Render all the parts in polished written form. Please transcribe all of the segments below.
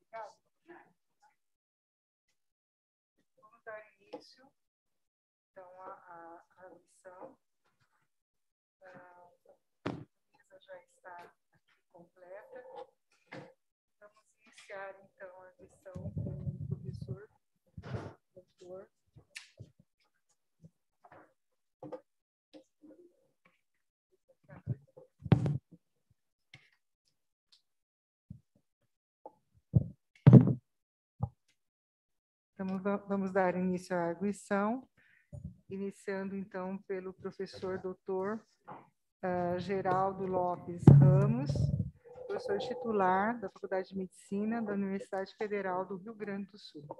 Vamos dar início, então, à lição. A mesa já está aqui completa. Vamos iniciar, então, a lição com o professor, doutor. Então, vamos dar início à arguição, iniciando, então, pelo professor doutor Geraldo Lopes Ramos, professor titular da Faculdade de Medicina da Universidade Federal do Rio Grande do Sul.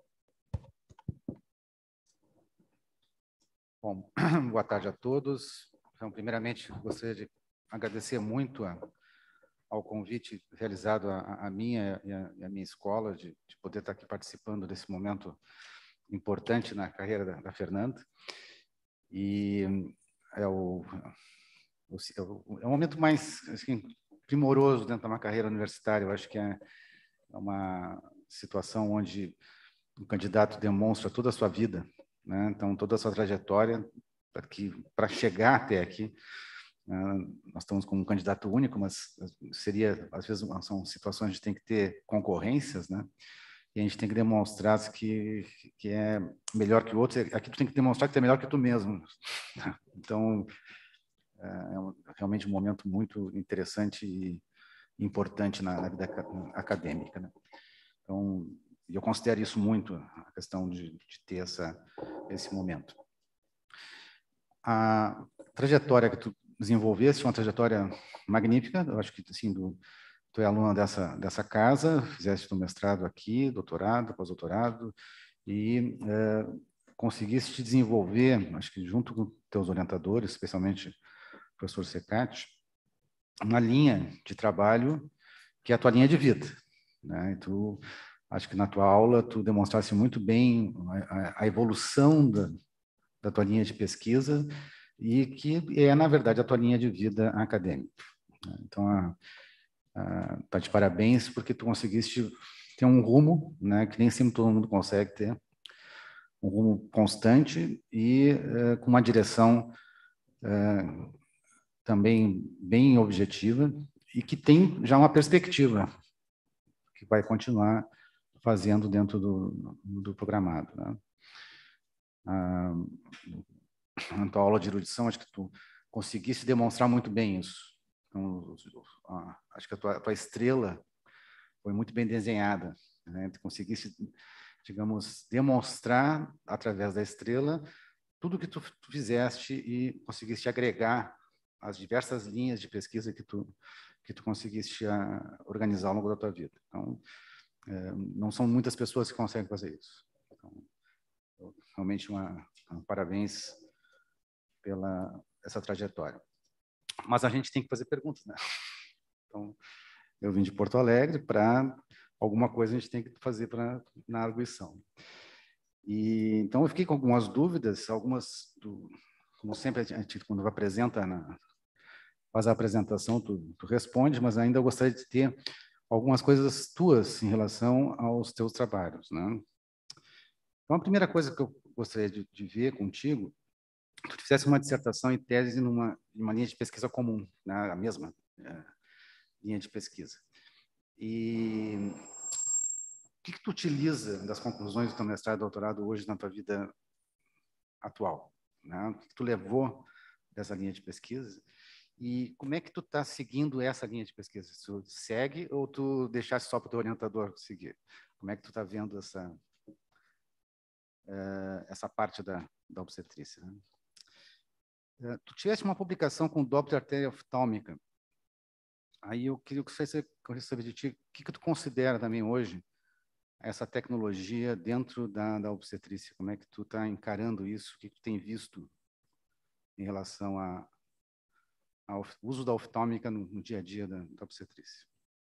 Bom, boa tarde a todos. Então, primeiramente, gostaria de agradecer muito ao convite realizado a minha e a minha escola de poder estar aqui participando desse momento importante na carreira da Fernanda. E é o momento mais assim, primoroso dentro de uma carreira universitária. Eu acho que é uma situação onde o candidato demonstra toda a sua vida, né? Então, toda a sua trajetória para chegar até aqui. Nós estamos com um candidato único, mas seria, às vezes, são situações onde a gente tem que ter concorrências, né? E a gente tem que demonstrar que é melhor que o outro. Aqui tu tem que demonstrar que tu é melhor que tu mesmo. Então, realmente um momento muito interessante e importante na vida acadêmica, né? Então, eu considero isso muito, a questão de ter esse momento. A trajetória que tu desenvolveste, uma trajetória magnífica. Eu acho que, assim, tu é aluna dessa casa, fizeste o mestrado aqui, doutorado, pós-doutorado, e conseguiste te desenvolver, acho que junto com teus orientadores, especialmente o professor Secati, uma linha de trabalho que é a tua linha de vida, né? E tu, acho que na tua aula tu demonstraste muito bem a evolução da tua linha de pesquisa e que é, na verdade, a tua linha de vida acadêmica. Então, tá de parabéns, porque tu conseguiste ter um rumo, né, que nem sempre todo mundo consegue ter, um rumo constante e com uma direção também bem objetiva e que tem já uma perspectiva que vai continuar fazendo dentro do programado, né? Na tua aula de erudição, acho que tu conseguiste demonstrar muito bem isso. Então, acho que a tua estrela foi muito bem desenhada, né? Tu conseguiste, digamos, demonstrar através da estrela tudo que tu fizeste e conseguiste agregar as diversas linhas de pesquisa que tu conseguiste organizar ao longo da tua vida. Então, não são muitas pessoas que conseguem fazer isso. Então, realmente parabéns pela essa trajetória. Mas a gente tem que fazer perguntas, né? Então, eu vim de Porto Alegre para alguma coisa a gente tem que fazer na arguição. E então eu fiquei com algumas dúvidas, algumas como sempre a gente quando apresenta faz a apresentação, tu responde, mas ainda eu gostaria de ter algumas coisas tuas em relação aos teus trabalhos, né? Então a primeira coisa que eu gostaria de ver contigo, tu fizesse uma dissertação em tese numa linha de pesquisa comum, né? A mesma linha de pesquisa. E o que tu utiliza das conclusões do teu mestrado e doutorado hoje na tua vida atual, né? O que tu levou dessa linha de pesquisa e como é que tu está seguindo essa linha de pesquisa? Tu segue ou tu deixaste só para o teu orientador seguir? Como é que tu está vendo essa parte da obstetrícia, né? Tu tiveste uma publicação com Doppler artéria oftálmica. Aí eu queria que você saber de ti, o que tu considera também hoje essa tecnologia dentro da obstetrícia? Como é que tu está encarando isso? O que tu tem visto em relação ao uso da oftálmica no dia a dia da obstetrícia?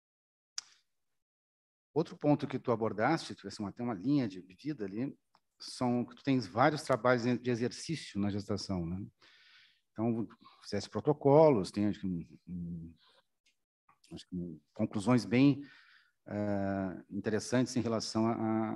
Outro ponto que tu abordaste, tu tem uma linha de vida ali, são que tu tens vários trabalhos de exercício na gestação, né? Então, fizeste protocolos, tem acho que conclusões bem interessantes em relação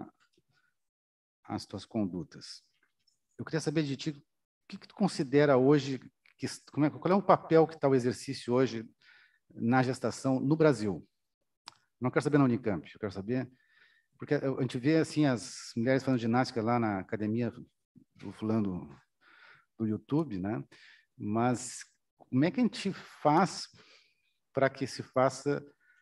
às tuas condutas. Eu queria saber de ti, o que tu considera hoje, qual é o papel que está o exercício hoje na gestação no Brasil? Não quero saber na Unicamp, eu quero saber... Porque a gente vê assim, as mulheres fazendo ginástica lá na academia do fulano do YouTube, né? Mas como é que a gente faz para que se faça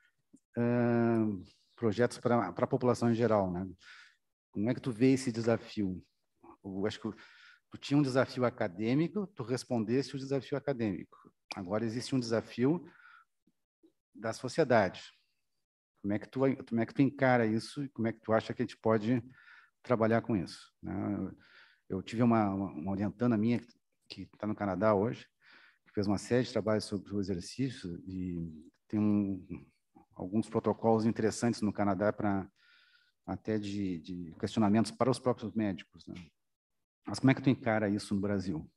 projetos para a população em geral, né? Como é que tu vê esse desafio? Eu acho que tu tinha um desafio acadêmico, tu respondeste o desafio acadêmico. Agora existe um desafio da sociedade. Como é que tu encara isso e como é que tu acha que a gente pode trabalhar com isso, né? Eu tive uma orientanda minha que está no Canadá hoje, que fez uma série de trabalhos sobre o exercício e tem alguns protocolos interessantes no Canadá para até de questionamentos para os próprios médicos, né? Mas como é que tu encara isso no Brasil?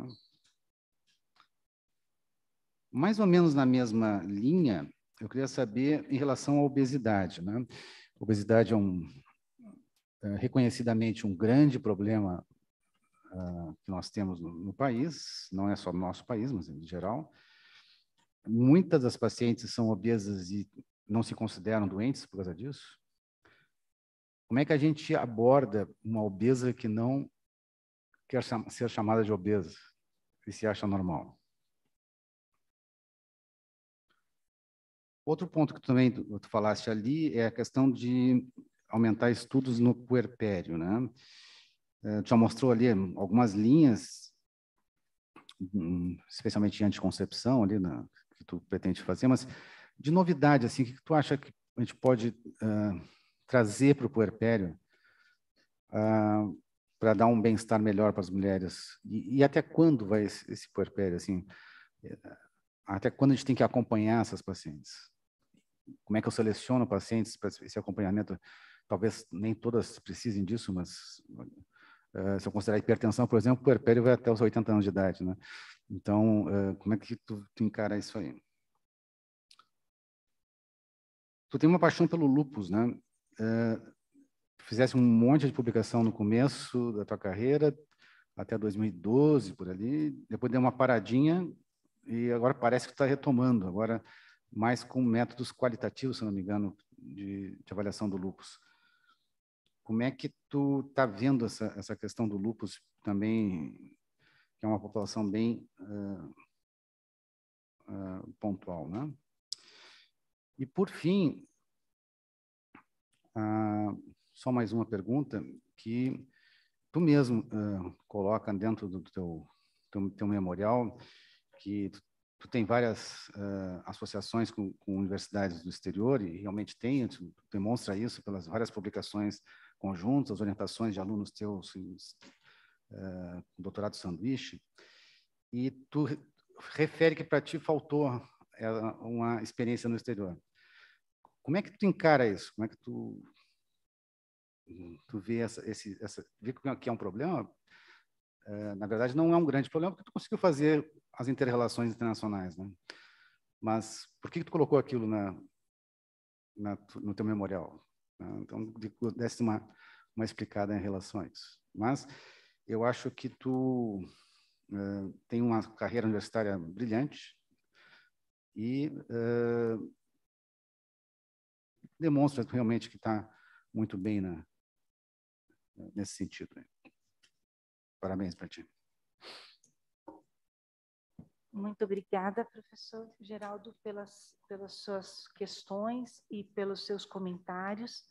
Mais ou menos na mesma linha, eu queria saber em relação à obesidade, né? A obesidade é reconhecidamente um grande problema que nós temos no país, não é só no nosso país, mas em geral. Muitas das pacientes são obesas e não se consideram doentes por causa disso. Como é que a gente aborda uma obesa que não quer ser chamada de obesa e se acha normal? Outro ponto que também tu falaste ali é a questão de aumentar estudos no puerpério, né? Tu já mostrou ali algumas linhas, especialmente de anticoncepção ali, que tu pretende fazer, mas de novidade, assim, o que tu acha que a gente pode trazer para o puerpério para dar um bem-estar melhor para as mulheres? E até quando vai esse puerpério, assim? Até quando a gente tem que acompanhar essas pacientes? Como é que eu seleciono pacientes para esse acompanhamento? Talvez nem todas precisem disso, mas se eu considerar hipertensão, por exemplo, o puerpério vai até os 80 anos de idade, né? Então, como é que tu encara isso aí? Tu tem uma paixão pelo lupus, né? Tu fizesse um monte de publicação no começo da tua carreira, até 2012, por ali, depois deu uma paradinha e agora parece que está retomando, agora mais com métodos qualitativos, se não me engano, de avaliação do lupus. Como é que tu está vendo essa questão do lupus também, que é uma população bem pontual, né? E, por fim, só mais uma pergunta que tu mesmo coloca dentro do teu memorial, que tu tem várias associações com universidades do exterior, e realmente tem, tu demonstra isso pelas várias publicações conjuntas, orientações de alunos teus, doutorado sanduíche, e tu refere que para ti faltou uma experiência no exterior. Como é que tu encara isso? Como é que tu vê vê que é um problema? Na verdade, não é um grande problema, porque tu conseguiu fazer as inter-relações internacionais, né? Mas por que tu colocou aquilo no teu memorial? Então, desse uma explicada em relação a isso. Mas eu acho que tu tem uma carreira universitária brilhante e demonstra realmente que está muito bem nesse sentido. Parabéns para ti. Muito obrigada, professor Geraldo, pelas suas questões e pelos seus comentários.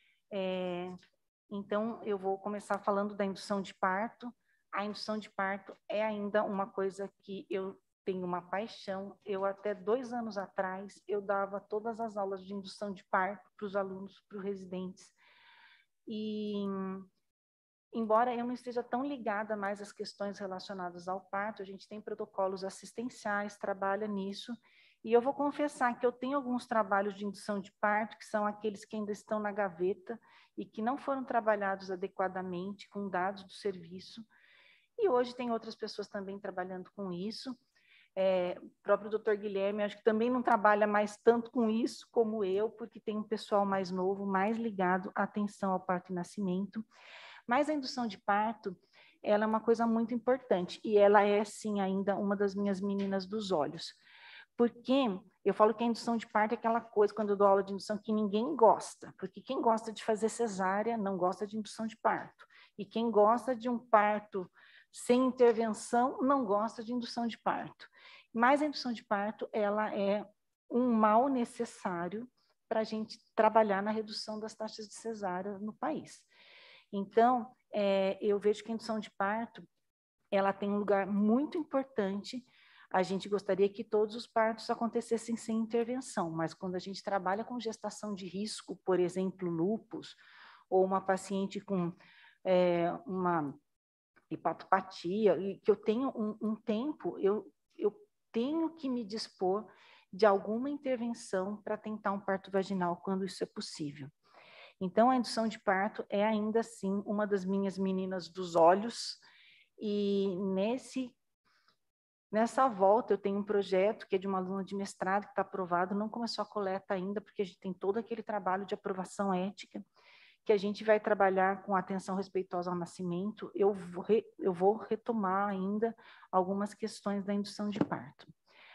Então, eu vou começar falando da indução de parto. A indução de parto é ainda uma coisa que eu tenho uma paixão. Eu, até 2 anos atrás, eu dava todas as aulas de indução de parto para os alunos, para os residentes. E, embora eu não esteja tão ligada mais às questões relacionadas ao parto, a gente tem protocolos assistenciais, trabalha nisso, e eu vou confessar que eu tenho alguns trabalhos de indução de parto, que são aqueles que ainda estão na gaveta e que não foram trabalhados adequadamente com dados do serviço, e hoje tem outras pessoas também trabalhando com isso. O próprio doutor Guilherme, acho que também não trabalha mais tanto com isso como eu, porque tem um pessoal mais novo, mais ligado à atenção ao parto e nascimento. Mas a indução de parto, ela é uma coisa muito importante, e ela é, sim, ainda uma das minhas meninas dos olhos. Porque eu falo que a indução de parto é aquela coisa, quando eu dou aula de indução, que ninguém gosta, porque quem gosta de fazer cesárea não gosta de indução de parto. E quem gosta de um parto sem intervenção não gosta de indução de parto. Mas a indução de parto, ela é um mal necessário para a gente trabalhar na redução das taxas de cesárea no país. Então, eu vejo que a indução de parto, ela tem um lugar muito importante. A gente gostaria que todos os partos acontecessem sem intervenção, mas quando a gente trabalha com gestação de risco, por exemplo, lúpus, ou uma paciente com uma hepatopatia, e que eu tenho um tempo, eu tenho que me dispor de alguma intervenção para tentar um parto vaginal, quando isso é possível. Então, a indução de parto é ainda assim uma das minhas meninas dos olhos, e nessa volta eu tenho um projeto que é de uma aluna de mestrado que está aprovado, não começou a coleta ainda, porque a gente tem todo aquele trabalho de aprovação ética, que a gente vai trabalhar com atenção respeitosa ao nascimento. Eu vou retomar ainda algumas questões da indução de parto.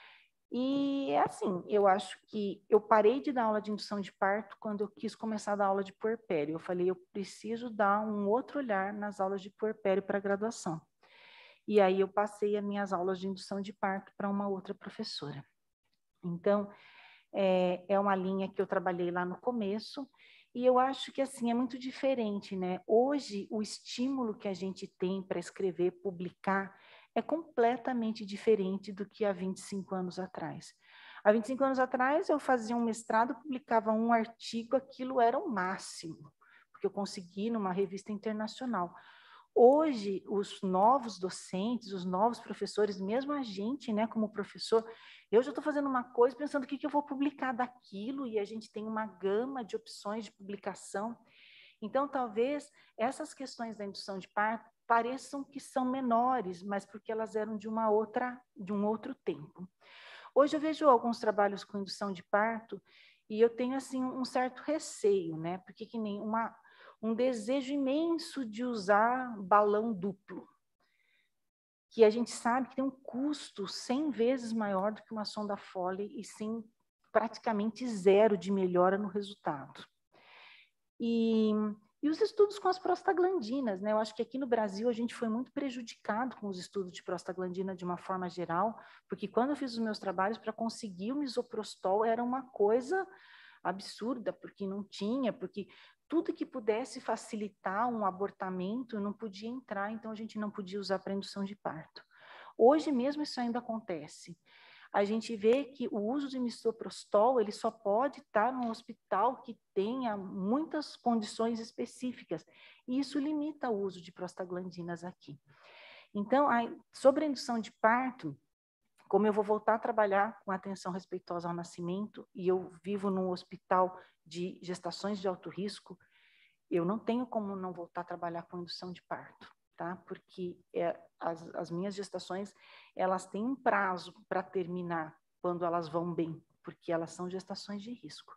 E, assim, eu acho que eu parei de dar aula de indução de parto quando eu quis começar a dar aula de puerpério. Eu falei, eu preciso dar um outro olhar nas aulas de puerpério para a graduação. E aí eu passei as minhas aulas de indução de parto para uma outra professora. Então, é uma linha que eu trabalhei lá no começo, e eu acho que, assim, é muito diferente, né? Hoje, o estímulo que a gente tem para escrever, publicar, é completamente diferente do que há 25 anos atrás. Há 25 anos atrás, eu fazia um mestrado, publicava um artigo, aquilo era o máximo, porque eu consegui numa revista internacional. Hoje, os novos docentes, os novos professores, mesmo a gente, né, como professor, eu já estou fazendo uma coisa pensando o que eu vou publicar daquilo, e a gente tem uma gama de opções de publicação. Então, talvez essas questões da indução de parto pareçam que são menores, mas porque elas eram de um outro tempo. Hoje eu vejo alguns trabalhos com indução de parto e eu tenho, assim, um certo receio, né? Porque que nem um desejo imenso de usar balão duplo, que a gente sabe que tem um custo 100 vezes maior do que uma sonda Foley e sem praticamente zero de melhora no resultado. E os estudos com as prostaglandinas, né? Eu acho que aqui no Brasil a gente foi muito prejudicado com os estudos de prostaglandina de uma forma geral, porque quando eu fiz os meus trabalhos para conseguir o misoprostol era uma coisa absurda, porque não tinha, porque tudo que pudesse facilitar um abortamento não podia entrar, então a gente não podia usar para indução de parto. Hoje mesmo isso ainda acontece. A gente vê que o uso de misoprostol ele só pode estar num hospital que tenha muitas condições específicas, e isso limita o uso de prostaglandinas aqui. Então, sobre a indução de parto, como eu vou voltar a trabalhar com atenção respeitosa ao nascimento, e eu vivo num hospital de gestações de alto risco, eu não tenho como não voltar a trabalhar com indução de parto, tá? Porque as minhas gestações, elas têm um prazo para terminar quando elas vão bem, porque elas são gestações de risco.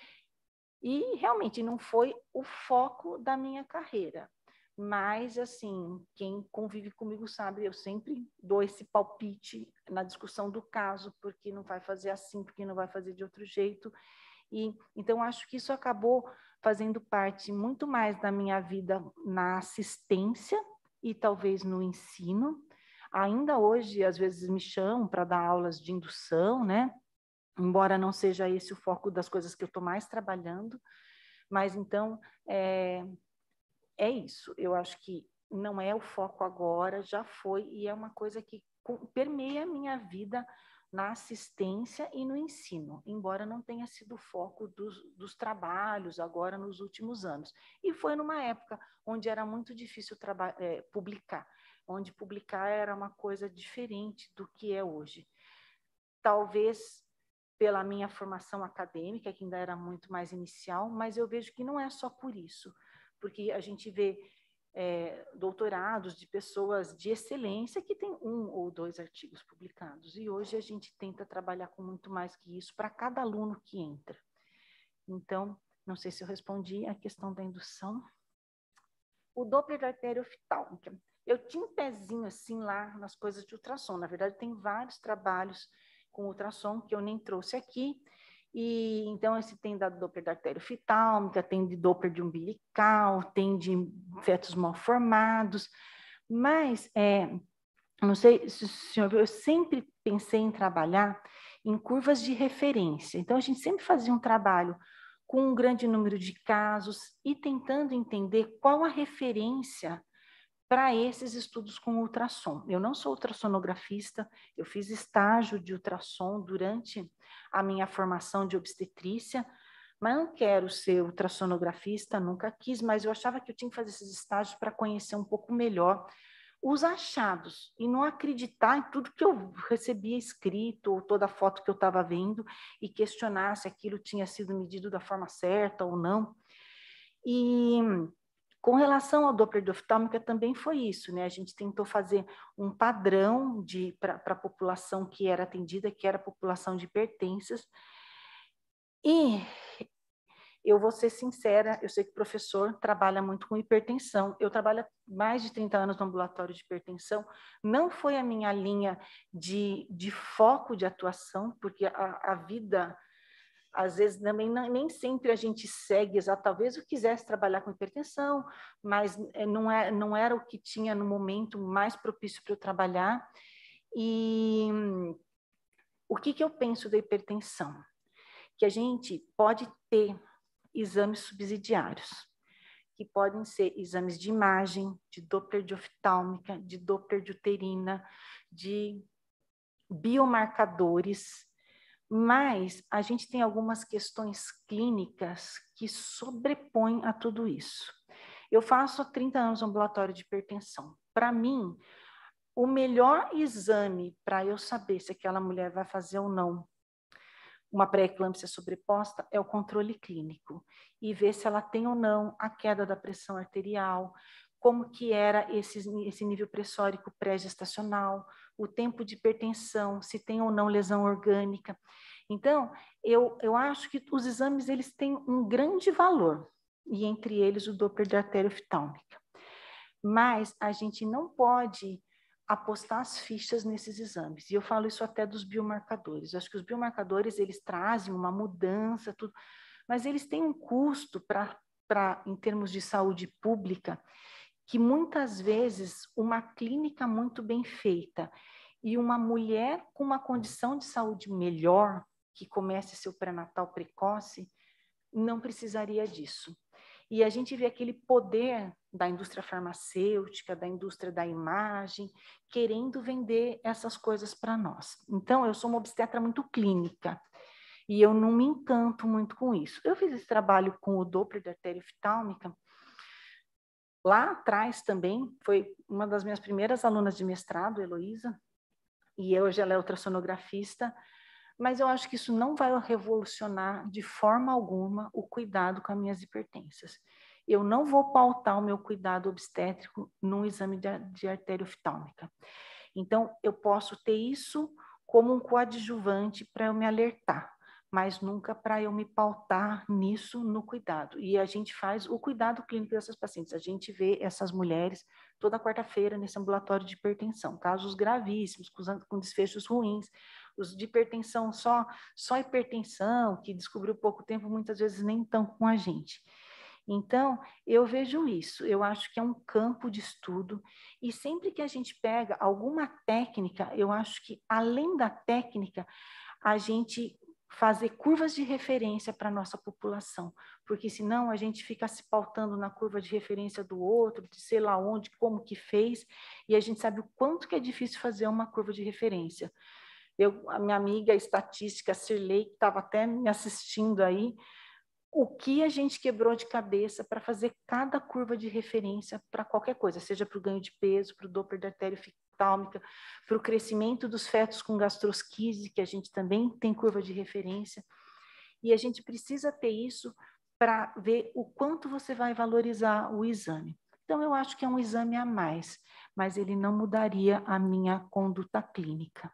E realmente não foi o foco da minha carreira, mas, assim, quem convive comigo sabe, eu sempre dou esse palpite na discussão do caso, porque não vai fazer assim, porque não vai fazer de outro jeito. E então, acho que isso acabou fazendo parte muito mais da minha vida na assistência e talvez no ensino. Ainda hoje, às vezes, me chamam para dar aulas de indução, né? Embora não seja esse o foco das coisas que eu estou mais trabalhando. Mas, então, é isso. Eu acho que não é o foco agora, já foi, e é uma coisa que permeia a minha vida na assistência e no ensino, embora não tenha sido o foco dos trabalhos agora nos últimos anos. E foi numa época onde era muito difícil publicar, onde publicar era uma coisa diferente do que é hoje. Talvez pela minha formação acadêmica, que ainda era muito mais inicial, mas eu vejo que não é só por isso, porque a gente vê doutorados de pessoas de excelência que têm 1 ou 2 artigos publicados. E hoje a gente tenta trabalhar com muito mais que isso para cada aluno que entra. Então, não sei se eu respondi a questão da indução. O Doppler da artéria oftálmica. Eu tinha um pezinho assim lá nas coisas de ultrassom. Na verdade, tem vários trabalhos com ultrassom que eu nem trouxe aqui. E então, esse tem da Doppler da artéria oftálmica, tem de Doppler de umbilical, tem de fetos mal formados. Mas, não sei se o senhor viu, eu sempre pensei em trabalhar em curvas de referência. Então, a gente sempre fazia um trabalho com um grande número de casos e tentando entender qual a referência para esses estudos com ultrassom. Eu não sou ultrassonografista, eu fiz estágio de ultrassom durante a minha formação de obstetrícia, mas não quero ser ultrassonografista, nunca quis, mas eu achava que eu tinha que fazer esses estágios para conhecer um pouco melhor os achados e não acreditar em tudo que eu recebia escrito ou toda a foto que eu estava vendo e questionar se aquilo tinha sido medido da forma certa ou não. E com relação ao Doppler de oftálmica também foi isso, né? A gente tentou fazer um padrão para a população que era atendida, que era a população de hipertensas. E eu vou ser sincera, eu sei que o professor trabalha muito com hipertensão. Eu trabalho há mais de 30 anos no ambulatório de hipertensão. Não foi a minha linha de foco de atuação, porque a vida, às vezes, também nem sempre a gente segue exato. Talvez eu quisesse trabalhar com hipertensão, mas não era o que tinha no momento mais propício para eu trabalhar. E o que eu penso da hipertensão? Que a gente pode ter exames subsidiários, que podem ser exames de imagem, de Doppler de oftálmica, de Doppler de uterina, de biomarcadores, mas a gente tem algumas questões clínicas que sobrepõem a tudo isso. Eu faço há 30 anos ambulatório de hipertensão. Para mim, o melhor exame para eu saber se aquela mulher vai fazer ou não uma pré-eclâmpsia sobreposta é o controle clínico e ver se ela tem ou não a queda da pressão arterial, como que era esse nível pressórico pré-gestacional, o tempo de hipertensão, se tem ou não lesão orgânica. Então, eu acho que os exames eles têm um grande valor, e entre eles o Doppler de artéria oftálmica. Mas a gente não pode apostar as fichas nesses exames. E eu falo isso até dos biomarcadores. Eu acho que os biomarcadores, eles trazem uma mudança, tudo, mas eles têm um custo em termos de saúde pública, que muitas vezes uma clínica muito bem feita e uma mulher com uma condição de saúde melhor, que comece seu pré-natal precoce, não precisaria disso. E a gente vê aquele poder da indústria farmacêutica, da indústria da imagem, querendo vender essas coisas para nós. Então, eu sou uma obstetra muito clínica e eu não me encanto muito com isso. Eu fiz esse trabalho com o Doppler da artéria oftálmica. Lá atrás também, foi uma das minhas primeiras alunas de mestrado, Heloísa, e hoje ela é ultrassonografista, mas eu acho que isso não vai revolucionar de forma alguma o cuidado com as minhas hipertensas. Eu não vou pautar o meu cuidado obstétrico num exame de artéria oftálmica. Então, eu posso ter isso como um coadjuvante para eu me alertar, mas nunca para eu me pautar nisso no cuidado. E a gente faz o cuidado clínico dessas pacientes. A gente vê essas mulheres toda quarta-feira nesse ambulatório de hipertensão, casos gravíssimos, com desfechos ruins. Os de hipertensão, só hipertensão, que descobriu pouco tempo, muitas vezes nem estão com a gente. Então, eu vejo isso, eu acho que é um campo de estudo, e sempre que a gente pega alguma técnica, eu acho que, além da técnica, a gente fazer curvas de referência para a nossa população, porque senão a gente fica se pautando na curva de referência do outro, de sei lá onde, como que fez, e a gente sabe o quanto que é difícil fazer uma curva de referência. A minha amiga estatística, Cirlei, que estava até me assistindo aí, o que a gente quebrou de cabeça para fazer cada curva de referência para qualquer coisa, seja para o ganho de peso, para o Doppler da artéria oftálmica, para o crescimento dos fetos com gastrosquise, que a gente também tem curva de referência. E a gente precisa ter isso para ver o quanto você vai valorizar o exame. Então, eu acho que é um exame a mais, mas ele não mudaria a minha conduta clínica.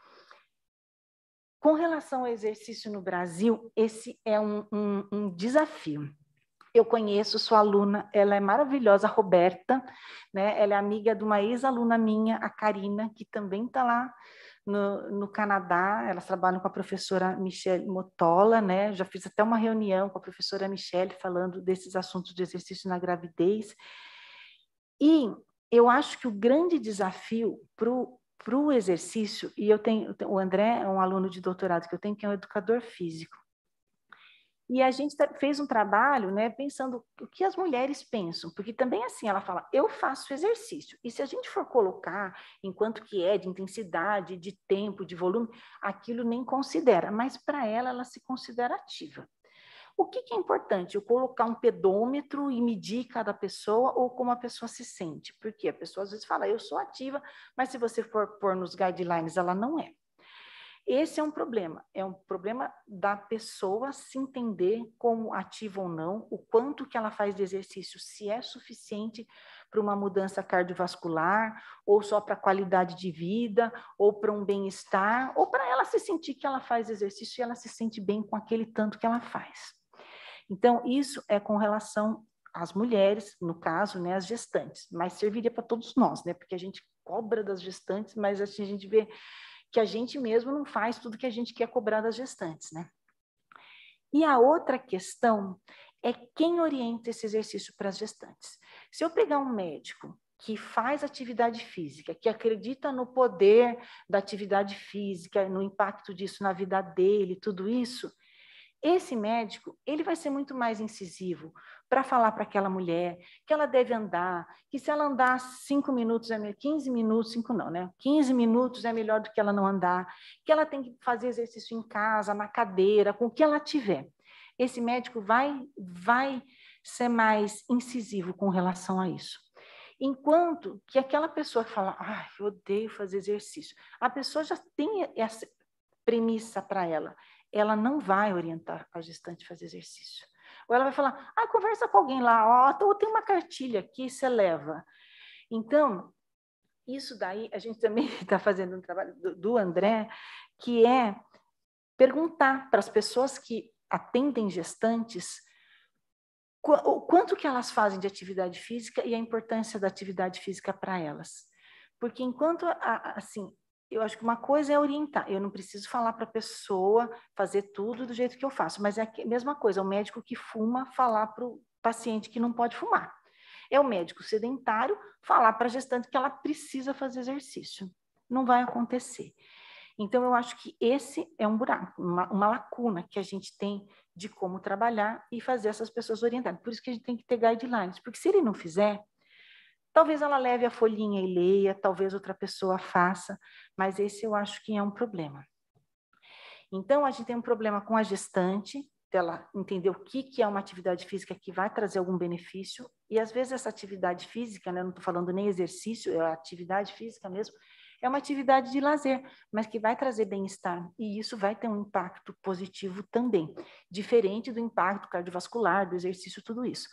Com relação ao exercício no Brasil, esse é um desafio. Eu conheço sua aluna, ela é maravilhosa, a Roberta, né? Ela é amiga de uma ex-aluna minha, a Karina, que também está lá no Canadá. Elas trabalham com a professora Michelle Motola, né? Já fiz até uma reunião com a professora Michelle falando desses assuntos de exercício na gravidez. E eu acho que o grande desafio para o exercício, e o André é um aluno de doutorado que eu tenho, que é um educador físico. E a gente fez um trabalho, né, pensando o que as mulheres pensam, porque também assim, ela fala, eu faço exercício, e se a gente for colocar enquanto que é de intensidade, de tempo, de volume, aquilo nem considera, mas para ela se considera ativa. O que é importante? Eu colocar um pedômetro e medir cada pessoa ou como a pessoa se sente, porque a pessoa às vezes fala, eu sou ativa, mas se você for pôr nos guidelines, ela não é. Esse é um problema da pessoa se entender como ativa ou não, o quanto que ela faz de exercício, se é suficiente para uma mudança cardiovascular, ou só para qualidade de vida, ou para um bem-estar, ou para ela se sentir que ela faz exercício e ela se sente bem com aquele tanto que ela faz. Então, isso é com relação às mulheres, no caso, né, as gestantes, mas serviria para todos nós, né, porque a gente cobra das gestantes, mas assim, a gente vê que a gente mesmo não faz tudo que a gente quer cobrar das gestantes, né? E a outra questão é quem orienta esse exercício para as gestantes. Se eu pegar um médico que faz atividade física, que acredita no poder da atividade física, no impacto disso na vida dele, tudo isso, esse médico, ele vai ser muito mais incisivo para falar para aquela mulher que ela deve andar, que se ela andar 5 minutos, 15 minutos, 5 não, né? 15 minutos é melhor do que ela não andar, que ela tem que fazer exercício em casa, na cadeira, com o que ela tiver. Esse médico vai ser mais incisivo com relação a isso. Enquanto que aquela pessoa que fala, eu odeio fazer exercício, a pessoa já tem essa premissa para ela não vai orientar a gestante a fazer exercício. Ou ela vai falar, conversa com alguém lá, ou tem uma cartilha aqui, você leva. Então, isso daí, a gente também está fazendo um trabalho do André, que é perguntar para as pessoas que atendem gestantes o quanto que elas fazem de atividade física e a importância da atividade física para elas. Porque enquanto, assim, eu acho que uma coisa é orientar. Eu não preciso falar para a pessoa fazer tudo do jeito que eu faço, mas é a mesma coisa, o médico que fuma falar para o paciente que não pode fumar. É o médico sedentário falar para a gestante que ela precisa fazer exercício. Não vai acontecer. Então, eu acho que esse é um buraco, uma lacuna que a gente tem de como trabalhar e fazer essas pessoas orientarem. Por isso que a gente tem que ter guidelines, porque se ele não fizer, talvez ela leve a folhinha e leia, talvez outra pessoa faça, mas esse eu acho que é um problema. Então, a gente tem um problema com a gestante, dela entender o que é uma atividade física que vai trazer algum benefício, e às vezes essa atividade física, né, não estou falando nem exercício, é a atividade física mesmo, é uma atividade de lazer, mas que vai trazer bem-estar, e isso vai ter um impacto positivo também, diferente do impacto cardiovascular, do exercício, tudo isso.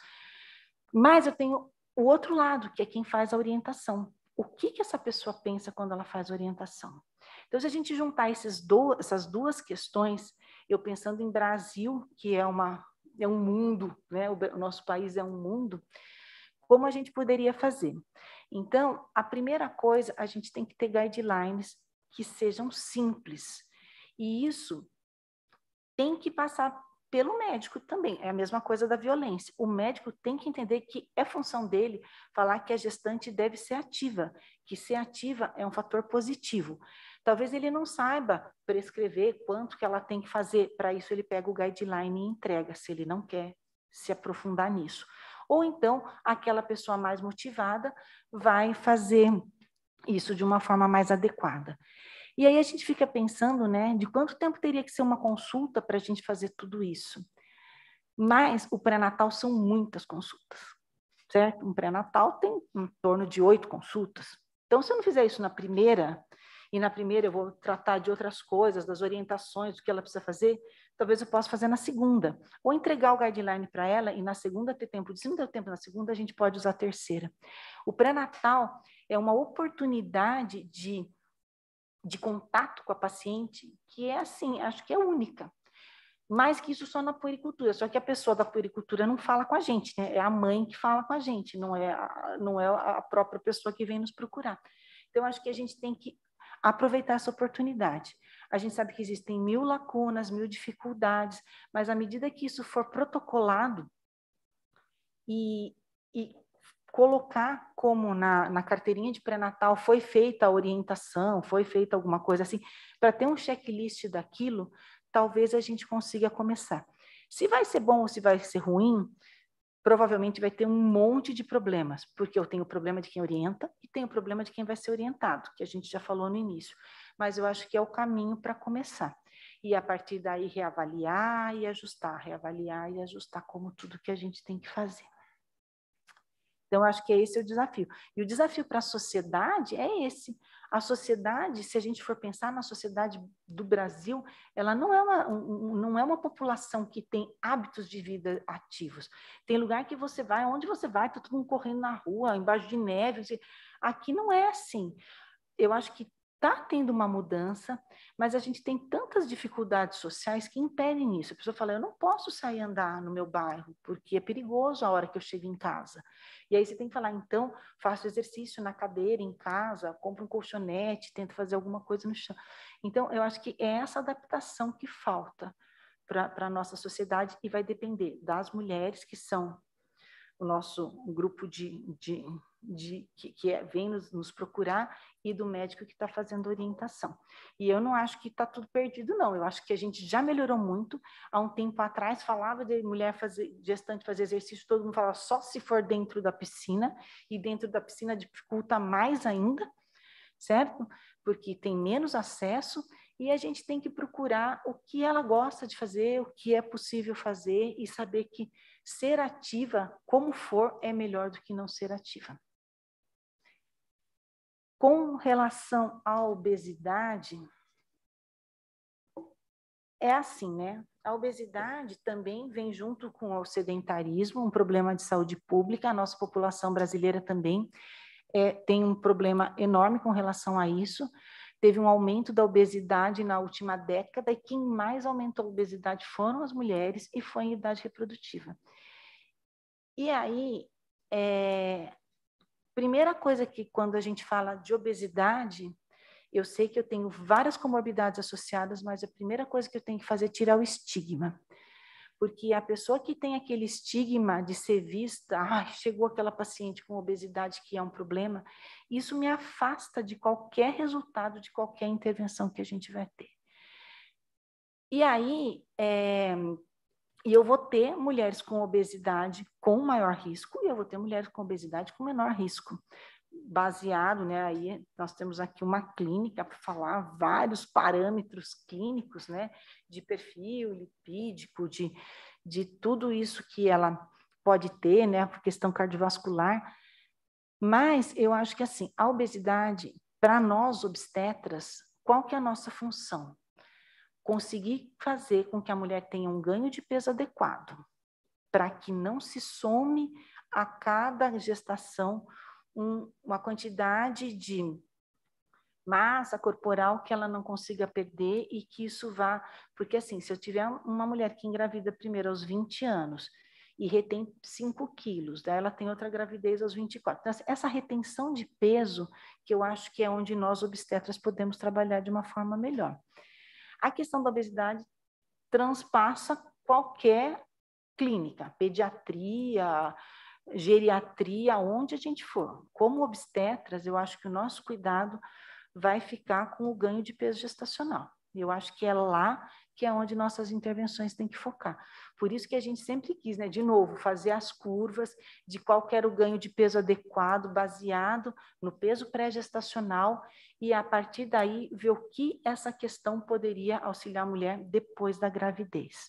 Mas eu tenho o outro lado, que é quem faz a orientação. O que essa pessoa pensa quando ela faz a orientação? Então, se a gente juntar essas duas questões, eu pensando em Brasil, que é um mundo, né? O nosso país é um mundo, como a gente poderia fazer? Então, a primeira coisa, a gente tem que ter guidelines que sejam simples. E isso tem que passar pelo médico também. É a mesma coisa da violência. O médico tem que entender que é função dele falar que a gestante deve ser ativa, que ser ativa é um fator positivo. Talvez ele não saiba prescrever quanto que ela tem que fazer, para isso ele pega o guideline e entrega, se ele não quer se aprofundar nisso. Ou então, aquela pessoa mais motivada vai fazer isso de uma forma mais adequada. E aí a gente fica pensando, né, de quanto tempo teria que ser uma consulta para a gente fazer tudo isso. Mas o pré-natal são muitas consultas, certo? Um pré-natal tem em torno de 8 consultas. Então, se eu não fizer isso na primeira, e na primeira eu vou tratar de outras coisas, das orientações, do que ela precisa fazer, talvez eu possa fazer na segunda, ou entregar o guideline para ela e na segunda ter tempo. Se não deu tempo na segunda, a gente pode usar a terceira. O pré-natal é uma oportunidade de contato com a paciente que é assim, acho que é única. Mais que isso só na puericultura, só que a pessoa da puericultura não fala com a gente, né? É a mãe que fala com a gente, não é a própria pessoa que vem nos procurar. Então, acho que a gente tem que aproveitar essa oportunidade. A gente sabe que existem 1000 lacunas, 1000 dificuldades, mas à medida que isso for protocolado e colocar como na carteirinha de pré-natal foi feita a orientação, foi feita alguma coisa assim, para ter um checklist daquilo, talvez a gente consiga começar. Se vai ser bom ou se vai ser ruim, provavelmente vai ter um monte de problemas, porque eu tenho o problema de quem orienta e tenho o problema de quem vai ser orientado, que a gente já falou no início. Mas eu acho que é o caminho para começar. E a partir daí reavaliar e ajustar como tudo que a gente tem que fazer. Então, acho que esse é o desafio. E o desafio para a sociedade é esse. A sociedade, se a gente for pensar na sociedade do Brasil, ela não é uma população que tem hábitos de vida ativos. Tem lugar que você vai, onde você vai, está todo mundo correndo na rua, embaixo de neve. Aqui não é assim. Eu acho que está tendo uma mudança, mas a gente tem tantas dificuldades sociais que impedem isso. A pessoa fala, eu não posso sair andar no meu bairro, porque é perigoso a hora que eu chego em casa. E aí você tem que falar, então, faço exercício na cadeira, em casa, compro um colchonete, tento fazer alguma coisa no chão. Então, eu acho que é essa adaptação que falta para a nossa sociedade e vai depender das mulheres, que são o nosso grupo que vem nos procurar, e do médico que está fazendo orientação. E eu não acho que está tudo perdido, não. Eu acho que a gente já melhorou muito. Há um tempo atrás, falava de mulher gestante fazer exercício, todo mundo falava só se for dentro da piscina, e dentro da piscina dificulta mais ainda, certo? Porque tem menos acesso, e a gente tem que procurar o que ela gosta de fazer, o que é possível fazer, e saber que ser ativa, como for, é melhor do que não ser ativa. Com relação à obesidade, é assim, né? A obesidade também vem junto com o sedentarismo, um problema de saúde pública. A nossa população brasileira também tem um problema enorme com relação a isso. Teve um aumento da obesidade na última década, e quem mais aumentou a obesidade foram as mulheres, e foi em idade reprodutiva. E aí, primeira coisa que quando a gente fala de obesidade, eu sei que eu tenho várias comorbidades associadas, mas a primeira coisa que eu tenho que fazer é tirar o estigma. Porque a pessoa que tem aquele estigma de ser vista, chegou aquela paciente com obesidade que é um problema, isso me afasta de qualquer resultado, de qualquer intervenção que a gente vai ter. E aí, e eu vou ter mulheres com obesidade com maior risco, e eu vou ter mulheres com obesidade com menor risco. Baseado, né, aí nós temos aqui uma clínica para falar vários parâmetros clínicos, né, de perfil lipídico, de tudo isso que ela pode ter, né, por questão cardiovascular. Mas eu acho que assim, a obesidade, para nós obstetras, qual que é a nossa função? Conseguir fazer com que a mulher tenha um ganho de peso adequado, para que não se some a cada gestação uma quantidade de massa corporal que ela não consiga perder, e que isso vá... Porque assim, se eu tiver uma mulher que engravida primeiro aos 20 anos e retém 5 quilos, daí ela tem outra gravidez aos 24. Então, essa retenção de peso, que eu acho que é onde nós obstetras podemos trabalhar de uma forma melhor. A questão da obesidade transpassa qualquer clínica, pediatria, geriatria, onde a gente for. Como obstetras, eu acho que o nosso cuidado vai ficar com o ganho de peso gestacional. Eu acho que é lá que é onde nossas intervenções têm que focar. Por isso que a gente sempre quis, né, de novo, fazer as curvas de qual que era o ganho de peso adequado, baseado no peso pré-gestacional, e a partir daí ver o que essa questão poderia auxiliar a mulher depois da gravidez.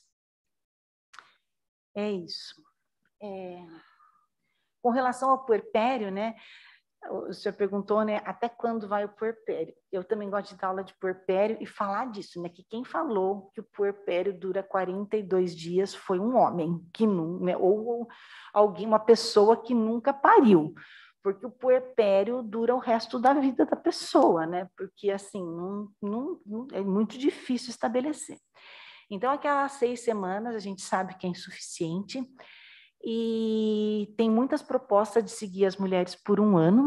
É isso. Com relação ao puerpério, né, O senhor perguntou, né, até quando vai o puerpério? Eu também gosto de dar aula de puerpério e falar disso, né, que quem falou que o puerpério dura 42 dias foi um homem, que não, né, ou alguém, uma pessoa que nunca pariu, porque o puerpério dura o resto da vida da pessoa, né, porque assim, é muito difícil estabelecer. Então, aquelas 6 semanas a gente sabe que é insuficiente, e tem muitas propostas de seguir as mulheres por 1 ano,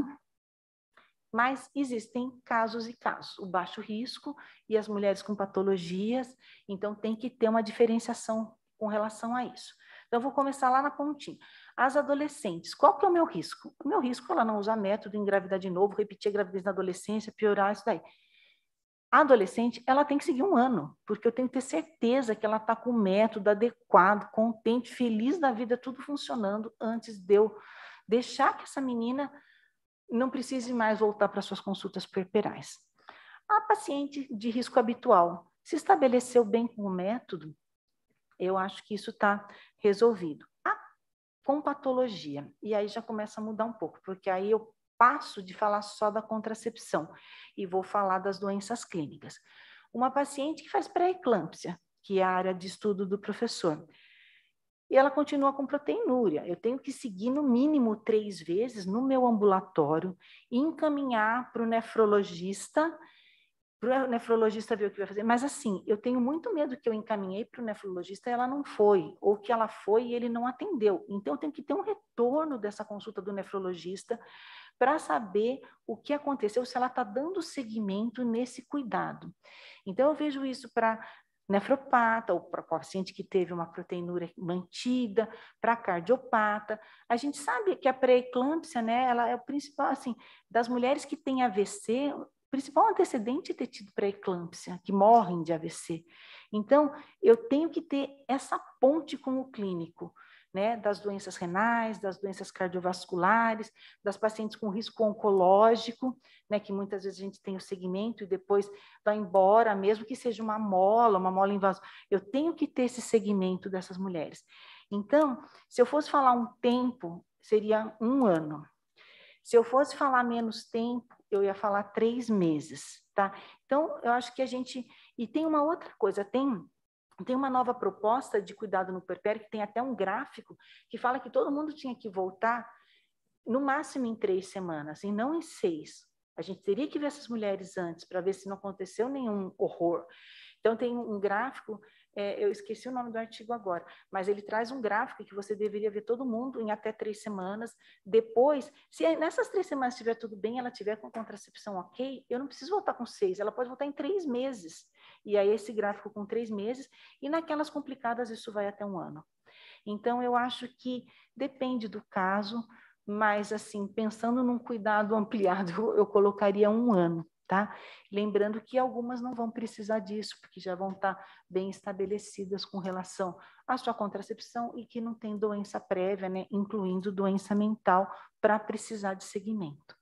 mas existem casos e casos, o baixo risco e as mulheres com patologias, então tem que ter uma diferenciação com relação a isso. Então, eu vou começar lá na pontinha. As adolescentes, qual que é o meu risco? O meu risco é ela não usar método, engravidar de novo, repetir a gravidez na adolescência, piorar isso daí. A adolescente, ela tem que seguir 1 ano, porque eu tenho que ter certeza que ela está com o método adequado, contente, feliz da vida, tudo funcionando, antes de eu deixar que essa menina não precise mais voltar para suas consultas puerperais. A paciente de risco habitual, se estabeleceu bem com o método, eu acho que isso está resolvido. Com patologia, e aí já começa a mudar um pouco, porque aí eu passo de falar só da contracepção e vou falar das doenças clínicas. Uma paciente que faz pré-eclâmpsia, que é a área de estudo do professor, e ela continua com proteinúria. Eu tenho que seguir no mínimo 3 vezes no meu ambulatório e encaminhar para o nefrologista ver o que vai fazer. Mas assim, eu tenho muito medo que eu encaminhei para o nefrologista e ela não foi, ou que ela foi e ele não atendeu. Então, eu tenho que ter um retorno dessa consulta do nefrologista para saber o que aconteceu, se ela está dando seguimento nesse cuidado. Então, eu vejo isso para nefropata, ou para paciente que teve uma proteinúria mantida, para cardiopata. A gente sabe que a pré-eclâmpsia, né, ela é o principal, assim, das mulheres que têm AVC, o principal antecedente é ter tido pré-eclâmpsia, que morrem de AVC. Então, eu tenho que ter essa ponte com o clínico, né, das doenças renais, das doenças cardiovasculares, das pacientes com risco oncológico, né, que muitas vezes a gente tem o segmento e depois vai embora, mesmo que seja uma mola invasora. Eu tenho que ter esse segmento dessas mulheres. Então, se eu fosse falar um tempo, seria 1 ano. Se eu fosse falar menos tempo, eu ia falar 3 meses, tá? Então, eu acho que a gente... E tem uma outra coisa, tem uma nova proposta de cuidado no puerpério, que tem até um gráfico, que fala que todo mundo tinha que voltar no máximo em 3 semanas, e não em 6. A gente teria que ver essas mulheres antes, para ver se não aconteceu nenhum horror. Então, tem um gráfico, eu esqueci o nome do artigo agora, mas ele traz um gráfico que você deveria ver todo mundo em até 3 semanas. Depois, se nessas 3 semanas estiver tudo bem, ela tiver com contracepção ok, eu não preciso voltar com 6, ela pode voltar em 3 meses. E aí, esse gráfico com 3 meses, e naquelas complicadas, isso vai até 1 ano. Então, eu acho que depende do caso, mas, assim, pensando num cuidado ampliado, eu colocaria 1 ano, tá? Lembrando que algumas não vão precisar disso, porque já vão estar bem estabelecidas com relação à sua contracepção e que não tem doença prévia, né? Incluindo doença mental, para precisar de segmento.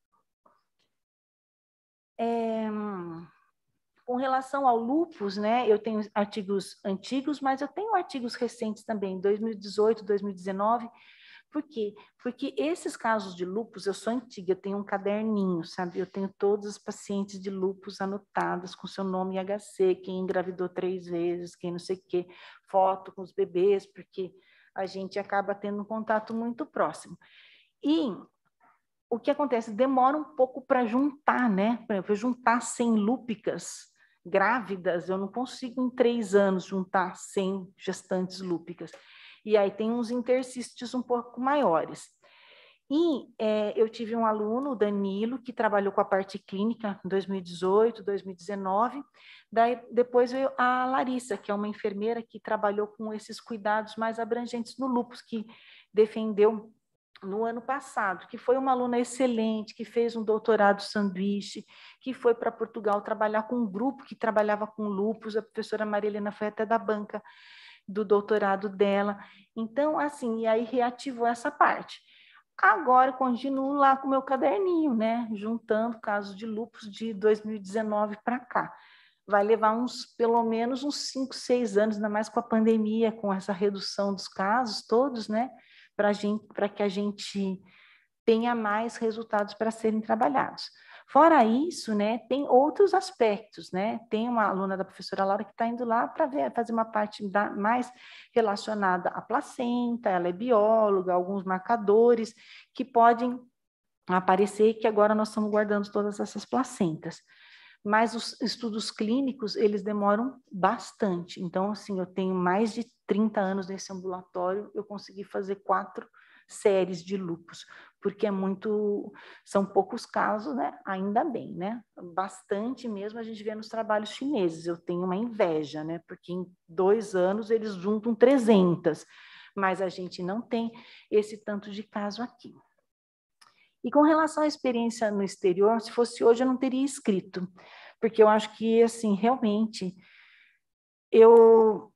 Com relação ao lúpus, né, eu tenho artigos antigos, mas eu tenho artigos recentes também, 2018, 2019. Por quê? Porque esses casos de lúpus, eu sou antiga, eu tenho um caderninho, sabe? Eu tenho todos os pacientes de lúpus anotados com seu nome e HC, quem engravidou 3 vezes, quem não sei o quê, foto com os bebês, porque a gente acaba tendo um contato muito próximo. E o que acontece? Demora um pouco para juntar, né? Por exemplo, juntar 100 lúpicas grávidas, eu não consigo em 3 anos juntar 100 gestantes lúpicas. E aí tem uns intercístios um pouco maiores. E eu tive um aluno, o Danilo, que trabalhou com a parte clínica em 2018, 2019. Daí, depois veio a Larissa, que é uma enfermeira que trabalhou com esses cuidados mais abrangentes no lúpus, que defendeu no ano passado, que foi uma aluna excelente, que fez um doutorado sanduíche, que foi para Portugal trabalhar com um grupo que trabalhava com lúpus. A professora Maria Helena foi até da banca do doutorado dela. Então, assim, e aí reativou essa parte. Agora, eu continuo lá com o meu caderninho, né? Juntando casos de lúpus de 2019 para cá. Vai levar pelo menos uns 5, 6 anos, ainda mais com a pandemia, com essa redução dos casos todos, né? Para que a gente tenha mais resultados para serem trabalhados. Fora isso, né, tem outros aspectos, né? Tem uma aluna da professora Laura que está indo lá para fazer uma parte mais relacionada à placenta, ela é bióloga, alguns marcadores que podem aparecer, que agora nós estamos guardando todas essas placentas. Mas os estudos clínicos, eles demoram bastante. Então, assim, eu tenho mais de 30 anos nesse ambulatório, eu consegui fazer 4 séries de lupus, porque são poucos casos, né? Ainda bem, né? Bastante mesmo a gente vê nos trabalhos chineses. Eu tenho uma inveja, né? Porque em 2 anos eles juntam 300, mas a gente não tem esse tanto de caso aqui. E com relação à experiência no exterior, se fosse hoje eu não teria escrito, porque eu acho que, assim, realmente, eu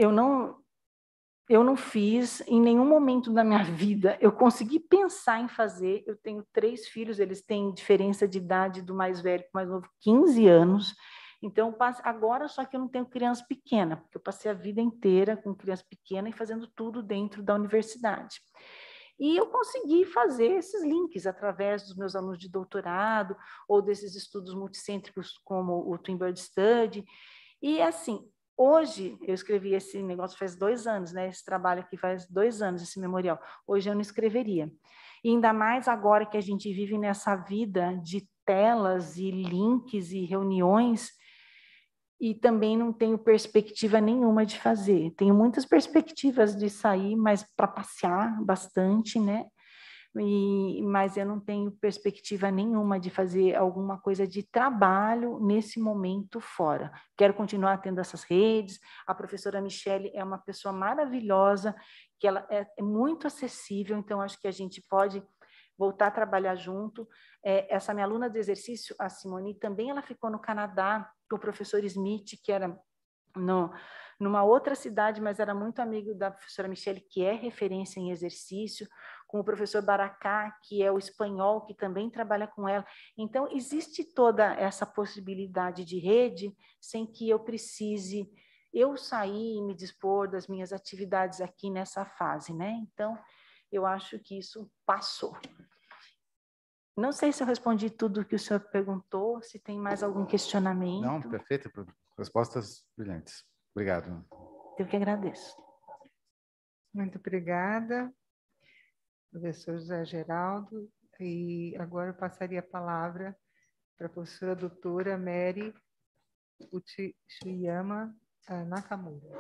não fiz em nenhum momento da minha vida, eu consegui pensar em fazer, eu tenho 3 filhos, eles têm diferença de idade do mais velho para o mais novo, 15 anos, então, agora só que eu não tenho criança pequena, porque eu passei a vida inteira com criança pequena e fazendo tudo dentro da universidade. E eu consegui fazer esses links através dos meus alunos de doutorado ou desses estudos multicêntricos como o Twin Bird Study. E, assim, hoje, eu escrevi esse negócio faz 2 anos, né? Esse trabalho aqui faz 2 anos, esse memorial. Hoje eu não escreveria. E ainda mais agora que a gente vive nessa vida de telas e links e reuniões, e também não tenho perspectiva nenhuma de fazer. Tenho muitas perspectivas de sair, mas para passear bastante, né? Mas eu não tenho perspectiva nenhuma de fazer alguma coisa de trabalho nesse momento fora. Quero continuar tendo essas redes. A professora Michele é uma pessoa maravilhosa, que ela é muito acessível, então acho que a gente pode voltar a trabalhar junto. Essa minha aluna de exercício, a Simone, também ela ficou no Canadá com o professor Smith, que era numa outra cidade, mas era muito amigo da professora Michele, que é referência em exercício, com o professor Baracá, que é o espanhol, que também trabalha com ela. Então, existe toda essa possibilidade de rede sem que eu precise eu sair e me dispor das minhas atividades aqui nessa fase, né? Então, eu acho que isso passou. Não sei se eu respondi tudo o que o senhor perguntou, se tem mais algum questionamento. Não, perfeito. Respostas brilhantes. Obrigado. Eu que agradeço. Muito obrigada, professor José Geraldo. E agora eu passaria a palavra para a professora doutora Mary Uchiyama Nakamura.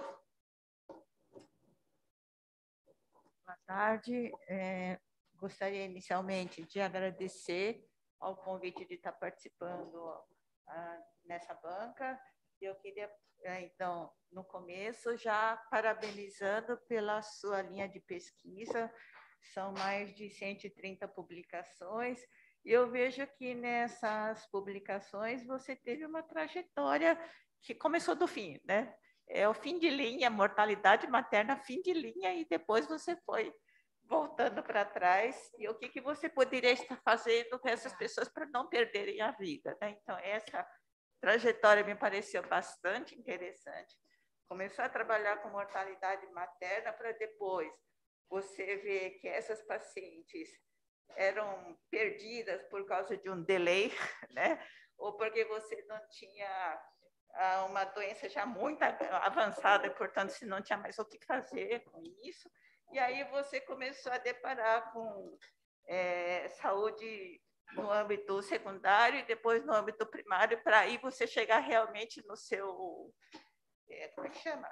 Boa tarde. Gostaria inicialmente de agradecer ao convite de estar participando nessa banca. Eu queria, então, no começo, já parabenizando pela sua linha de pesquisa. São mais de 130 publicações. E eu vejo que nessas publicações você teve uma trajetória que começou do fim, né? É o fim de linha, mortalidade materna, fim de linha, e depois você foi voltando para trás, e o que você poderia estar fazendo com essas pessoas para não perderem a vida, né? Então, essa trajetória me pareceu bastante interessante. Começou a trabalhar com mortalidade materna para depois você ver que essas pacientes eram perdidas por causa de um delay, né? Ou porque você não tinha uma doença já muito avançada, e, portanto, se não tinha mais o que fazer com isso. E aí você começou a deparar com saúde no âmbito secundário e depois no âmbito primário, para aí você chegar realmente no seu... como é que chama?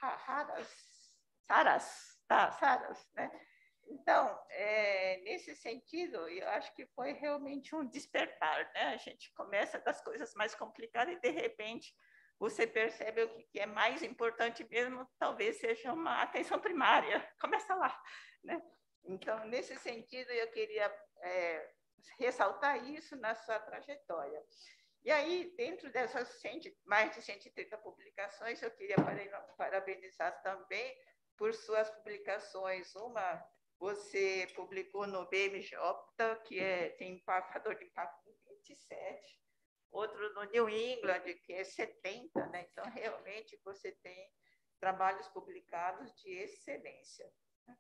SARAS, né? Então, nesse sentido, eu acho que foi realmente um despertar, né? A gente começa das coisas mais complicadas e, de repente, você percebe o que é mais importante mesmo, talvez seja uma atenção primária. Começa lá, né? Então, nesse sentido, eu queria ressaltar isso na sua trajetória. E aí, dentro dessas mais de 130 publicações, eu queria parabenizar também por suas publicações. Uma, você publicou no BMJ, que tem fator de impacto 27, outro no New England, que é 70, né? Então, realmente, você tem trabalhos publicados de excelência.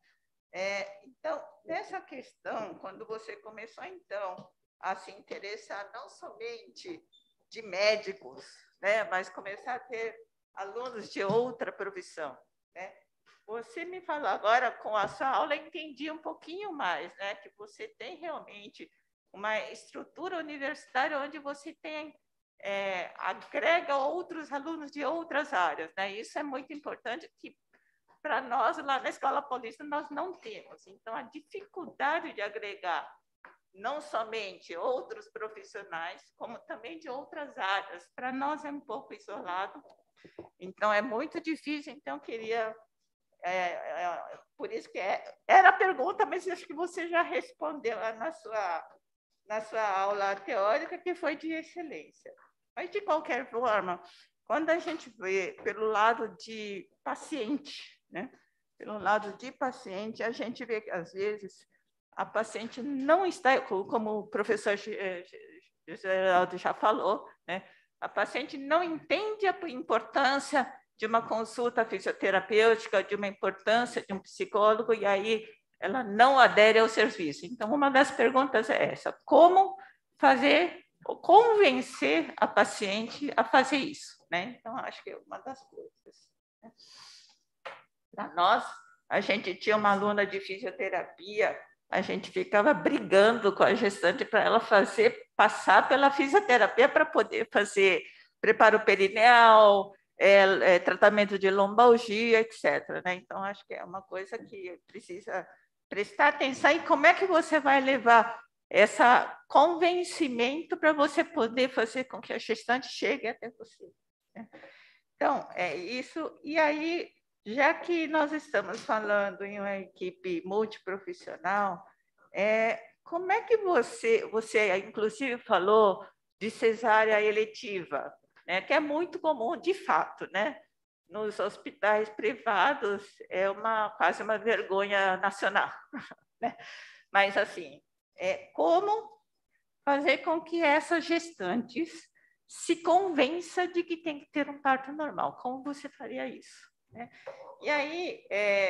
Então, nessa questão, quando você começou, então, a se interessar não somente de médicos, né, mas começar a ter alunos de outra profissão, né? Você me falou agora, com a sua aula, eu entendi um pouquinho mais, né, que você tem realmente uma estrutura universitária onde você tem, agrega outros alunos de outras áreas, né? Isso é muito importante, que para nós, lá na Escola Paulista, nós não temos. Então, a dificuldade de agregar não somente outros profissionais, como também de outras áreas, para nós é um pouco isolado. Então, é muito difícil. Então, queria... por isso que era a pergunta, mas acho que você já respondeu lá na sua aula teórica, que foi de excelência. Mas, de qualquer forma, quando a gente vê pelo lado de paciente, né? Pelo lado de paciente, a gente vê que, às vezes, a paciente não está, como o professor Geraldo já falou, né? A paciente não entende a importância de uma consulta fisioterapêutica, de uma importância de um psicólogo, e aí ela não adere ao serviço. Então, uma das perguntas é essa: como convencer a paciente a fazer isso, né? Então, acho que é uma das coisas, né? Para nós, a gente tinha uma aluna de fisioterapia, a gente ficava brigando com a gestante para ela passar pela fisioterapia para poder fazer preparo perineal, tratamento de lombalgia, etc., né? Então, acho que é uma coisa que precisa prestar atenção. E como é que você vai levar esse convencimento para você poder fazer com que a gestante chegue até você, né? Então, é isso. E aí, já que nós estamos falando em uma equipe multiprofissional, como é que você inclusive falou de cesárea eletiva, né, que é muito comum, de fato, né? Nos hospitais privados é quase uma vergonha nacional, né? Mas, assim, como fazer com que essas gestantes se convença de que tem que ter um parto normal? Como você faria isso, né? E aí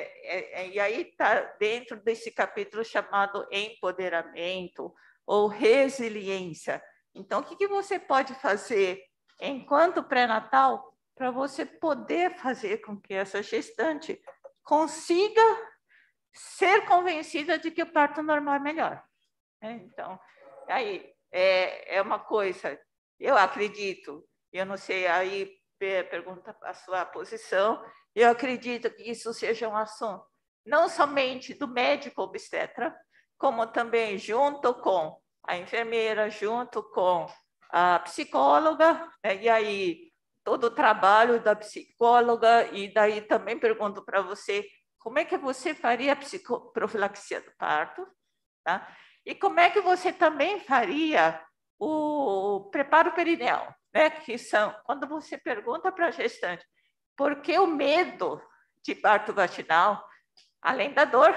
está dentro desse capítulo chamado empoderamento ou resiliência. Então, o que você pode fazer enquanto pré-natal para você poder fazer com que essa gestante consiga ser convencida de que o parto normal é melhor, né? Então, aí é uma coisa, eu acredito, eu não sei, aí pergunta a sua posição, eu acredito que isso seja um assunto não somente do médico obstetra, como também junto com a enfermeira, junto com a psicóloga, né? E aí todo o trabalho da psicóloga, e daí também pergunto para você, como é que você faria a profilaxia do parto, tá? E como é que você também faria o preparo perineal, né? Que são, quando você pergunta para a gestante por que o medo de parto vaginal, além da dor,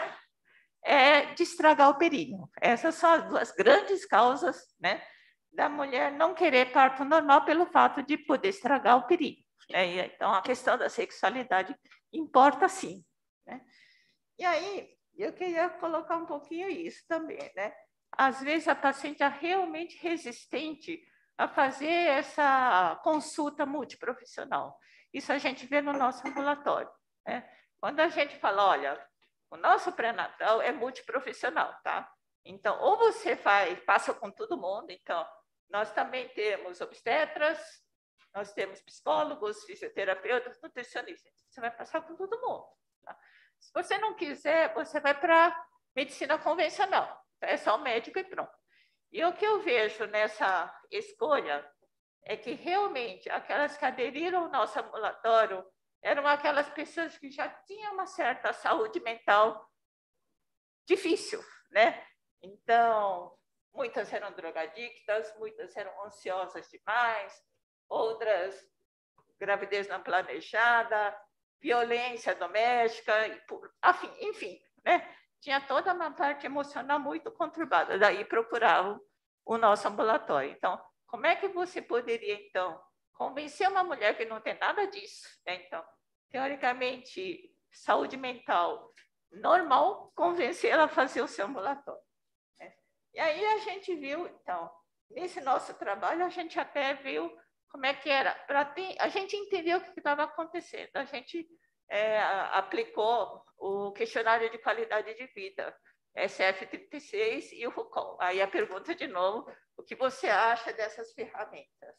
é de estragar o períneo. Essas são as duas grandes causas, né, da mulher não querer parto normal, pelo fato de poder estragar o períneo, né? Então, a questão da sexualidade importa, sim, né? E aí, eu queria colocar um pouquinho isso também, né? Às vezes, a paciente é realmente resistente a fazer essa consulta multiprofissional. Isso a gente vê no nosso ambulatório, né? Quando a gente fala, olha, o nosso pré-natal é multiprofissional, tá? Então, ou você passa com todo mundo, então, nós também temos obstetras, nós temos psicólogos, fisioterapeutas, nutricionistas. Você vai passar com todo mundo, tá? Se você não quiser, você vai para medicina convencional. É só o médico e pronto. E o que eu vejo nessa escolha é que realmente aquelas que aderiram ao nosso ambulatório eram aquelas pessoas que já tinham uma certa saúde mental difícil, né? Então, muitas eram drogadictas, muitas eram ansiosas demais, outras gravidez não planejada, violência doméstica, enfim, né? Tinha toda uma parte emocional muito conturbada, daí procuravam o nosso ambulatório. Então, como é que você poderia, então, convencer uma mulher que não tem nada disso, né? Então, teoricamente, saúde mental normal convencê-la a fazer o seu ambulatório. Né? E aí a gente viu, então, nesse nosso trabalho, a gente até viu como é que era. A gente entendeu o que estava acontecendo. A gente aplicou o questionário de qualidade de vida, SF36 e o RUCOM. Aí a pergunta de novo, o que você acha dessas ferramentas?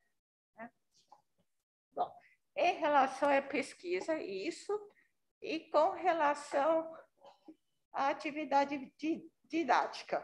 Bom, em relação à pesquisa, isso, e com relação à atividade didática.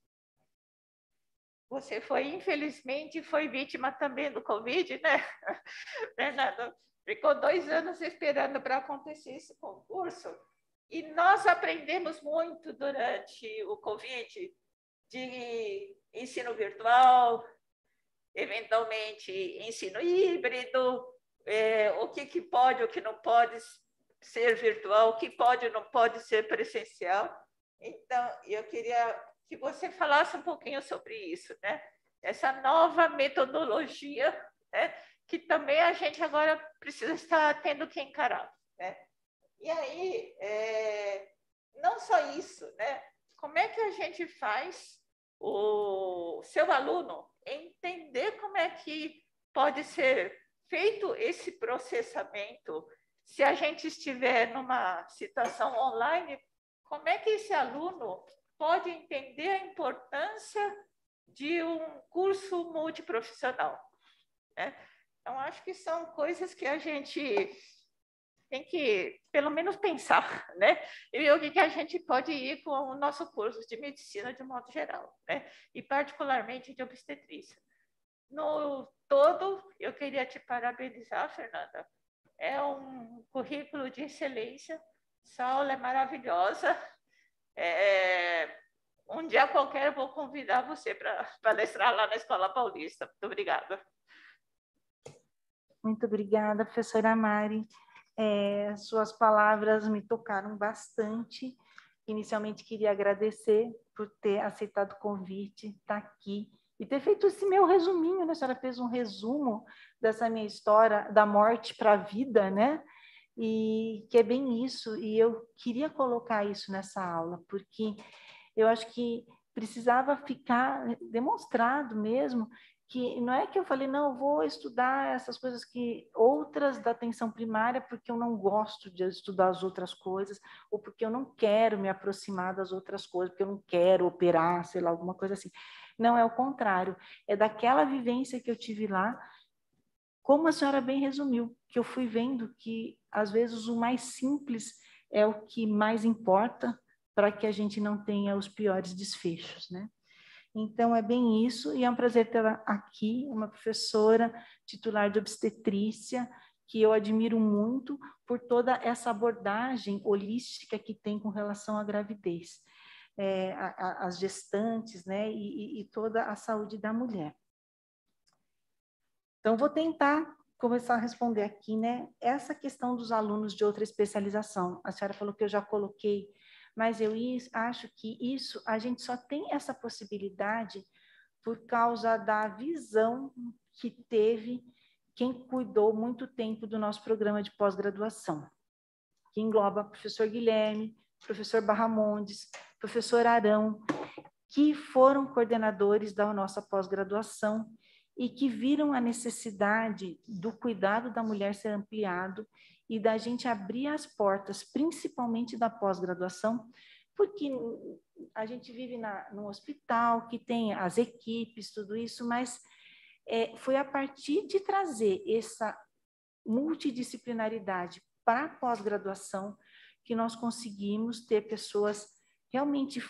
Você infelizmente, foi vítima também do Covid, né, Fernando? Ficou 2 anos esperando para acontecer esse concurso, e nós aprendemos muito durante o Covid de ensino virtual, eventualmente ensino híbrido, o que pode, o que não pode ser virtual, o que pode ou não pode ser presencial. Então, eu queria que você falasse um pouquinho sobre isso, né? Essa nova metodologia, né? Que também a gente agora precisa estar tendo que encarar, né? E aí, não só isso, né? Como é que a gente faz o seu aluno entender como é que pode ser feito esse processamento? Se a gente estiver numa situação online, como é que esse aluno pode entender a importância de um curso multiprofissional, né? Então, acho que são coisas que a gente tem que, pelo menos, pensar, né? E ver o que a gente pode ir com o nosso curso de medicina de modo geral, né? E particularmente de obstetrícia. No todo, eu queria te parabenizar, Fernanda. É um currículo de excelência. Essa aula é maravilhosa. Um dia qualquer eu vou convidar você para palestrar lá na Escola Paulista. Muito obrigada. Muito obrigada, professora Mari. Suas palavras me tocaram bastante. Inicialmente, queria agradecer por ter aceitado o convite, estar aqui e ter feito esse meu resuminho, né? A senhora fez um resumo dessa minha história, da morte para a vida, né? E que é bem isso, e eu queria colocar isso nessa aula, porque eu acho que precisava ficar demonstrado mesmo que não é que eu falei, não, eu vou estudar essas coisas que outras da atenção primária porque eu não gosto de estudar as outras coisas, ou porque eu não quero me aproximar das outras coisas, porque eu não quero operar, sei lá, alguma coisa assim. Não, é o contrário, é daquela vivência que eu tive lá, como a senhora bem resumiu, que eu fui vendo que, às vezes, o mais simples é o que mais importa para que a gente não tenha os piores desfechos, né? Então, é bem isso, e é um prazer ter aqui uma professora titular de obstetrícia, que eu admiro muito por toda essa abordagem holística que tem com relação à gravidez, as gestantes, né, e toda a saúde da mulher. Então, vou tentar começar a responder aqui, né, essa questão dos alunos de outra especialização. A senhora falou que eu já coloquei, mas eu acho que isso, a gente só tem essa possibilidade por causa da visão que teve quem cuidou muito tempo do nosso programa de pós-graduação, que engloba professor Guilherme, professor Barramondes, professor Arão, que foram coordenadores da nossa pós-graduação e que viram a necessidade do cuidado da mulher ser ampliado e da gente abrir as portas, principalmente da pós-graduação, porque a gente vive num hospital que tem as equipes, tudo isso, mas foi a partir de trazer essa multidisciplinaridade para a pós-graduação que nós conseguimos ter pessoas realmente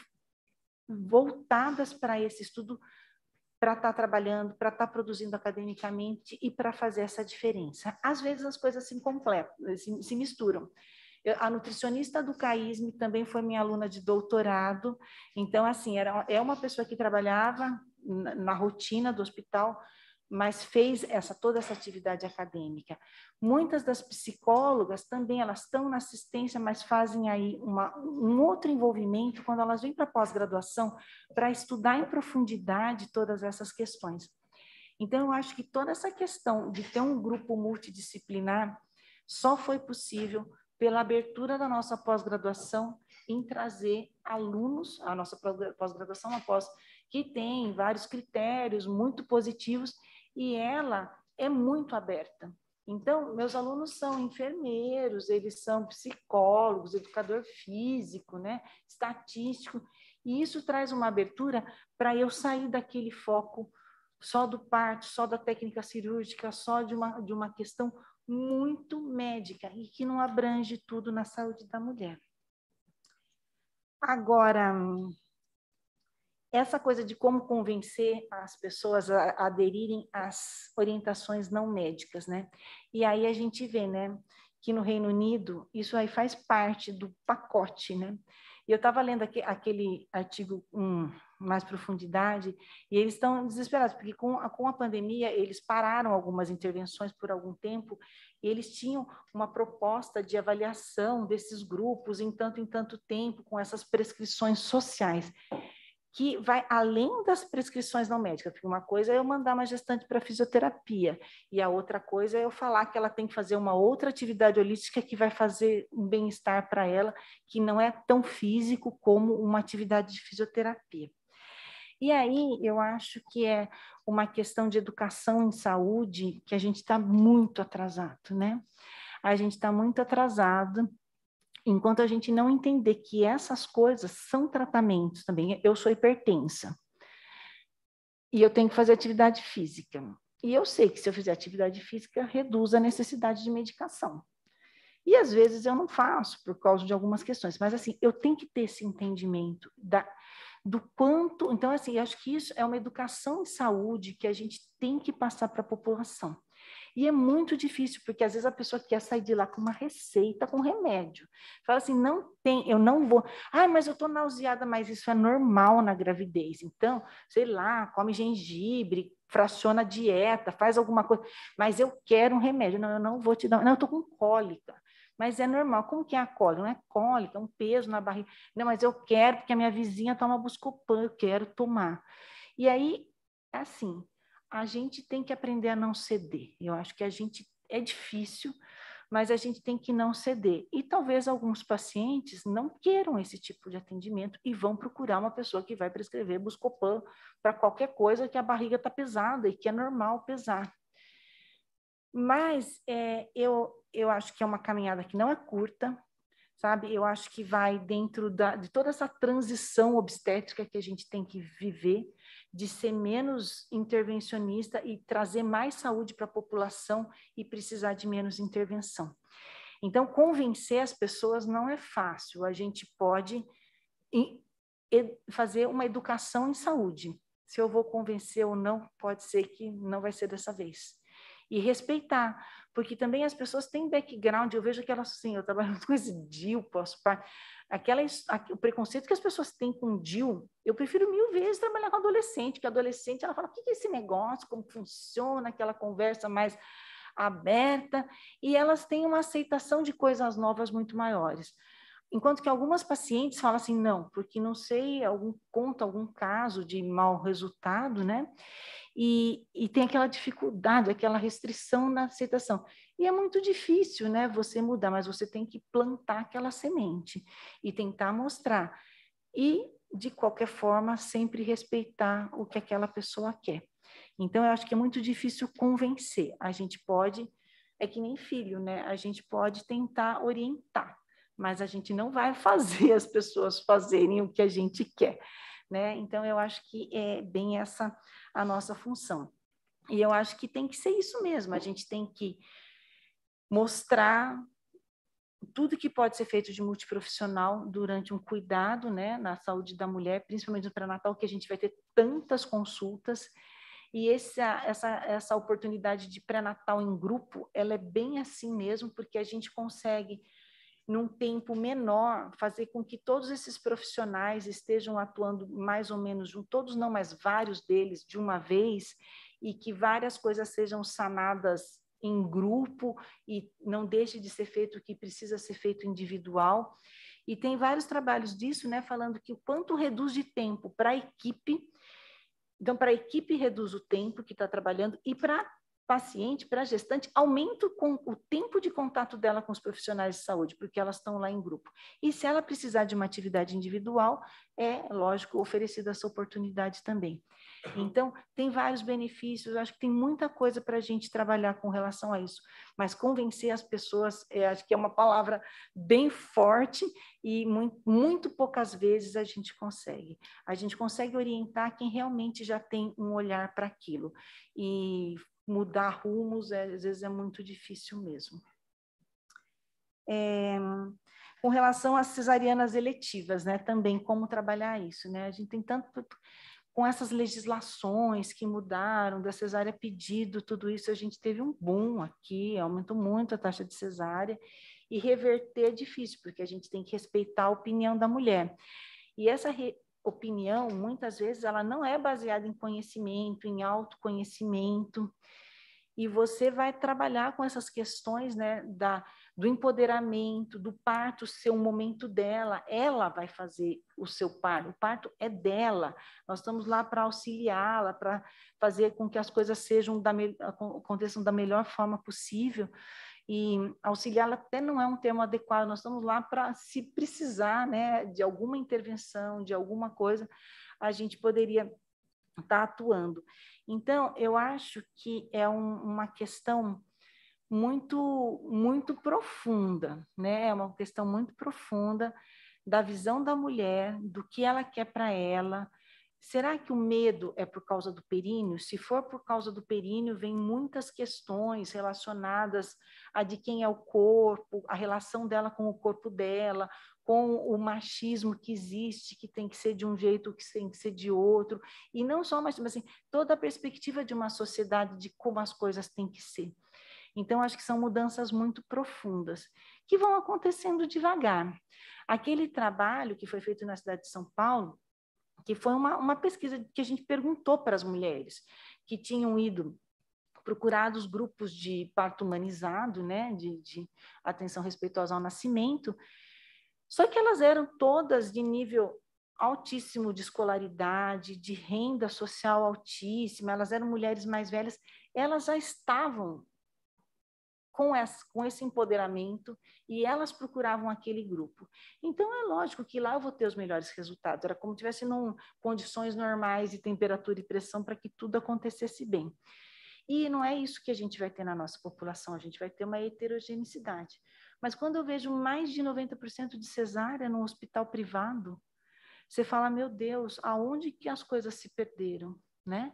voltadas para esse estudo, para estar trabalhando, para estar produzindo academicamente e para fazer essa diferença. Às vezes as coisas se misturam. A nutricionista do CAISM também foi minha aluna de doutorado, então, assim, é uma pessoa que trabalhava na rotina do hospital, mas fez toda essa atividade acadêmica. Muitas das psicólogas também, elas estão na assistência, mas fazem aí um outro envolvimento quando elas vêm para a pós-graduação para estudar em profundidade todas essas questões. Então, eu acho que toda essa questão de ter um grupo multidisciplinar só foi possível pela abertura da nossa pós-graduação em trazer alunos, a nossa pós-graduação, uma pós que tem vários critérios muito positivos, e ela é muito aberta. Então, meus alunos são enfermeiros, eles são psicólogos, educador físico, né, estatístico, e isso traz uma abertura para eu sair daquele foco só do parto, só da técnica cirúrgica, só de uma questão muito médica e que não abrange tudo na saúde da mulher. Agora, essa coisa de como convencer as pessoas a aderirem às orientações não médicas, né? E aí a gente vê, né, que no Reino Unido isso aí faz parte do pacote, né? E eu estava lendo aquele artigo com mais profundidade, e eles estão desesperados, porque com a pandemia eles pararam algumas intervenções por algum tempo, e eles tinham uma proposta de avaliação desses grupos em tanto tempo, com essas prescrições sociais, que vai além das prescrições não médicas, porque uma coisa é eu mandar uma gestante para fisioterapia, e a outra coisa é eu falar que ela tem que fazer uma outra atividade holística que vai fazer um bem-estar para ela, que não é tão físico como uma atividade de fisioterapia. E aí eu acho que é uma questão de educação em saúde que a gente está muito atrasado, né? A gente está muito atrasado, enquanto a gente não entender que essas coisas são tratamentos também. Eu sou hipertensa e eu tenho que fazer atividade física. E eu sei que se eu fizer atividade física, reduz a necessidade de medicação. E às vezes eu não faço por causa de algumas questões, mas assim, eu tenho que ter esse entendimento do quanto... Então, assim, eu acho que isso é uma educação em saúde que a gente tem que passar para a população. E é muito difícil, porque às vezes a pessoa quer sair de lá com uma receita, com remédio. Fala assim, não tem, eu não vou... Ah, mas eu estou nauseada, mas isso é normal na gravidez. Então, sei lá, come gengibre, fraciona a dieta, faz alguma coisa. Mas eu quero um remédio. Não, eu não vou te dar... Não, eu estou com cólica. Mas é normal. Como que é a cólica? Não é cólica, é um peso na barriga. Não, mas eu quero, porque a minha vizinha toma Buscopan, eu quero tomar. E aí, assim... a gente tem que aprender a não ceder. Eu acho que é difícil, mas a gente tem que não ceder. E talvez alguns pacientes não queiram esse tipo de atendimento e vão procurar uma pessoa que vai prescrever Buscopan para qualquer coisa que a barriga está pesada e que é normal pesar. Mas eu acho que é uma caminhada que não é curta, sabe? Eu acho que vai dentro de toda essa transição obstétrica que a gente tem que viver, de ser menos intervencionista e trazer mais saúde para a população e precisar de menos intervenção. Então, convencer as pessoas não é fácil. A gente pode fazer uma educação em saúde. Se eu vou convencer ou não, pode ser que não vai ser dessa vez. E respeitar, porque também as pessoas têm background, eu vejo que elas, assim, eu trabalho com esse DIU, pós-parto, o preconceito que as pessoas têm com DIU, eu prefiro 1000 vezes trabalhar com adolescente, que adolescente, ela fala, o que é esse negócio, como funciona, aquela conversa mais aberta, e elas têm uma aceitação de coisas novas muito maiores. Enquanto que algumas pacientes falam assim, não, porque não sei, conta algum caso de mau resultado, né? E tem aquela dificuldade, aquela restrição na aceitação. E é muito difícil, né, você mudar, mas você tem que plantar aquela semente e tentar mostrar. E, de qualquer forma, sempre respeitar o que aquela pessoa quer. Então, eu acho que é muito difícil convencer. A gente pode, é que nem filho, né? A gente pode tentar orientar, mas a gente não vai fazer as pessoas fazerem o que a gente quer, né? Então, eu acho que é bem essa a nossa função. E eu acho que tem que ser isso mesmo, a gente tem que mostrar tudo que pode ser feito de multiprofissional durante um cuidado, né, na saúde da mulher, principalmente no pré-natal, que a gente vai ter tantas consultas, e essa oportunidade de pré-natal em grupo, ela é bem assim mesmo, porque a gente consegue, num tempo menor, fazer com que todos esses profissionais estejam atuando mais ou menos, todos não, mas vários deles de uma vez, e que várias coisas sejam sanadas em grupo e não deixe de ser feito o que precisa ser feito individual. E tem vários trabalhos disso, né, falando que o quanto reduz de tempo para a equipe. Então, para a equipe reduz o tempo que está trabalhando e para paciente, para a gestante, aumenta o tempo de contato dela com os profissionais de saúde, porque elas estão lá em grupo. E se ela precisar de uma atividade individual, é, lógico, oferecida essa oportunidade também. Então, tem vários benefícios, acho que tem muita coisa para a gente trabalhar com relação a isso, mas convencer as pessoas, acho que é uma palavra bem forte e muito poucas vezes a gente consegue. A gente consegue orientar quem realmente já tem um olhar para aquilo. E mudar rumos, às vezes é muito difícil mesmo. Com relação às cesarianas eletivas, né, também como trabalhar isso, né? A gente tem tanto, com essas legislações que mudaram, da cesárea pedido, tudo isso, a gente teve um boom aqui, aumentou muito a taxa de cesárea, e reverter é difícil, porque a gente tem que respeitar a opinião da mulher. E essa opinião, muitas vezes, ela não é baseada em conhecimento, em autoconhecimento, e você vai trabalhar com essas questões, né, do empoderamento, do parto ser um momento dela, ela vai fazer o seu parto, o parto é dela, nós estamos lá para auxiliá-la, para fazer com que as coisas aconteçam da melhor forma possível, e auxiliá-la até não é um termo adequado, nós estamos lá para, se precisar, né, de alguma intervenção, de alguma coisa, a gente poderia estar atuando. Então, eu acho que é uma questão muito profunda, né? É uma questão muito profunda da visão da mulher, do que ela quer para ela. Será que o medo é por causa do períneo? Se for por causa do períneo, vem muitas questões relacionadas a de quem é o corpo, a relação dela com o corpo dela, com o machismo que existe, que tem que ser de um jeito, que tem que ser de outro, e não só machismo, mas assim, toda a perspectiva de uma sociedade de como as coisas têm que ser. Então, acho que são mudanças muito profundas, que vão acontecendo devagar. Aquele trabalho que foi feito na cidade de São Paulo, que foi uma pesquisa que a gente perguntou para as mulheres que tinham ido procurar os grupos de parto humanizado, né, de atenção respeitosa ao nascimento, só que elas eram todas de nível altíssimo de escolaridade, de renda social altíssima, elas eram mulheres mais velhas, elas já estavam com esse empoderamento e elas procuravam aquele grupo. Então, é lógico que lá eu vou ter os melhores resultados. Era como se tivesse condições normais de temperatura e pressão para que tudo acontecesse bem. E não é isso que a gente vai ter na nossa população, a gente vai ter uma heterogeneidade. Mas quando eu vejo mais de 90% de cesárea no hospital privado, você fala, meu Deus, aonde que as coisas se perderam, né?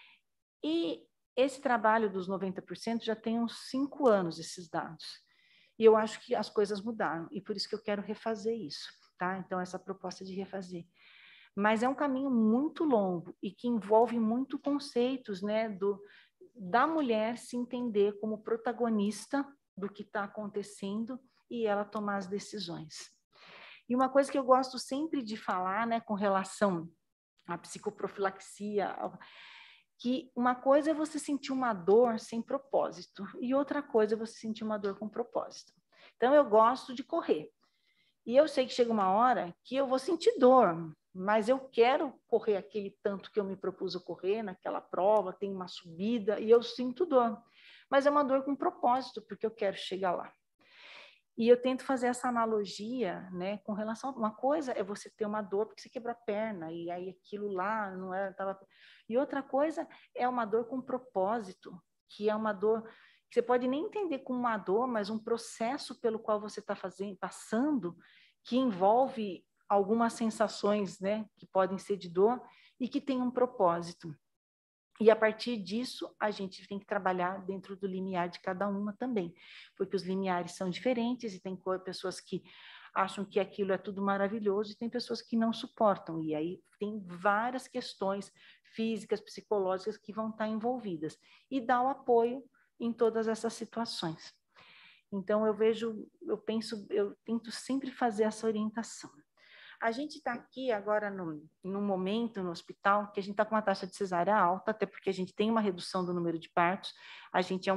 E esse trabalho dos 90% já tem uns 5 anos, esses dados. E eu acho que as coisas mudaram, e por isso que eu quero refazer isso, tá? Então, essa proposta de refazer. Mas é um caminho muito longo e que envolve muito conceitos, né, da mulher se entender como protagonista do que está acontecendo e ela tomar as decisões. E uma coisa que eu gosto sempre de falar, né, com relação à psicoprofilaxia, que uma coisa é você sentir uma dor sem propósito e outra coisa é você sentir uma dor com propósito. Então, eu gosto de correr. E eu sei que chega uma hora que eu vou sentir dor, mas eu quero correr aquele tanto que eu me propus a correr naquela prova, tem uma subida e eu sinto dor. Mas é uma dor com propósito, porque eu quero chegar lá. E eu tento fazer essa analogia, né, com relação a uma coisa é você ter uma dor porque você quebrou a perna e aí aquilo lá não era e outra coisa é uma dor com propósito, que é uma dor que você pode nem entender como uma dor, mas um processo pelo qual você está passando, que envolve algumas sensações, né, que podem ser de dor e que tem um propósito. E a partir disso, a gente tem que trabalhar dentro do limiar de cada uma também, porque os limiares são diferentes e tem pessoas que acham que aquilo é tudo maravilhoso e tem pessoas que não suportam. E aí tem várias questões físicas, psicológicas que vão estar envolvidas. E dá o apoio em todas essas situações. Então, eu tento sempre fazer essa orientação. A gente está aqui agora num momento no hospital que a gente está com uma taxa de cesárea alta, até porque a gente tem uma redução do número de partos, a gente é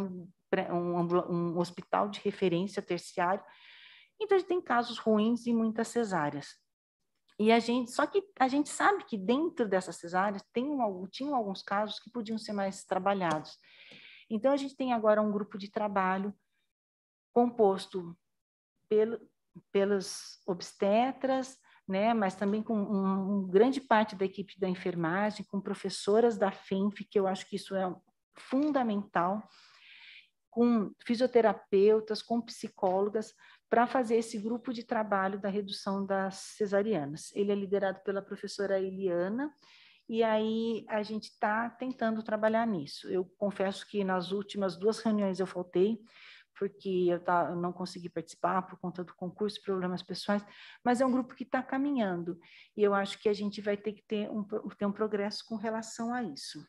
um hospital de referência terciário, então a gente tem casos ruins e muitas cesáreas. Só que a gente sabe que dentro dessas cesáreas tinham alguns casos que podiam ser mais trabalhados. Então, a gente tem agora um grupo de trabalho composto pelos obstetras, né, mas também com grande parte da equipe da enfermagem, com professoras da FENF, que eu acho que isso é fundamental, com fisioterapeutas, com psicólogas, para fazer esse grupo de trabalho da redução das cesarianas. Ele é liderado pela professora Eliana, e aí a gente está tentando trabalhar nisso. Eu confesso que nas últimas 2 reuniões eu faltei, porque eu não consegui participar por conta do concurso, problemas pessoais, mas é um grupo que está caminhando, e eu acho que a gente vai ter que ter um progresso com relação a isso.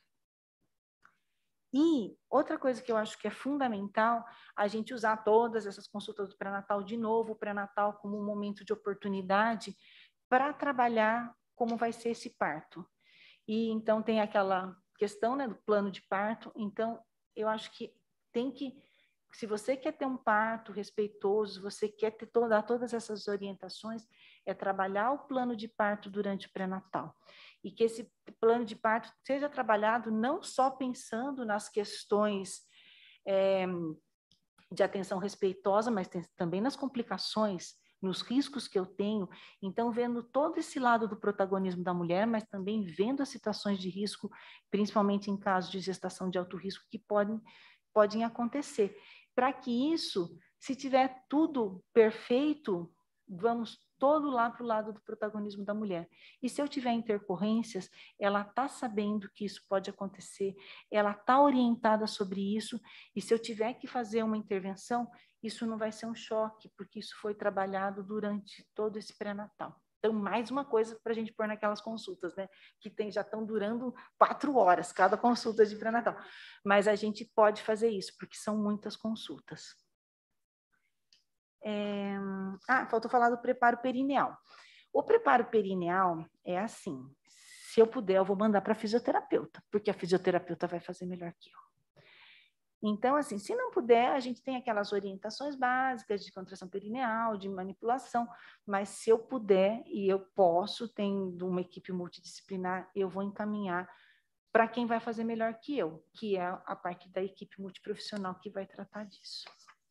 E outra coisa que eu acho que é fundamental, a gente usar todas essas consultas do pré-natal de novo, o pré-natal como um momento de oportunidade para trabalhar como vai ser esse parto. E então tem aquela questão, né, do plano de parto. Então, eu acho que se você quer ter um parto respeitoso, você quer dar todas essas orientações, é trabalhar o plano de parto durante o pré-natal. E que esse plano de parto seja trabalhado não só pensando nas questões de atenção respeitosa, mas também nas complicações, nos riscos que eu tenho. Então, vendo todo esse lado do protagonismo da mulher, mas também vendo as situações de risco, principalmente em casos de gestação de alto risco, que podem acontecer. Para que isso, se tiver tudo perfeito, vamos todo lá para o lado do protagonismo da mulher. E se eu tiver intercorrências, ela está sabendo que isso pode acontecer, ela está orientada sobre isso, e se eu tiver que fazer uma intervenção, isso não vai ser um choque, porque isso foi trabalhado durante todo esse pré-natal. Então, mais uma coisa para a gente pôr naquelas consultas, né? Que já estão durando 4 horas, cada consulta de pré-natal. Mas a gente pode fazer isso, porque são muitas consultas. Faltou falar do preparo perineal. O preparo perineal é assim, se eu puder, eu vou mandar para a fisioterapeuta, porque a fisioterapeuta vai fazer melhor que eu. Então, assim, se não puder, a gente tem aquelas orientações básicas de contração perineal, de manipulação, mas se eu puder e eu posso, tendo uma equipe multidisciplinar, eu vou encaminhar para quem vai fazer melhor que eu, que é a parte da equipe multiprofissional que vai tratar disso.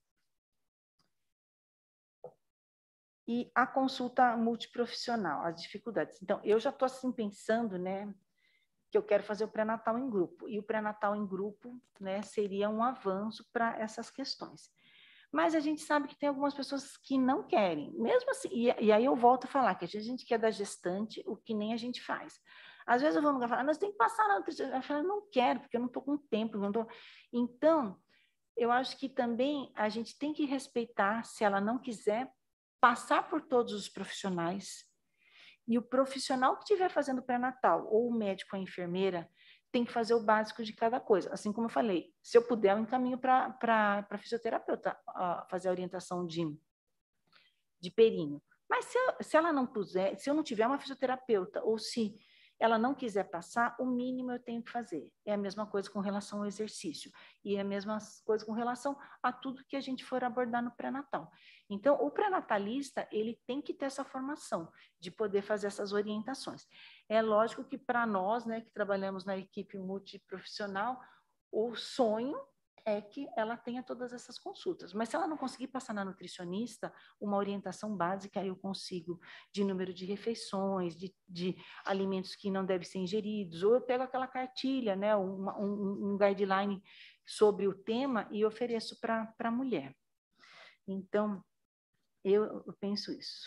E a consulta multiprofissional, as dificuldades. Então, eu já estou assim pensando, né, que eu quero fazer o pré-natal em grupo. E o pré-natal em grupo, né, seria um avanço para essas questões. Mas a gente sabe que tem algumas pessoas que não querem. Mesmo assim, e aí eu volto a falar que a gente quer da gestante o que nem a gente faz. Às vezes eu vou no lugar e falo, nós tem que passar na nutricionista. Eu falo, não quero, porque eu não estou com tempo. Não tô... Então, eu acho que também a gente tem que respeitar, se ela não quiser, passar por todos os profissionais, e o profissional que estiver fazendo pré-natal, ou o médico ou a enfermeira, tem que fazer o básico de cada coisa. Assim como eu falei, se eu puder, eu encaminho para a fisioterapeuta fazer a orientação de períneo. Mas se ela não puser, se eu não tiver uma fisioterapeuta, ou se ela não quiser passar, o mínimo eu tenho que fazer. É a mesma coisa com relação ao exercício. E é a mesma coisa com relação a tudo que a gente for abordar no pré-natal. Então, o pré-natalista, ele tem que ter essa formação de poder fazer essas orientações. É lógico que para nós, né, que trabalhamos na equipe multiprofissional, o sonho é que ela tenha todas essas consultas. Mas se ela não conseguir passar na nutricionista, uma orientação básica eu consigo, de número de refeições, de alimentos que não devem ser ingeridos, ou eu pego aquela cartilha, né, um guideline sobre o tema e ofereço para a mulher. Então, eu penso isso.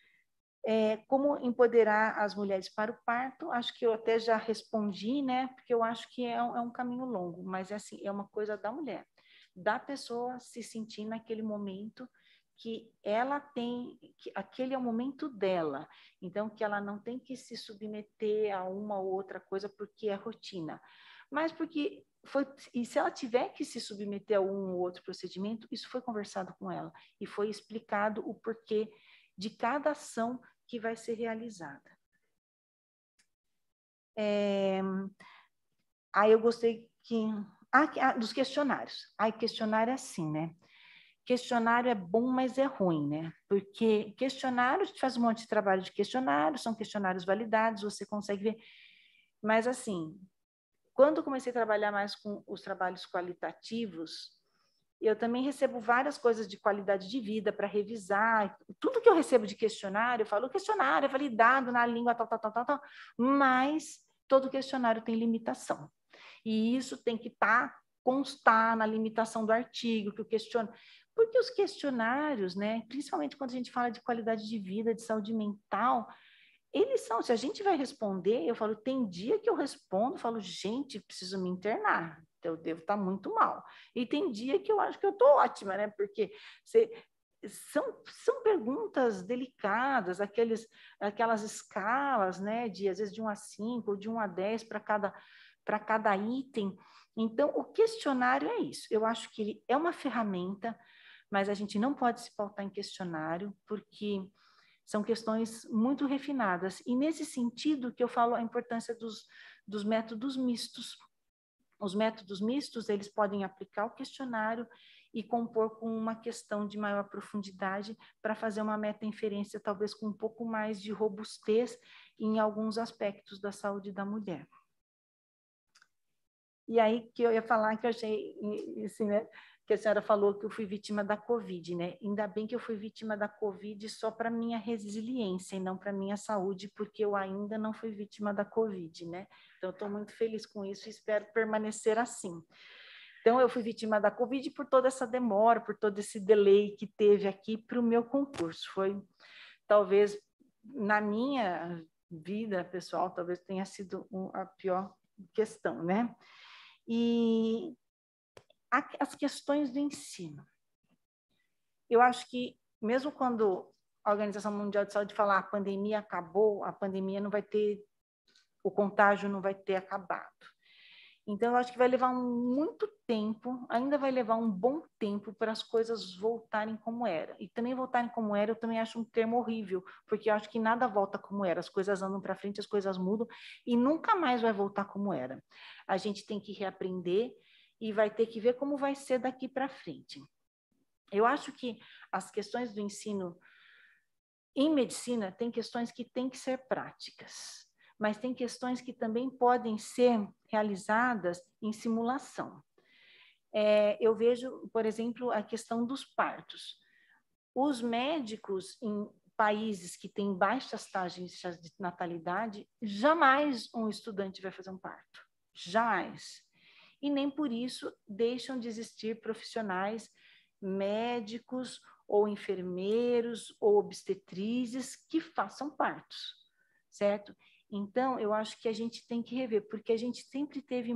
Como empoderar as mulheres para o parto, acho que eu até já respondi, né? Porque eu acho que é um caminho longo, mas assim, é uma coisa da mulher, da pessoa se sentir naquele momento que ela tem, que aquele é o momento dela, então que ela não tem que se submeter a uma ou outra coisa porque é rotina, mas porque e se ela tiver que se submeter a um ou outro procedimento, isso foi conversado com ela e foi explicado o porquê de cada ação que vai ser realizada. Aí eu gostei dos questionários. Questionário é assim, né? Questionário é bom, mas é ruim, né? Porque questionário, a gente faz um monte de trabalho de questionário, são questionários validados, você consegue ver. Mas, assim, quando eu comecei a trabalhar mais com os trabalhos qualitativos, eu também recebo várias coisas de qualidade de vida para revisar. Tudo que eu recebo de questionário, eu falo, o questionário é validado na língua tal, mas todo questionário tem limitação. E isso tem que constar na limitação do artigo, que o questionário... Porque os questionários, né, principalmente quando a gente fala de qualidade de vida, de saúde mental, eles são, se a gente vai responder, eu falo, tem dia que eu respondo, falo, gente, preciso me internar, eu devo estar muito mal. E tem dia que eu acho que eu estou ótima, né? Porque são perguntas delicadas, aquelas escalas, né? Às vezes de 1 a 5, ou de 1 a 10 para cada item. Então, o questionário é isso. Eu acho que ele é uma ferramenta, mas a gente não pode se pautar em questionário, porque são questões muito refinadas. E nesse sentido que eu falo a importância dos métodos mistos. Os métodos mistos, eles podem aplicar o questionário e compor com uma questão de maior profundidade para fazer uma meta-inferência, talvez com um pouco mais de robustez em alguns aspectos da saúde da mulher. E aí que eu ia falar que eu achei, assim, né, que a senhora falou que eu fui vítima da Covid, né? Ainda bem que eu fui vítima da Covid só para minha resiliência e não para minha saúde, porque eu ainda não fui vítima da Covid, né? Então, eu estou muito feliz com isso e espero permanecer assim. Então, eu fui vítima da Covid por toda essa demora, por todo esse delay que teve aqui para o meu concurso. Foi, talvez, na minha vida pessoal, talvez tenha sido a pior questão, né? E as questões do ensino. Eu acho que, mesmo quando a Organização Mundial de Saúde falar a pandemia acabou, a pandemia não vai ter, o contágio não vai ter acabado. Então, eu acho que vai levar muito tempo, ainda vai levar um bom tempo para as coisas voltarem como era. E também voltarem como era, eu também acho um termo horrível, porque eu acho que nada volta como era. As coisas andam para frente, as coisas mudam e nunca mais vai voltar como era. A gente tem que reaprender e vai ter que ver como vai ser daqui para frente. Eu acho que as questões do ensino em medicina tem questões que têm que ser práticas, mas tem questões que também podem ser realizadas em simulação. Eu vejo, por exemplo, a questão dos partos. Os médicos em países que têm baixas taxas de natalidade, jamais um estudante vai fazer um parto. Jamais. E nem por isso deixam de existir profissionais médicos ou enfermeiros ou obstetrizes que façam partos, certo? Então, eu acho que a gente tem que rever, porque a gente sempre teve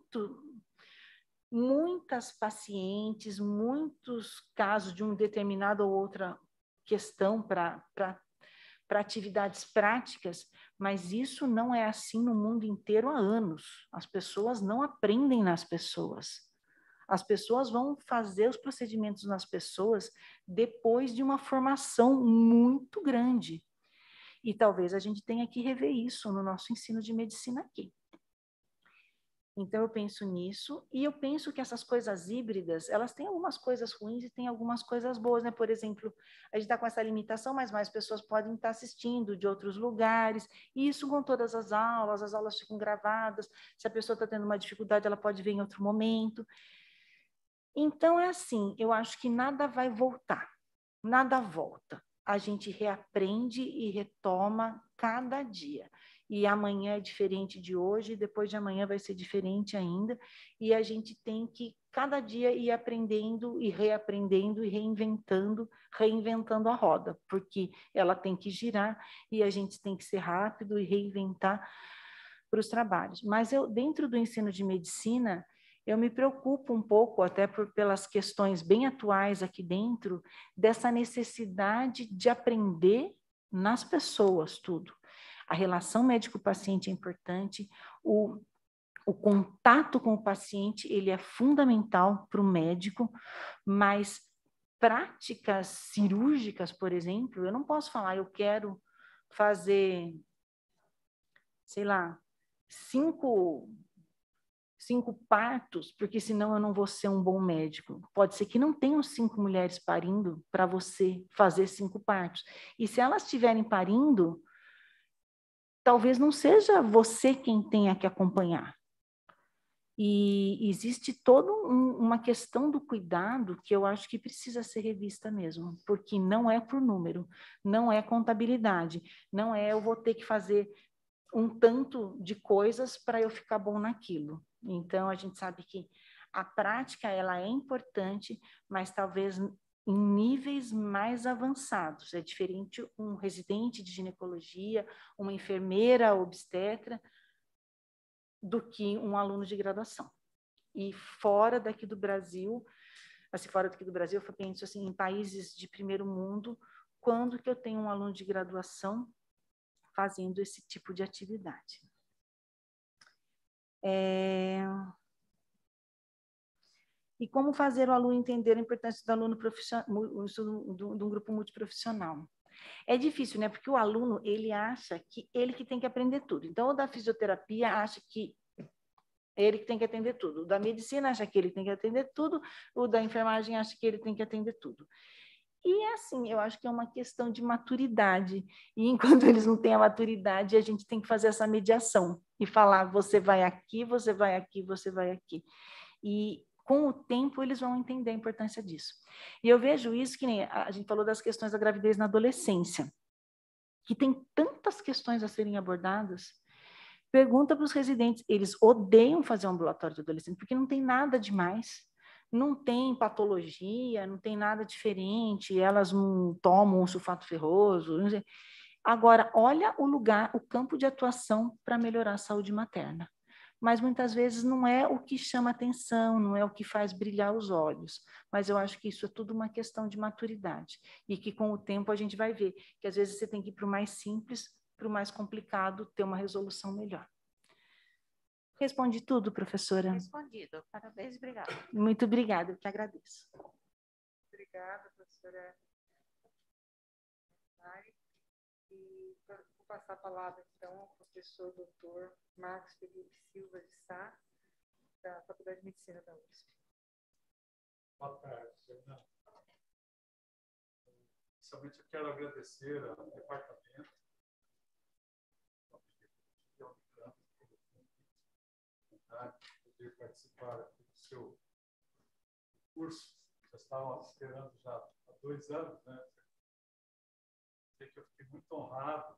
muitas pacientes, muitos casos de uma determinada ou outra questão para atividades práticas, mas isso não é assim no mundo inteiro há anos. As pessoas não aprendem nas pessoas. As pessoas vão fazer os procedimentos nas pessoas depois de uma formação muito grande. E talvez a gente tenha que rever isso no nosso ensino de medicina aqui. Então, eu penso nisso, e eu penso que essas coisas híbridas, elas têm algumas coisas ruins e têm algumas coisas boas, né? Por exemplo, a gente está com essa limitação, mas mais pessoas podem estar assistindo de outros lugares, e isso com todas as aulas ficam gravadas, se a pessoa está tendo uma dificuldade, ela pode ver em outro momento. Então, é assim, eu acho que nada vai voltar, nada volta. A gente reaprende e retoma cada dia. E amanhã é diferente de hoje, depois de amanhã vai ser diferente ainda, e a gente tem que, cada dia, ir aprendendo e reaprendendo e reinventando a roda, porque ela tem que girar e a gente tem que ser rápido e reinventar para os trabalhos. Mas dentro do ensino de medicina, eu me preocupo um pouco, até pelas questões bem atuais aqui dentro, dessa necessidade de aprender nas pessoas tudo. A relação médico-paciente é importante, o contato com o paciente ele é fundamental para o médico, mas práticas cirúrgicas, por exemplo, eu não posso falar, eu quero fazer, sei lá, 5 partos, porque senão eu não vou ser um bom médico. Pode ser que não tenham 5 mulheres parindo para você fazer 5 partos. E se elas estiverem parindo, talvez não seja você quem tenha que acompanhar. E existe toda uma questão do cuidado que eu acho que precisa ser revista mesmo, porque não é por número, não é contabilidade, não é eu vou ter que fazer um tanto de coisas para eu ficar bom naquilo. Então, a gente sabe que a prática ela é importante, mas talvez em níveis mais avançados. É diferente um residente de ginecologia, uma enfermeira obstetra, do que um aluno de graduação. E fora daqui do Brasil, eu penso assim, em países de primeiro mundo, quando que eu tenho um aluno de graduação fazendo esse tipo de atividade? E como fazer o aluno entender a importância do aluno profissional, de um grupo multiprofissional? É difícil, né? Porque o aluno, ele acha que ele que tem que aprender tudo. Então, o da fisioterapia acha que ele que tem que atender tudo. O da medicina acha que ele tem que atender tudo. O da enfermagem acha que ele tem que atender tudo. E, assim, eu acho que é uma questão de maturidade. E, enquanto eles não têm a maturidade, a gente tem que fazer essa mediação e falar, você vai aqui, você vai aqui, você vai aqui. E, com o tempo, eles vão entender a importância disso. E eu vejo isso que nem a gente falou das questões da gravidez na adolescência, que tem tantas questões a serem abordadas. Pergunta para os residentes, eles odeiam fazer um ambulatório de adolescente, porque não tem nada demais, não tem patologia, não tem nada diferente, elas não tomam um sulfato ferroso. Não sei. Agora, olha o lugar, o campo de atuação para melhorar a saúde materna. Mas muitas vezes não é o que chama atenção, não é o que faz brilhar os olhos. Mas eu acho que isso é tudo uma questão de maturidade. E que com o tempo a gente vai ver que às vezes você tem que ir para o mais simples, para o mais complicado, ter uma resolução melhor. Respondi tudo, professora? Respondido. Parabéns, obrigada. Muito obrigada, eu que agradeço. Obrigada, professora Mari. E vou passar a palavra, então, ao professor doutor Marcos Felipe Silva de Sá, da Faculdade de Medicina da USP. Boa tarde, Fernanda. Inicialmente, eu quero agradecer ao departamento, poder participar do seu curso. Já estavam esperando já há 2 anos, né? Sei que eu fiquei muito honrado,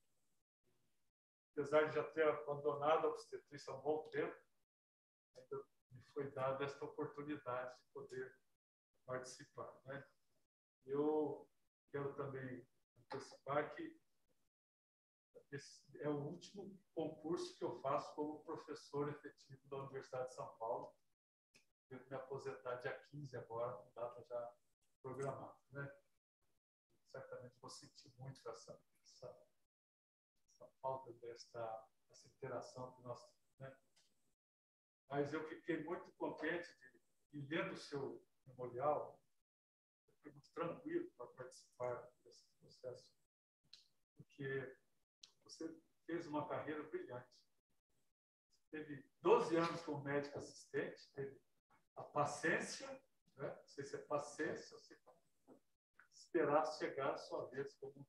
apesar de já ter abandonado a obstetrícia há um bom tempo, ainda me foi dada esta oportunidade de poder participar, né? Eu quero também antecipar que esse é o último concurso que eu faço como professor efetivo da Universidade de São Paulo. Eu me aposentar dia 15 agora, com data já programada, né? Certamente vou sentir muito essa falta dessa interação que nós temos, né? Mas eu fiquei muito contente de lendo o seu memorial. Eu fui muito tranquilo para participar desse processo, porque você fez uma carreira brilhante. Você teve 12 anos como médico assistente, teve a paciência, né? Não sei se é paciência ou se esperar chegar a sua vez como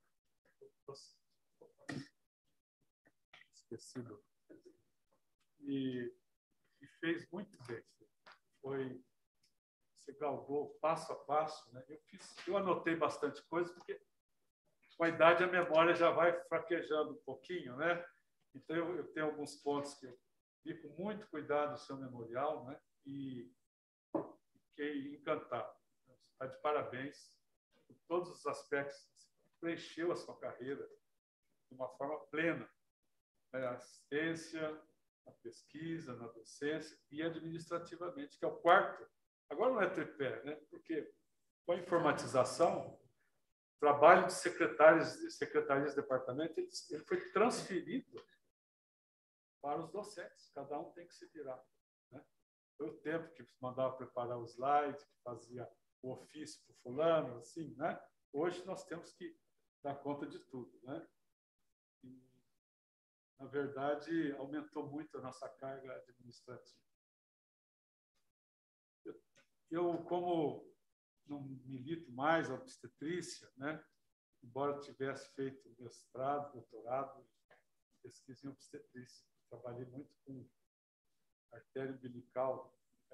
esquecido. E fez muito bem. Você galgou passo a passo, né? Eu anotei bastante coisa, porque com a idade a memória já vai fraquejando um pouquinho, né? Então eu tenho alguns pontos que eu vi com muito cuidado no seu memorial, né? E fiquei encantado. Você está de parabéns por todos os aspectos. Você preencheu a sua carreira de uma forma plena, né? A assistência, na pesquisa, na docência e administrativamente, que é o quarto. Agora não é tripé, né? Porque com a informatização, o trabalho de secretarias de departamento ele foi transferido para os docentes. Cada um tem que se virar, né? Foi o tempo que mandava preparar o slide, que fazia o ofício para o fulano, assim, né? Hoje nós temos que dar conta de tudo, né? E, na verdade, aumentou muito a nossa carga administrativa. Eu como não milito mais a obstetrícia, né? Embora tivesse feito mestrado, doutorado, pesquisa em obstetrícia. Trabalhei muito com artéria umbilical,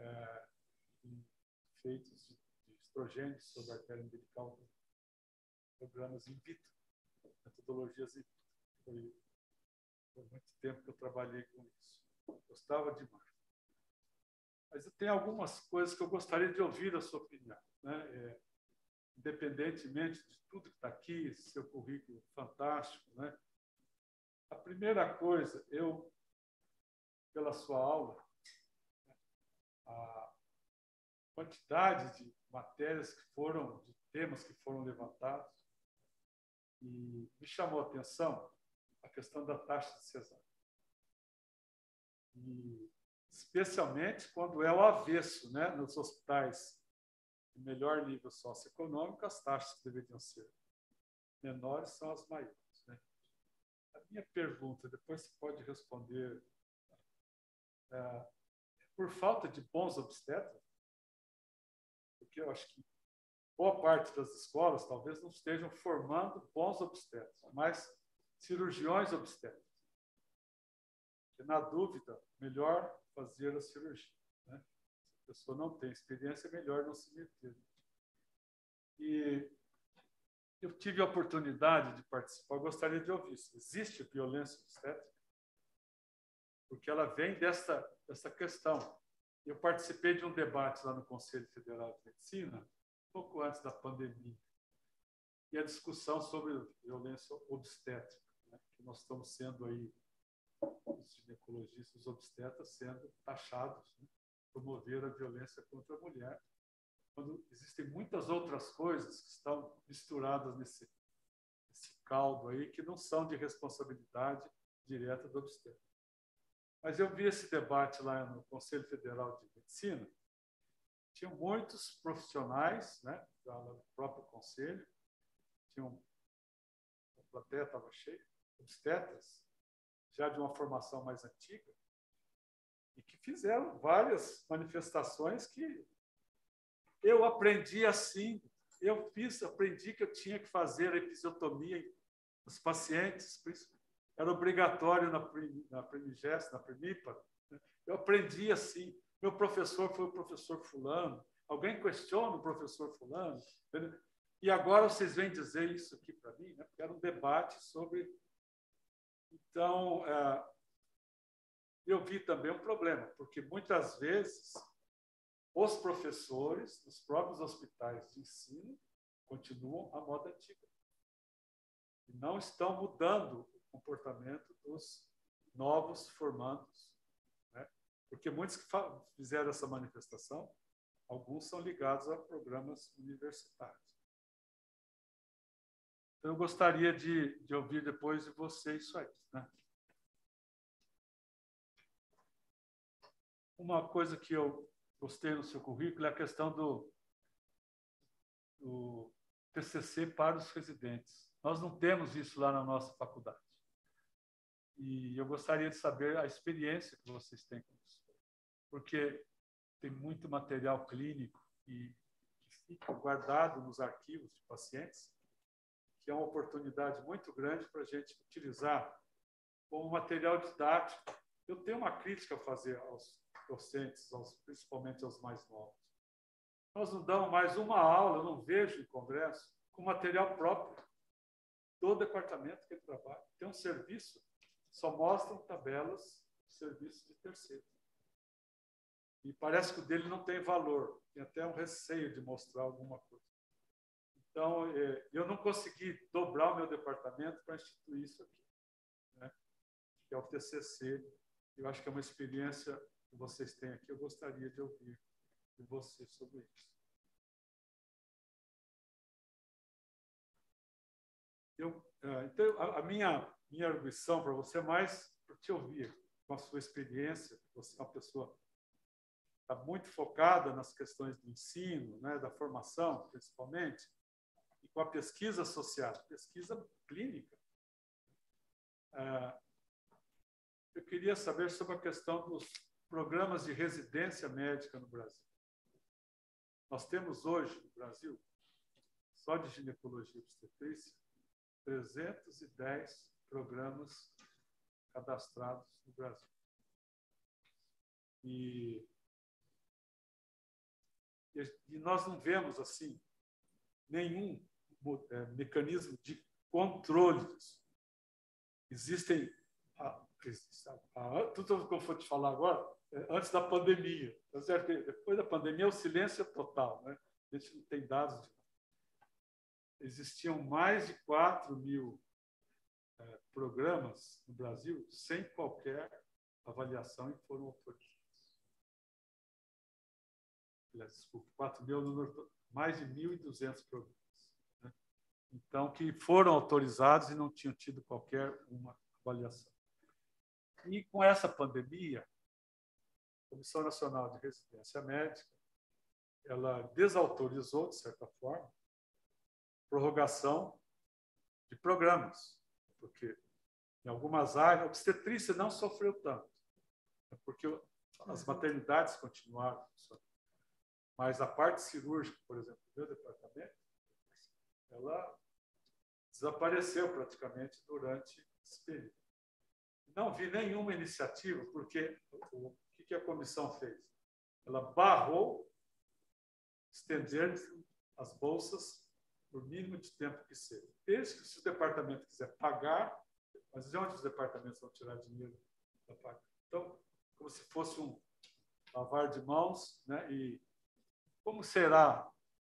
efeitos de estrogênios sobre a artéria umbilical, programas in vitro, metodologias in vitro. Foi muito tempo que eu trabalhei com isso. Gostava demais. Mas eu tenho algumas coisas que eu gostaria de ouvir a sua opinião, né? Independentemente de tudo que está aqui, seu currículo fantástico, né? A primeira coisa, pela sua aula, a quantidade de matérias de temas que foram levantados, e me chamou a atenção a questão da taxa de cesárea. E especialmente quando é o avesso, né? Nos hospitais de melhor nível socioeconômico, as taxas que deveriam ser menores são as maiores, né? A minha pergunta, depois você pode responder, por falta de bons obstetras, porque eu acho que boa parte das escolas talvez não estejam formando bons obstetras, mas cirurgiões obstetras. Porque, na dúvida, melhor fazer a cirurgia, né? Se a pessoa não tem experiência, é melhor não se meter. E eu tive a oportunidade de participar, eu gostaria de ouvir se existe violência obstétrica, porque ela vem dessa questão. Eu participei de um debate lá no Conselho Federal de Medicina, pouco antes da pandemia, e a discussão sobre violência obstétrica, né? Que nós estamos sendo aí, os ginecologistas, os obstetras, sendo taxados, né? Promover a violência contra a mulher, quando existem muitas outras coisas que estão misturadas nesse caldo aí, que não são de responsabilidade direta do obstetra. Mas eu vi esse debate lá no Conselho Federal de Medicina, tinham muitos profissionais, né, do próprio conselho, a plateia estava cheia, obstetras, já de uma formação mais antiga, e que fizeram várias manifestações que eu aprendi assim, aprendi que eu tinha que fazer a episiotomia nos pacientes, era obrigatório na Primigest, na Primípara. Eu aprendi assim. Meu professor foi o professor fulano. Alguém questiona o professor fulano? Entendeu? E agora vocês vêm dizer isso aqui para mim, né? Porque era um debate sobre... Então, eu vi também um problema, porque muitas vezes os professores dos próprios hospitais de ensino continuam a moda antiga. E não estão mudando o comportamento dos novos formandos, né? Porque muitos que fizeram essa manifestação, alguns são ligados a programas universitários. Então, eu gostaria de ouvir depois de você isso aí, né? Uma coisa que eu gostei no seu currículo é a questão do TCC para os residentes. Nós não temos isso lá na nossa faculdade. E eu gostaria de saber a experiência que vocês têm com isso. Porque tem muito material clínico que fica guardado nos arquivos de pacientes, que é uma oportunidade muito grande para a gente utilizar como material didático. Eu tenho uma crítica a fazer aos docentes, principalmente aos mais novos. Nós não damos mais uma aula, eu não vejo em congresso, com material próprio do departamento que ele trabalha. Tem um serviço, só mostram tabelas de serviço de terceiro. E parece que o dele não tem valor, tem até um receio de mostrar alguma coisa. Então, eu não consegui dobrar o meu departamento para instituir isso aqui, né? Que é o TCC. Eu acho que é uma experiência que vocês têm aqui, eu gostaria de ouvir de você sobre isso. Então, a minha arguição para você é mais para te ouvir, com a sua experiência. Você é uma pessoa que está muito focada nas questões do ensino, né, da formação, principalmente, e com a pesquisa associada, pesquisa clínica. Eu queria saber sobre a questão dos programas de residência médica no Brasil. Nós temos hoje, no Brasil, só de ginecologia e obstetrícia, 310 programas cadastrados no Brasil. E nós não vemos assim nenhum mecanismo de controle disso. Existem, tudo que eu vou te falar agora, antes da pandemia. Tá certo? Depois da pandemia, o silêncio é total, né? A gente não tem dados de nada. Existiam mais de 4.000 programas no Brasil sem qualquer avaliação e foram autorizados. Desculpe, 4.000, mais de 1.200 programas, né? Então, que foram autorizados e não tinham tido qualquer uma avaliação. E com essa pandemia, a Comissão Nacional de Residência Médica, ela desautorizou, de certa forma, prorrogação de programas, porque em algumas áreas a obstetrícia não sofreu tanto, porque as maternidades continuaram funcionando. Mas a parte cirúrgica, por exemplo, do meu departamento, ela desapareceu praticamente durante esse período. Não vi nenhuma iniciativa, porque o que a comissão fez? Ela barrou estender as bolsas por mínimo de tempo que seja. Desde que se o departamento quiser pagar, mas de onde os departamentos vão tirar dinheiro para pagar? Então, como se fosse um lavar de mãos, né? E como será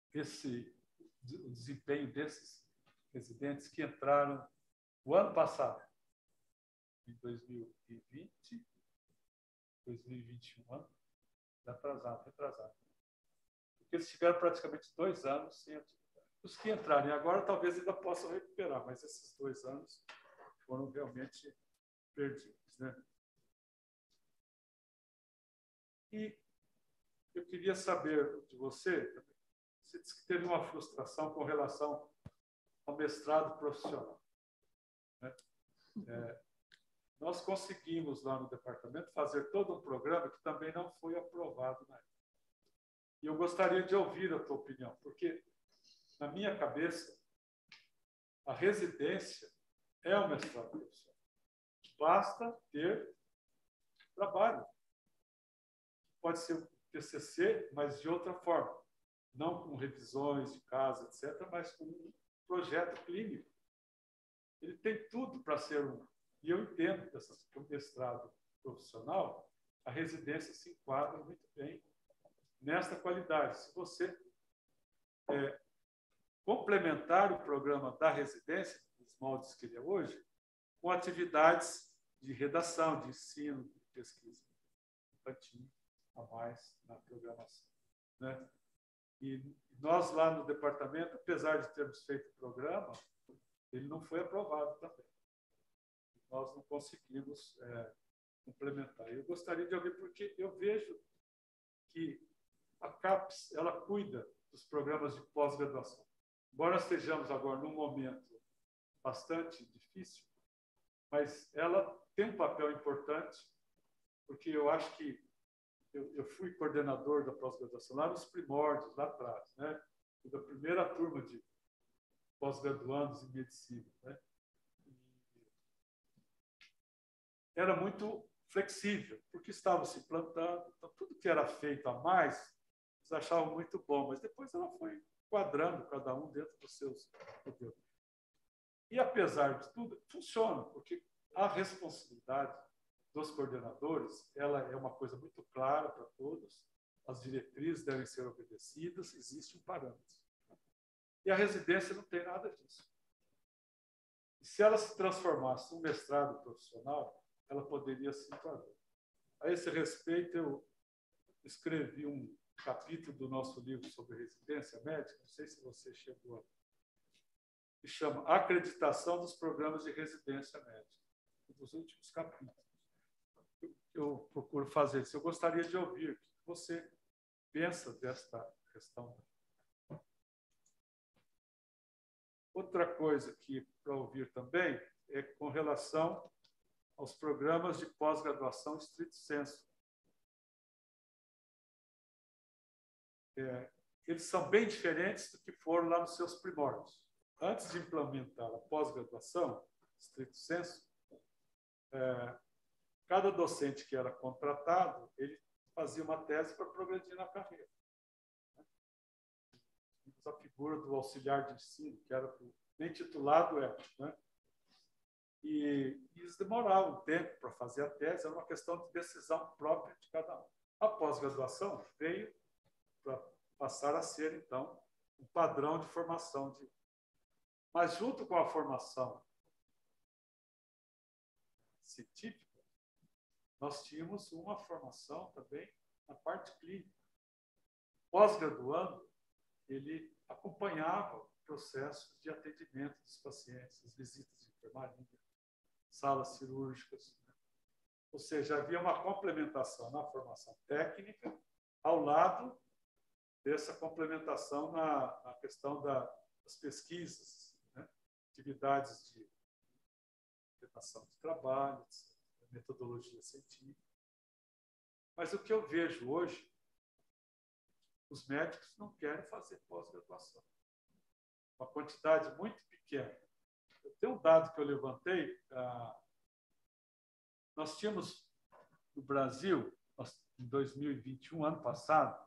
o desempenho desses residentes que entraram o ano passado, em 2020, 2021, retrasado. Porque eles tiveram praticamente 2 anos sem atividade. Os que entrarem agora talvez ainda possam recuperar, mas esses 2 anos foram realmente perdidos, né? E eu queria saber de você, você disse que teve uma frustração com relação ao mestrado profissional, né? Nós conseguimos lá no departamento fazer todo um programa que também não foi aprovado na época. E eu gostaria de ouvir a tua opinião, porque na minha cabeça a residência é o mestrado profissional. Basta ter trabalho. Pode ser um TCC, mas de outra forma, não com revisões de casa, etc., mas com um projeto clínico. Ele tem tudo para ser um. E eu entendo que o mestrado profissional, a residência se enquadra muito bem nesta qualidade. Se você complementar o programa da residência, dos moldes que ele é hoje, com atividades de redação, de ensino, de pesquisa infantil a mais na programação, né? E nós lá no departamento, apesar de termos feito o programa, ele não foi aprovado também. Nós não conseguimos complementar. Eu gostaria de ouvir, porque eu vejo que a CAPES ela cuida dos programas de pós-graduação. Embora estejamos agora num momento bastante difícil, mas ela tem um papel importante, porque eu acho que eu fui coordenador da pós-graduação lá nos primórdios, lá atrás, né? Da primeira turma de pós-graduandos em medicina, né? Era muito flexível, porque estavam se plantando, então tudo que era feito a mais, eles achavam muito bom, mas depois ela foi quadrando cada um dentro dos seus poderes. E, apesar de tudo, funciona, porque a responsabilidade dos coordenadores ela é uma coisa muito clara para todos, as diretrizes devem ser obedecidas, existe um parâmetro. E a residência não tem nada disso. E se ela se transformasse num mestrado profissional, ela poderia se enquadrar. A esse respeito, eu escrevi um capítulo do nosso livro sobre residência médica, não sei se você chegou a... que chama Acreditação dos Programas de Residência Médica, um dos últimos capítulos. Eu procuro fazer isso. Eu gostaria de ouvir o que você pensa desta questão. Outra coisa que para ouvir também é com relação aos programas de pós-graduação stricto sensu. Eles são bem diferentes do que foram lá nos seus primórdios. Antes de implementar a pós-graduação stricto sensu, cada docente que era contratado, ele fazia uma tese para progredir na carreira. A figura do auxiliar de ensino, que era nem titulado era, né? E eles demoravam um tempo para fazer a tese, era uma questão de decisão própria de cada um. A pós-graduação veio para passar a ser, então, um padrão de formação. Mas, junto com a formação científica, nós tínhamos uma formação também na parte clínica. Pós-graduando, ele acompanhava processos de atendimento dos pacientes, as visitas de enfermaria, salas cirúrgicas. Ou seja, havia uma complementação na formação técnica, ao lado dessa complementação na questão das pesquisas, né? Atividades de orientação de trabalho, metodologia científica. Mas o que eu vejo hoje, os médicos não querem fazer pós-graduação. Uma quantidade muito pequena. Eu tenho um dado que eu levantei. Nós tínhamos, no Brasil, em 2021, ano passado,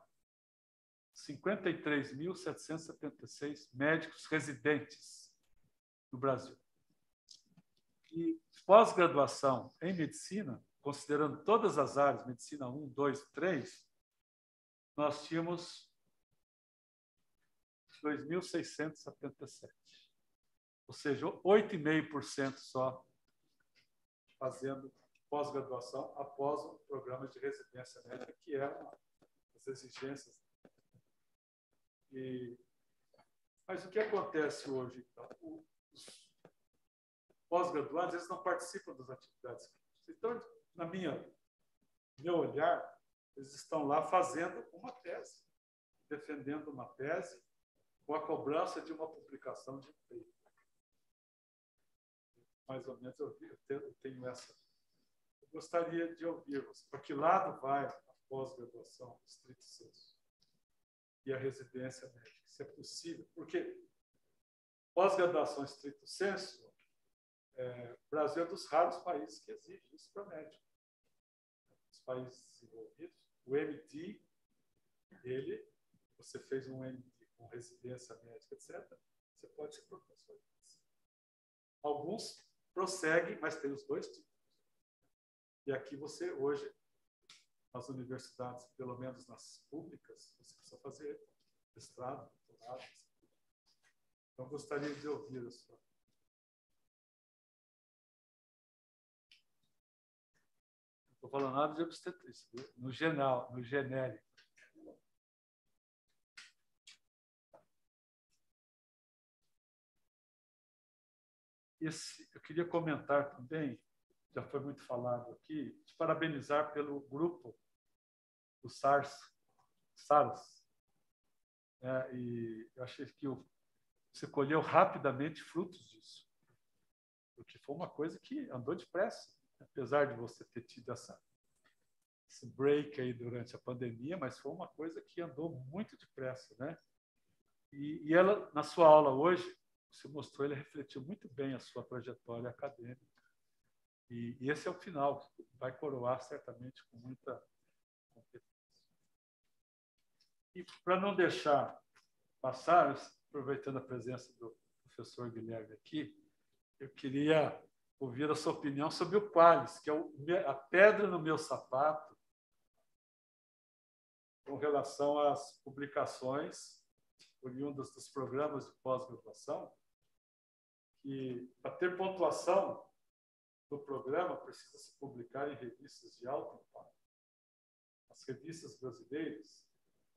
53.776 médicos residentes no Brasil. E pós-graduação em medicina, considerando todas as áreas, medicina 1, 2, 3, nós tínhamos 2.677. Ou seja, 8,5% só fazendo pós-graduação após o programa de residência médica, que eram as exigências. Mas o que acontece hoje, então? Os pós-graduados, eles não participam das atividades clínicas. Então, meu olhar, eles estão lá fazendo uma tese, defendendo uma tese com a cobrança de uma publicação de um paper. Mais ou menos eu tenho essa. Eu gostaria de ouvir-vos. Para que lado vai a pós-graduação, estrito sensu, e a residência médica? Se é possível. Porque pós-graduação estrito sensu, o Brasil é dos raros países que exige isso para médico. Os países desenvolvidos, o MD, você fez um MD com residência médica, etc., você pode ser professor. Alguns prosseguem, mas tem os dois tipos. E aqui você, hoje, nas universidades, pelo menos nas públicas, você precisa fazer mestrado, doutorado. Então, gostaria de ouvir a sua. Não estou falando nada de obstetrícia, no genérico. Eu queria comentar também, já foi muito falado aqui, te parabenizar pelo grupo do SARS. E eu achei que você colheu rapidamente frutos disso, porque foi uma coisa que andou depressa, apesar de você ter tido esse break aí durante a pandemia, mas foi uma coisa que andou muito depressa, né? E ela, na sua aula hoje, você mostrou, ele refletiu muito bem a sua trajetória acadêmica. E esse é o final, que vai coroar certamente com muita competência. E para não deixar passar, aproveitando a presença do professor Guilherme aqui, eu queria ouvir a sua opinião sobre o Qualis, que é a pedra no meu sapato com relação às publicações oriundas dos programas de pós-graduação, que, para ter pontuação do programa, precisa se publicar em revistas de alto impacto. As revistas brasileiras,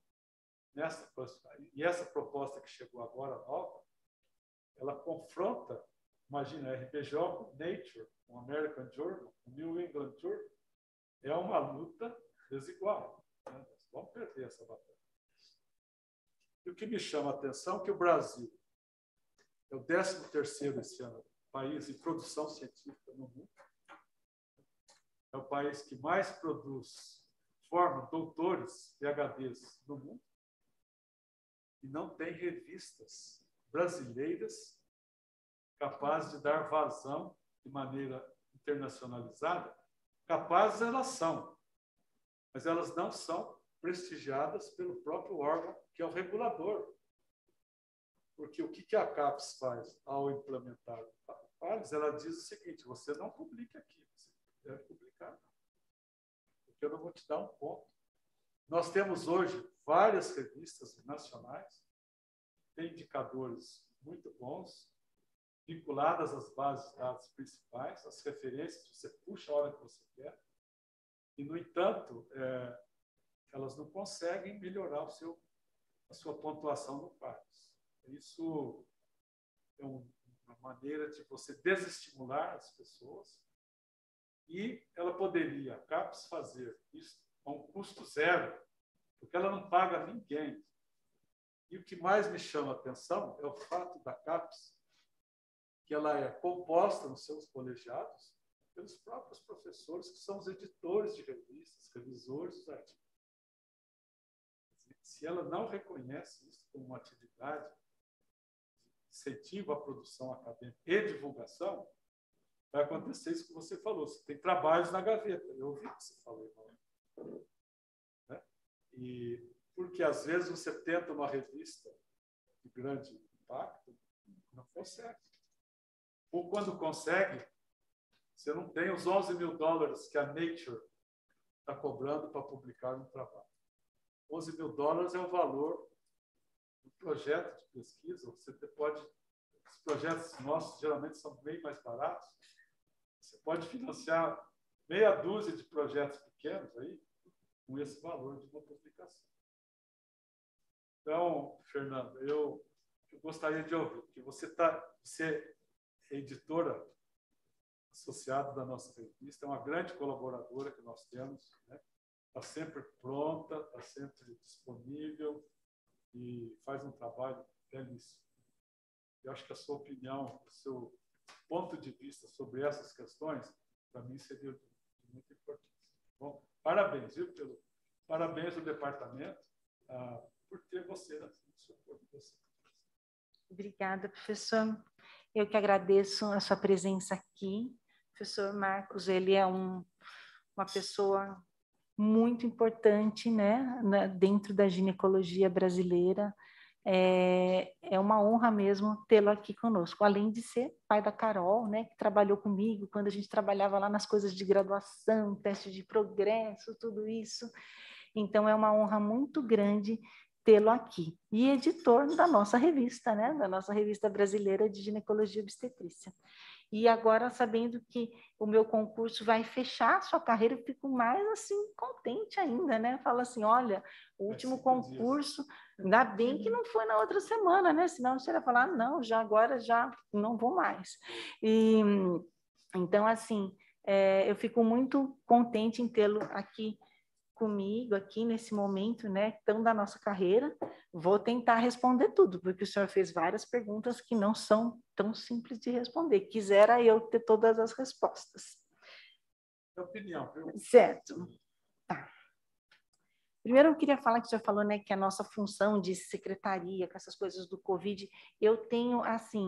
e essa proposta que chegou agora, nova, ela confronta, imagina, a RBJ com Nature, com American Journal, com New England Journal. É uma luta desigual. Né? Nós vamos perder essa batalha. E o que me chama a atenção é que o Brasil é o 13º esse ano país em produção científica no mundo. É o país que mais forma doutores e PhDs no mundo. E não tem revistas brasileiras capazes de dar vazão de maneira internacionalizada. Capazes elas são, mas elas não são prestigiadas pelo próprio órgão, que é o regulador. Porque o que a CAPES faz ao implementar a PALES? Ela diz o seguinte: você não publica aqui, você deve publicar, porque eu não vou te dar um ponto. Nós temos hoje várias revistas nacionais, tem indicadores muito bons, vinculadas às bases de dados principais, às referências, você puxa a hora que você quer, e, no entanto, elas não conseguem melhorar a sua pontuação no PALES. Isso é uma maneira de você desestimular as pessoas, e ela poderia, a CAPES, fazer isso a um custo zero, porque ela não paga ninguém. E o que mais me chama a atenção é o fato da CAPES, que ela é composta nos seus colegiados pelos próprios professores, que são os editores de revistas, revisores dos artigos. Se ela não reconhece isso como uma atividade de incentivo à produção acadêmica e divulgação, vai acontecer isso que você falou. Você tem trabalhos na gaveta. Eu ouvi o que você falou, né? E porque, às vezes, você tenta uma revista de grande impacto, não consegue. Ou, quando consegue, você não tem os $11.000 que a Nature está cobrando para publicar um trabalho. $11.000 é o valor do projeto de pesquisa. Você pode... Os projetos nossos, geralmente, são bem mais baratos. Você pode financiar meia dúzia de projetos pequenos aí com esse valor de uma publicação. Então, Fernando, eu gostaria de ouvir, que você é editora associada da nossa revista, é uma grande colaboradora que nós temos, né? Está sempre pronta, está sempre disponível e faz um trabalho belíssimo. Eu acho que a sua opinião, o seu ponto de vista sobre essas questões, para mim, seria de muita importância. Bom, parabéns, viu? Parabéns ao departamento por ter você no seu corpo. Obrigada, professor. Eu que agradeço a sua presença aqui. O professor Marcos, ele é uma pessoa muito importante, né, dentro da ginecologia brasileira. É uma honra mesmo tê-lo aqui conosco, além de ser pai da Carol, né, que trabalhou comigo quando a gente trabalhava lá nas coisas de graduação, teste de progresso, tudo isso. Então, é uma honra muito grande tê-lo aqui. E editor da nossa revista, né, da nossa revista brasileira de ginecologia e obstetrícia. E agora, sabendo que o meu concurso vai fechar a sua carreira, eu fico mais, assim, contente ainda, né? Falo assim, olha, o último concurso, ainda bem que não foi na outra semana, né? Senão você ia falar, não, agora já não vou mais. E, então, assim, eu fico muito contente em tê-lo aqui comigo, aqui nesse momento, né, tão da nossa carreira. Vou tentar responder tudo, porque o senhor fez várias perguntas que não são tão simples de responder. Quisera eu ter todas as respostas. É opinião, viu? Certo. Tá. Primeiro, eu queria falar que o senhor falou, né, que a nossa função de secretaria, com essas coisas do Covid, eu tenho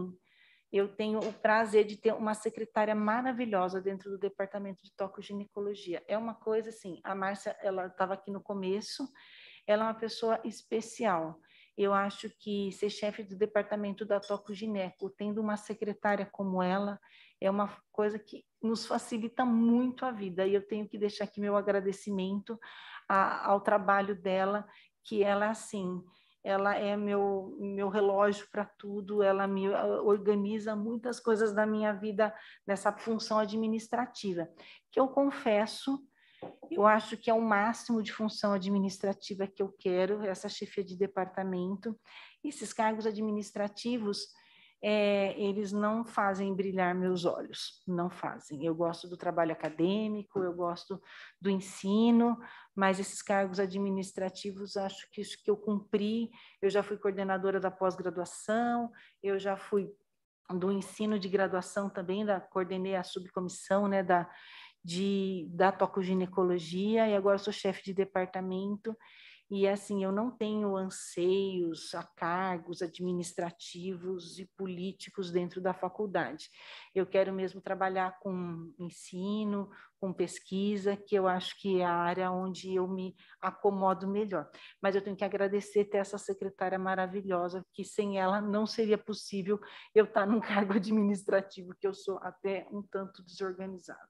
o prazer de ter uma secretária maravilhosa dentro do departamento de tocoginecologia. É uma coisa assim, a Márcia, ela estava aqui no começo, ela é uma pessoa especial. Eu acho que ser chefe do departamento da tocogineco, tendo uma secretária como ela, é uma coisa que nos facilita muito a vida. E eu tenho que deixar aqui meu agradecimento ao trabalho dela, que ela, assim, ela é meu relógio para tudo, ela me organiza muitas coisas da minha vida nessa função administrativa, que eu confesso, eu acho que é o máximo de função administrativa que eu quero, essa chefia de departamento. Esses cargos administrativos, eles não fazem brilhar meus olhos, não fazem. Eu gosto do trabalho acadêmico, eu gosto do ensino, mas esses cargos administrativos, acho que isso que eu cumpri. Eu já fui coordenadora da pós-graduação, eu já fui do ensino de graduação também, coordenei a subcomissão, né, da tocoginecologia, e agora sou chefe de departamento. E, assim, eu não tenho anseios a cargos administrativos e políticos dentro da faculdade. Eu quero mesmo trabalhar com ensino, com pesquisa, que eu acho que é a área onde eu me acomodo melhor. Mas eu tenho que agradecer ter essa secretária maravilhosa, que sem ela não seria possível eu estar num cargo administrativo, que eu sou até um tanto desorganizada.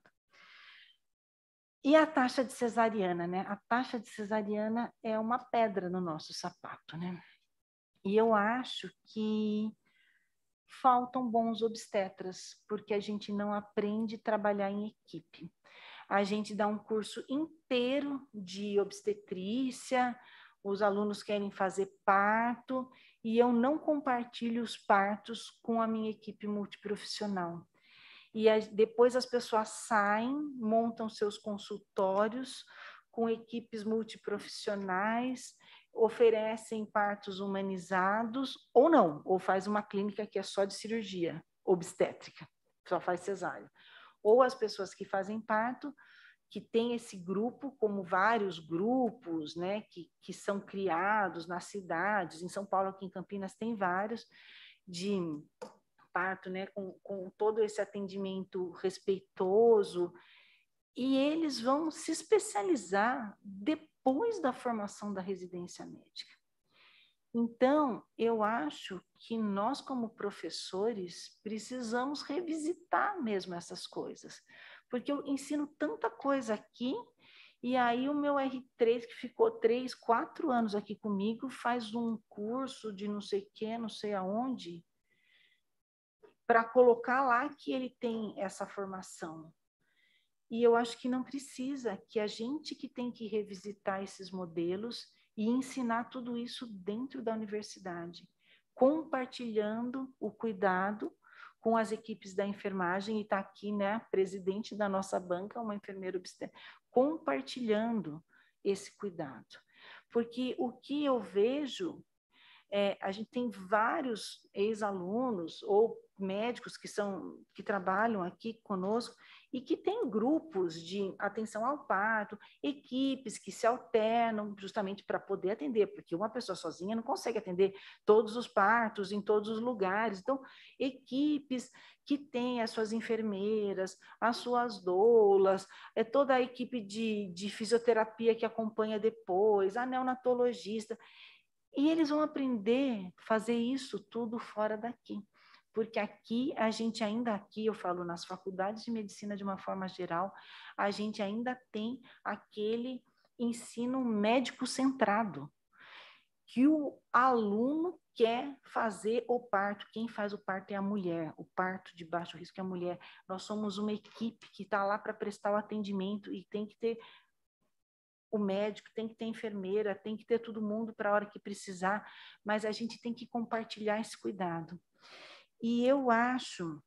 E a taxa de cesariana, né? A taxa de cesariana é uma pedra no nosso sapato, né? E eu acho que faltam bons obstetras, porque a gente não aprende a trabalhar em equipe. A gente dá um curso inteiro de obstetrícia, os alunos querem fazer parto, e eu não compartilho os partos com a minha equipe multiprofissional. E depois as pessoas saem, montam seus consultórios com equipes multiprofissionais, oferecem partos humanizados, ou não, ou faz uma clínica que é só de cirurgia obstétrica, só faz cesárea. Ou as pessoas que fazem parto, que tem esse grupo, como vários grupos, né, que são criados nas cidades, em São Paulo, aqui em Campinas, tem vários, de parto, né, com todo esse atendimento respeitoso, e eles vão se especializar depois da formação da residência médica. Então, eu acho que nós, como professores, precisamos revisitar mesmo essas coisas, porque eu ensino tanta coisa aqui, e aí o meu R3, que ficou 3, 4 anos aqui comigo, faz um curso de não sei o que, não sei aonde, para colocar lá que ele tem essa formação. E eu acho que não precisa, que a gente que tem que revisitar esses modelos e ensinar tudo isso dentro da universidade, compartilhando o cuidado com as equipes da enfermagem, e está aqui, né, a presidente da nossa banca, uma enfermeira obstétrica, compartilhando esse cuidado. Porque o que eu vejo, a gente tem vários ex-alunos ou médicos que trabalham aqui conosco e que têm grupos de atenção ao parto, equipes que se alternam justamente para poder atender, porque uma pessoa sozinha não consegue atender todos os partos em todos os lugares. Então, equipes que têm as suas enfermeiras, as suas doulas, toda a equipe de fisioterapia que acompanha depois, a neonatologista. E eles vão aprender a fazer isso tudo fora daqui. Porque aqui, eu falo nas faculdades de medicina de uma forma geral, a gente ainda tem aquele ensino médico centrado, que o aluno quer fazer o parto, quem faz o parto é a mulher, o parto de baixo risco é a mulher. Nós somos uma equipe que está lá para prestar o atendimento e tem que ter o médico, tem que ter enfermeira, tem que ter todo mundo para a hora que precisar, mas a gente tem que compartilhar esse cuidado. E eu acho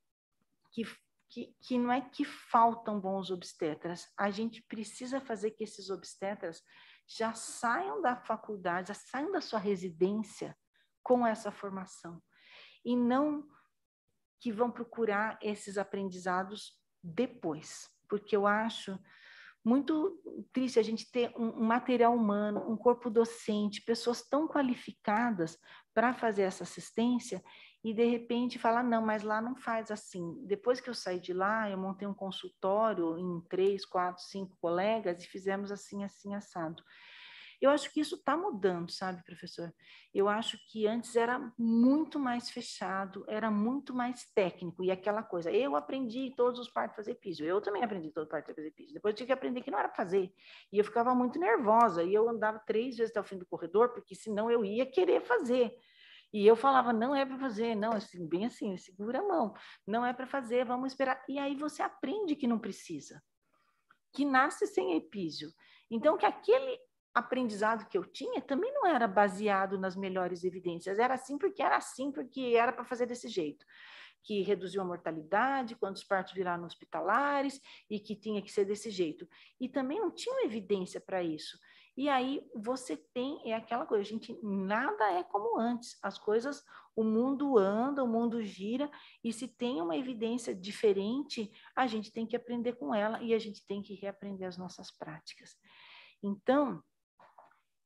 que não é que faltam bons obstetras, a gente precisa fazer que esses obstetras já saiam da faculdade, já saiam da sua residência com essa formação, e não que vão procurar esses aprendizados depois, porque eu acho muito triste a gente ter um material humano, um corpo docente, pessoas tão qualificadas para fazer essa assistência e, de repente, falar, não, mas lá não faz assim. Depois que eu saí de lá, eu montei um consultório em 3, 4, 5 colegas e fizemos assim, assim, assado. Eu acho que isso está mudando, sabe, professor? Eu acho que antes era muito mais fechado, era muito mais técnico, e aquela coisa, eu aprendi todos os partos a fazer piso, eu também aprendi todos os partos a fazer piso, depois eu tive que aprender que não era para fazer, e eu ficava muito nervosa, e eu andava 3 vezes até o fim do corredor, porque senão eu ia querer fazer. E eu falava, não é para fazer, não, assim, bem assim, segura a mão, não é para fazer, vamos esperar. E aí você aprende que não precisa, que nasce sem epísio. Então, que aquele aprendizado que eu tinha também não era baseado nas melhores evidências, era assim porque era para fazer desse jeito, que reduziu a mortalidade quando os partos viraram hospitalares e que tinha que ser desse jeito. E também não tinha evidência para isso. E aí você tem, aquela coisa, gente, nada é como antes, as coisas, o mundo anda, o mundo gira, e se tem uma evidência diferente, a gente tem que aprender com ela e a gente tem que reaprender as nossas práticas. Então,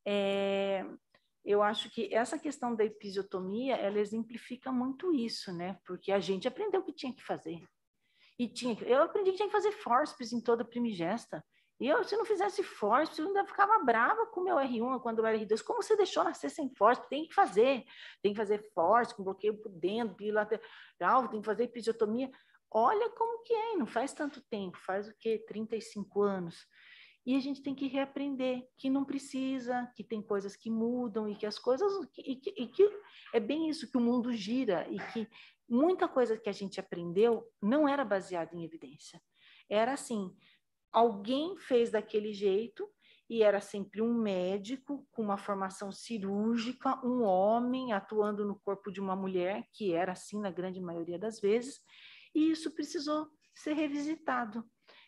eu acho que essa questão da episiotomia, ela exemplifica muito isso, né? Porque a gente aprendeu o que tinha que fazer. Eu aprendi que tinha que fazer fórceps em toda primigesta. E se não fizesse fórceps, eu ainda ficava brava com o meu R1 quando eu era R2. Como você deixou nascer sem fórceps? Tem que fazer. Tem que fazer fórceps, com bloqueio por dentro, bilateral, tem que fazer episiotomia. Olha como que é, não faz tanto tempo, faz o quê? 35 anos. E a gente tem que reaprender que não precisa, que tem coisas que mudam e que as coisas... E que é bem isso, que o mundo gira e que muita coisa que a gente aprendeu não era baseada em evidência. Era assim, alguém fez daquele jeito e era sempre um médico com uma formação cirúrgica, um homem atuando no corpo de uma mulher, que era assim na grande maioria das vezes, e isso precisou ser revisitado,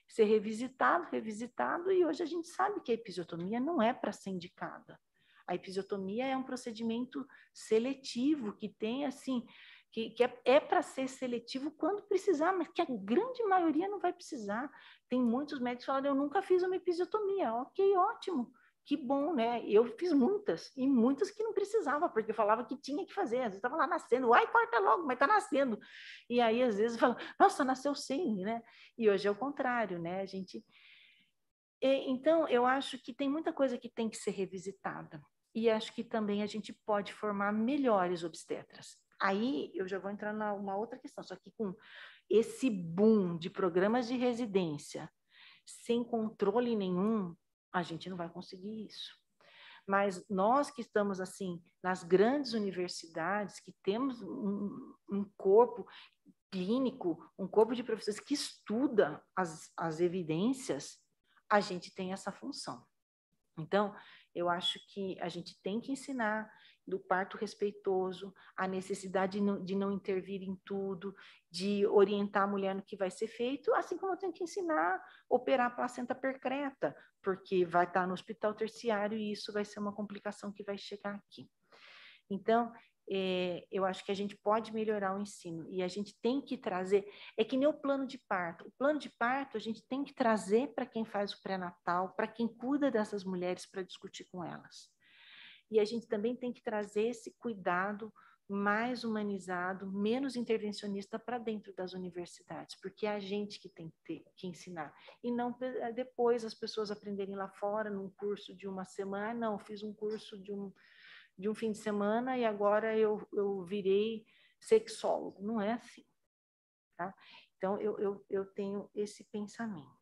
revisitado, e hoje a gente sabe que a episiotomia não é para ser indicada. A episiotomia é um procedimento seletivo que tem, assim, que é para ser seletivo quando precisar, mas que a grande maioria não vai precisar. Tem muitos médicos que falam, eu nunca fiz uma episiotomia. Ok, ótimo, que bom, né? Eu fiz muitas, e muitas que não precisava, porque eu falava que tinha que fazer. Às vezes estava lá nascendo, ai, corta logo, mas está nascendo. E aí, às vezes, fala, nossa, nasceu sem, né? E hoje é o contrário, né? Então, eu acho que tem muita coisa que tem que ser revisitada. E acho que também a gente pode formar melhores obstetras. Aí eu já vou entrar numa outra questão, só que com esse boom de programas de residência, sem controle nenhum, a gente não vai conseguir isso. Mas nós que estamos, assim, nas grandes universidades, que temos um corpo clínico, um corpo de professores que estuda as evidências, a gente tem essa função. Então, eu acho que a gente tem que ensinar do parto respeitoso, a necessidade de não intervir em tudo, de orientar a mulher no que vai ser feito, assim como eu tenho que ensinar a operar a placenta percreta, porque vai estar no hospital terciário e isso vai ser uma complicação que vai chegar aqui. Então, eu acho que a gente pode melhorar o ensino e a gente tem que trazer, é que nem o plano de parto. O plano de parto a gente tem que trazer para quem faz o pré-natal, para quem cuida dessas mulheres para discutir com elas. E a gente também tem que trazer esse cuidado mais humanizado, menos intervencionista para dentro das universidades, porque é a gente que tem que ensinar. E não depois as pessoas aprenderem lá fora, num curso de uma semana, não, fiz um curso de um fim de semana e agora eu virei sexólogo. Não é assim. Tá? Então, eu tenho esse pensamento.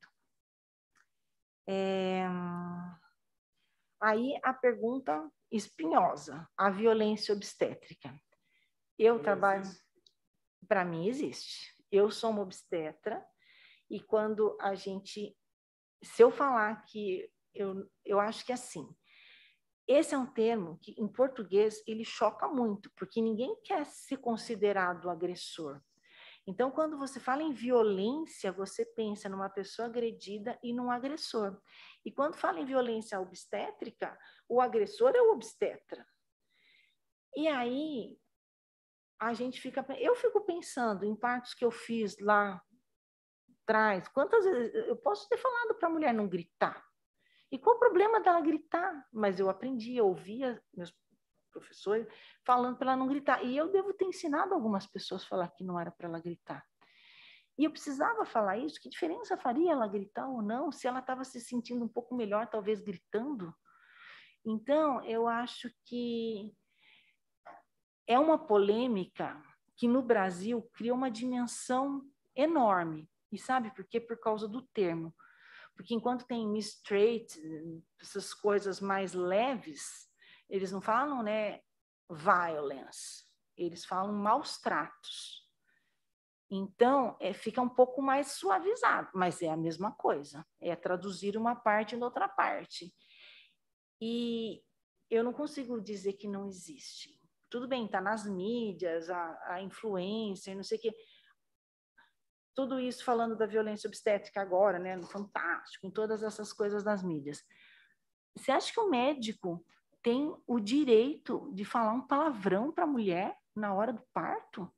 Aí a pergunta espinhosa, a violência obstétrica. Eu trabalho... Para mim existe. Eu sou uma obstetra e quando a gente... Se eu falar que... Eu acho que é assim... Esse é um termo que, em português, ele choca muito, porque ninguém quer ser considerado agressor. Então, quando você fala em violência, você pensa numa pessoa agredida e num agressor. E quando fala em violência obstétrica, o agressor é o obstetra. E aí, eu fico pensando em partos que eu fiz lá atrás, quantas vezes eu posso ter falado para a mulher não gritar. E qual o problema dela gritar? Mas eu aprendi, eu ouvia meus professores falando para ela não gritar. E eu devo ter ensinado algumas pessoas a falar que não era para ela gritar. E eu precisava falar isso. Que diferença faria ela gritar ou não? Se ela estava se sentindo um pouco melhor, talvez gritando. Então, eu acho que é uma polêmica que no Brasil cria uma dimensão enorme. E sabe por quê? Por causa do termo. Porque enquanto tem mistrate, essas coisas mais leves, eles não falam, né, violence, eles falam maus tratos. Então, fica um pouco mais suavizado, mas é a mesma coisa, é traduzir uma parte em outra parte. E eu não consigo dizer que não existe. Tudo bem, está nas mídias, a influencer, não sei o quê. Tudo isso falando da violência obstétrica agora, né, no Fantástico, em todas essas coisas das mídias. Você acha que o médico tem o direito de falar um palavrão para a mulher na hora do parto?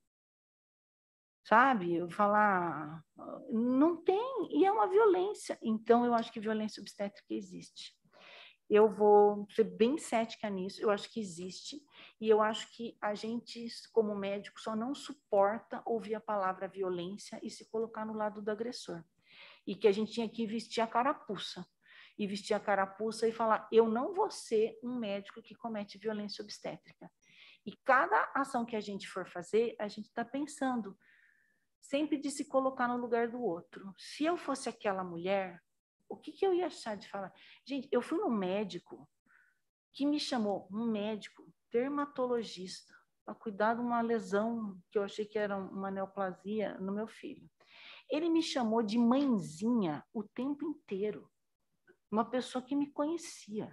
Sabe? Eu falar... Não tem, e é uma violência. Então, eu acho que violência obstétrica existe. Eu vou ser bem cética nisso, eu acho que existe, e eu acho que a gente, como médico, só não suporta ouvir a palavra violência e se colocar no lado do agressor. E que a gente tinha que vestir a carapuça. E vestir a carapuça e falar, eu não vou ser um médico que comete violência obstétrica. E cada ação que a gente for fazer, a gente está pensando sempre de se colocar no lugar do outro. Se eu fosse aquela mulher, o que eu ia achar de falar? Gente, eu fui num médico que me chamou, um médico dermatologista, para cuidar de uma lesão que eu achei que era uma neoplasia no meu filho. Ele me chamou de mãezinha o tempo inteiro. Uma pessoa que me conhecia.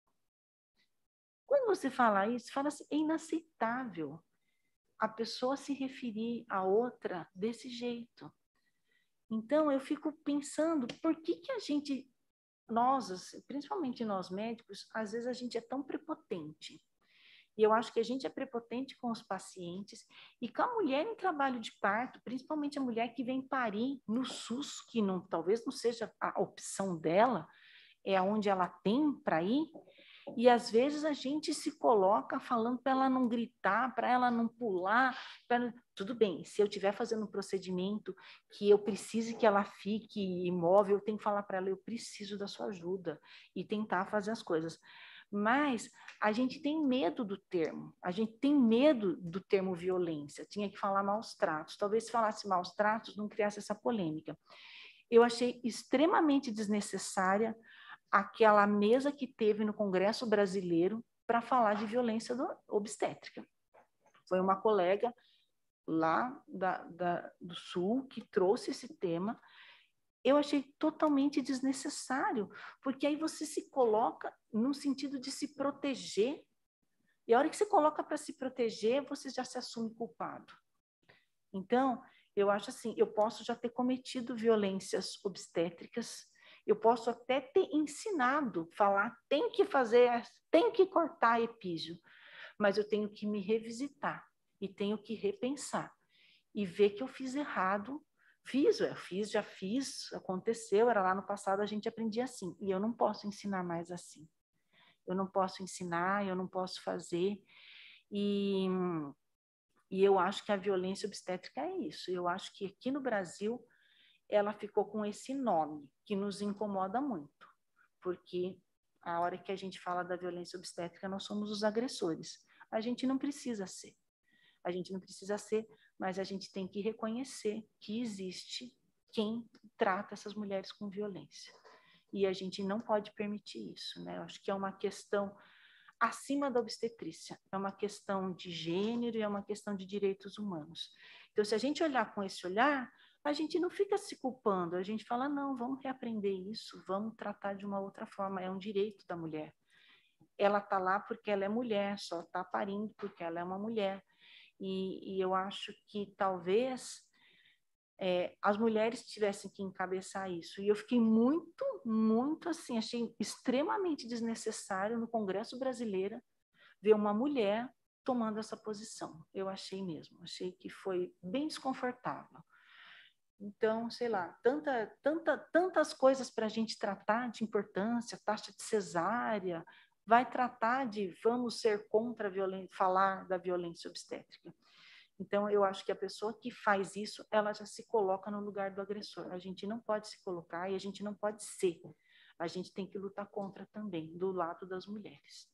Quando você fala isso, fala assim, é inaceitável a pessoa se referir a outra desse jeito. Então, eu fico pensando, por que a gente, nós, principalmente nós médicos, às vezes a gente é tão prepotente. E eu acho que a gente é prepotente com os pacientes e com a mulher em trabalho de parto, principalmente a mulher que vem parir no SUS, que não, talvez não seja a opção dela, é onde ela tem para ir. E às vezes a gente se coloca falando para ela não gritar, para ela não pular. Tudo bem, se eu estiver fazendo um procedimento que eu precise que ela fique imóvel, eu tenho que falar para ela, eu preciso da sua ajuda e tentar fazer as coisas. Mas a gente tem medo do termo, a gente tem medo do termo violência, tinha que falar maus tratos. Talvez se falasse maus tratos não criasse essa polêmica. Eu achei extremamente desnecessária aquela mesa que teve no Congresso Brasileiro para falar de violência obstétrica. Foi uma colega lá do Sul que trouxe esse tema. Eu achei totalmente desnecessário, porque aí você se coloca no sentido de se proteger, e a hora que você coloca para se proteger, você já se assume culpado. Então, eu acho assim, eu posso já ter cometido violências obstétricas, eu posso até ter ensinado, falar, tem que fazer, tem que cortar epísio, mas eu tenho que me revisitar e tenho que repensar e ver que eu fiz errado. Já fiz, aconteceu, era lá no passado, a gente aprendia assim, e eu não posso ensinar mais assim. Eu não posso ensinar, eu não posso fazer, e eu acho que a violência obstétrica é isso. Eu acho que aqui no Brasil ela ficou com esse nome, que nos incomoda muito, porque a hora que a gente fala da violência obstétrica, nós somos os agressores. A gente não precisa ser. A gente não precisa ser, mas a gente tem que reconhecer que existe quem trata essas mulheres com violência. E a gente não pode permitir isso, né? Eu acho que é uma questão acima da obstetrícia, é uma questão de gênero e é uma questão de direitos humanos. Então, se a gente olhar com esse olhar, a gente não fica se culpando, a gente fala, não, vamos reaprender isso, vamos tratar de uma outra forma, é um direito da mulher. Ela está lá porque ela é mulher, só está parindo porque ela é uma mulher. E eu acho que talvez as mulheres tivessem que encabeçar isso. E eu fiquei muito assim, achei extremamente desnecessário no Congresso Brasileiro ver uma mulher tomando essa posição. Eu achei mesmo, achei que foi bem desconfortável. Então, sei lá, tantas coisas para a gente tratar de importância, taxa de cesárea, vai tratar de vamos ser contra a violência, falar da violência obstétrica. Então, eu acho que a pessoa que faz isso, ela já se coloca no lugar do agressor. A gente não pode se colocar e a gente não pode ser. A gente tem que lutar contra também, do lado das mulheres.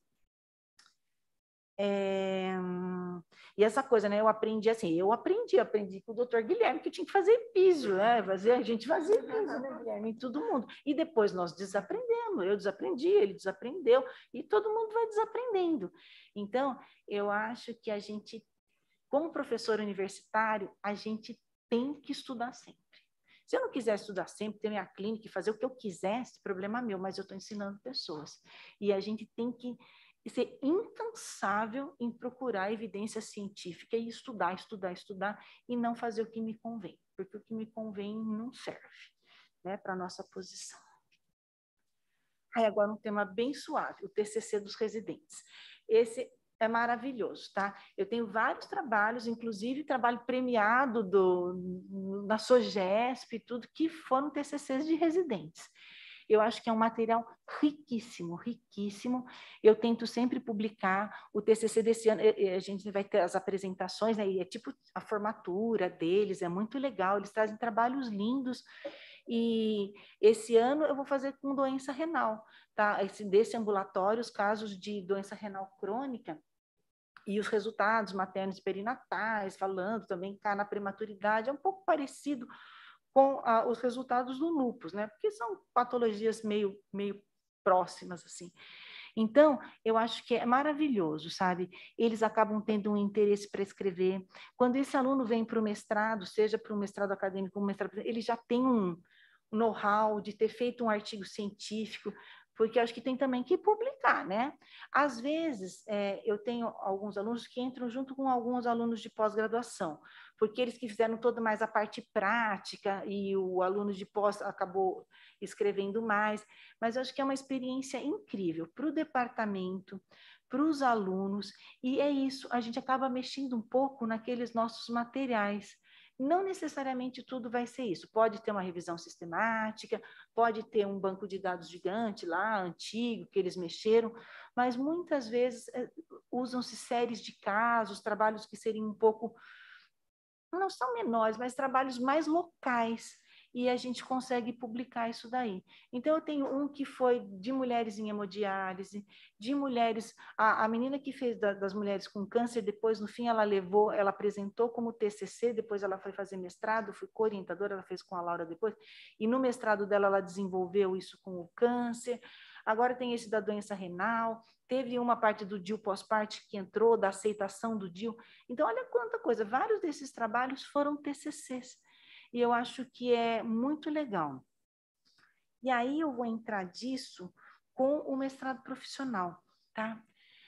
E essa coisa, né? Eu aprendi com o doutor Guilherme que eu tinha que fazer epísio, né? A gente fazia epísio, né, Guilherme? Em todo mundo. E depois nós desaprendemos, eu desaprendi, ele desaprendeu, e todo mundo vai desaprendendo. Então, eu acho que a gente, como professor universitário, a gente tem que estudar sempre. Se eu não quiser estudar sempre, ter minha clínica e fazer o que eu quiser, esse problema é meu, mas eu estou ensinando pessoas. E a gente tem que ser incansável em procurar evidência científica e estudar, e não fazer o que me convém, porque o que me convém não serve, né, para a nossa posição. Aí agora um tema bem suave, o TCC dos residentes. Esse é maravilhoso, tá? Eu tenho vários trabalhos, inclusive trabalho premiado na SOGESP e tudo, que foram TCCs de residentes. Eu acho que é um material riquíssimo, riquíssimo. Eu tento sempre publicar o TCC desse ano. A gente vai ter as apresentações, né? E é tipo a formatura deles, é muito legal. Eles trazem trabalhos lindos. E esse ano eu vou fazer com doença renal, tá? Desse ambulatório, os casos de doença renal crônica e os resultados maternos e perinatais, falando também cá na prematuridade, é um pouco parecido com os resultados do lúpus, né? Porque são patologias meio próximas, assim. Então, eu acho que é maravilhoso, sabe? Eles acabam tendo um interesse para escrever. Quando esse aluno vem para o mestrado, seja para um mestrado acadêmico ou um mestrado, ele já tem um know-how de ter feito um artigo científico, porque acho que tem também que publicar, né? Às vezes, eu tenho alguns alunos que entram junto com alguns alunos de pós-graduação, porque eles que fizeram toda mais a parte prática e o aluno de pós acabou escrevendo mais, mas eu acho que é uma experiência incrível para o departamento, para os alunos, e é isso, a gente acaba mexendo um pouco naqueles nossos materiais. Não necessariamente tudo vai ser isso. Pode ter uma revisão sistemática, pode ter um banco de dados gigante lá, antigo, que eles mexeram, mas muitas vezes usam-se séries de casos, trabalhos que seriam um pouco, não são menores, mas trabalhos mais locais, e a gente consegue publicar isso daí. Então, eu tenho um que foi de mulheres em hemodiálise, de mulheres... A menina que fez das mulheres com câncer, depois, no fim, ela apresentou como TCC, depois ela foi fazer mestrado, foi co-orientadora, ela fez com a Laura depois, e no mestrado dela, ela desenvolveu isso com o câncer. Agora tem esse da doença renal, teve uma parte do DIU pós-parte que entrou, da aceitação do DIU. Então, olha quanta coisa. Vários desses trabalhos foram TCCs. E eu acho que é muito legal. E aí eu vou entrar disso com o mestrado profissional, tá?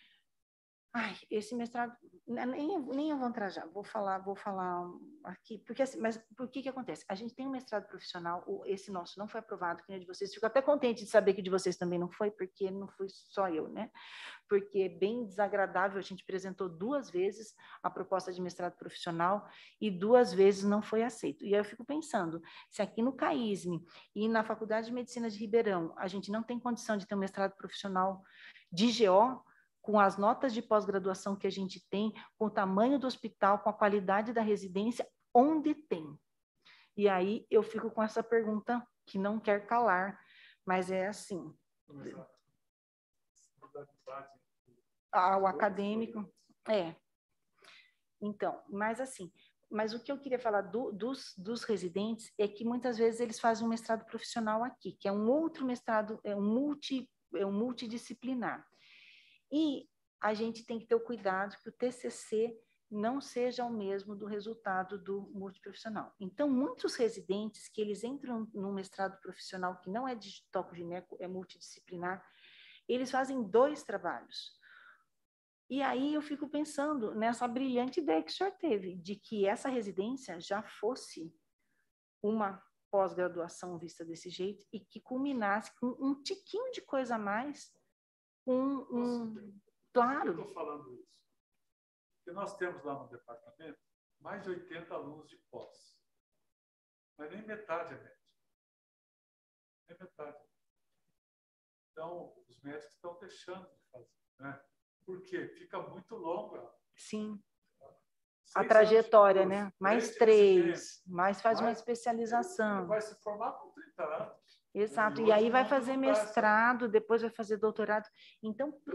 Ai, esse mestrado, nem eu vou entrar já, vou falar aqui, porque assim, mas por que acontece? A gente tem um mestrado profissional, esse nosso não foi aprovado, que nem o de vocês, fico até contente de saber que o de vocês também não foi, porque não fui só eu, né? Porque é bem desagradável, a gente apresentou 2 vezes a proposta de mestrado profissional e 2 vezes não foi aceito. E aí eu fico pensando, se aqui no CAISM e na Faculdade de Medicina de Ribeirão a gente não tem condição de ter um mestrado profissional de GO, com as notas de pós-graduação que a gente tem, com o tamanho do hospital, com a qualidade da residência, onde tem? E aí eu fico com essa pergunta que não quer calar, mas é assim. O acadêmico, Então, mas assim, mas o que eu queria falar dos residentes é que muitas vezes eles fazem um mestrado profissional aqui, que é um outro mestrado, é um multidisciplinar. E a gente tem que ter o cuidado que o TCC não seja o mesmo do resultado do multiprofissional. Então, muitos residentes que eles entram num mestrado profissional que não é de toco-gineco, é multidisciplinar, eles fazem 2 trabalhos. E aí eu fico pensando nessa brilhante ideia que o senhor teve, de que essa residência já fosse uma pós-graduação vista desse jeito e que culminasse com um tiquinho de coisa a mais. Claro. Eu estou falando isso. Porque nós temos lá no departamento mais de 80 alunos de pós. Mas nem metade é médico. Nem metade. Então, os médicos estão deixando de fazer. Né? Por quê? Fica muito longa. Sim. A trajetória, curso, né? Mais 3, mais faz uma especialização. Vai se formar com 30 anos. Exato, e aí vai fazer mestrado, depois vai fazer doutorado. Então, para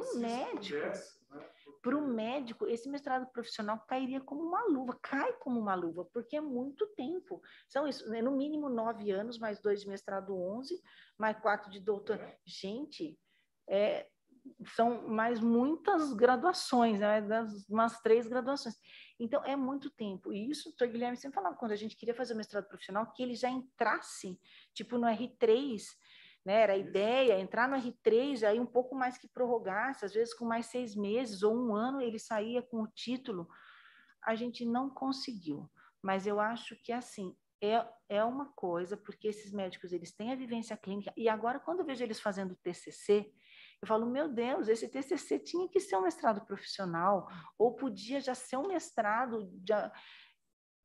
o médico, esse mestrado profissional cairia como uma luva, cai como uma luva, porque é muito tempo. São isso, no mínimo 9 anos, mais 2 de mestrado, 11, mais 4 de doutorado. Gente, são mais muitas graduações, né? Umas 3 graduações. Então, é muito tempo. E isso, o Dr. Guilherme sempre falava, quando a gente queria fazer o mestrado profissional, que ele já entrasse, tipo, no R3, né? Era a ideia, entrar no R3, aí um pouco mais que prorrogasse, às vezes com mais 6 meses ou 1 ano, ele saía com o título. A gente não conseguiu. Mas eu acho que, assim, é uma coisa, porque esses médicos, eles têm a vivência clínica, e agora, quando eu vejo eles fazendo TCC, eu falo, meu Deus, esse TCC tinha que ser um mestrado profissional, ou podia já ser um mestrado.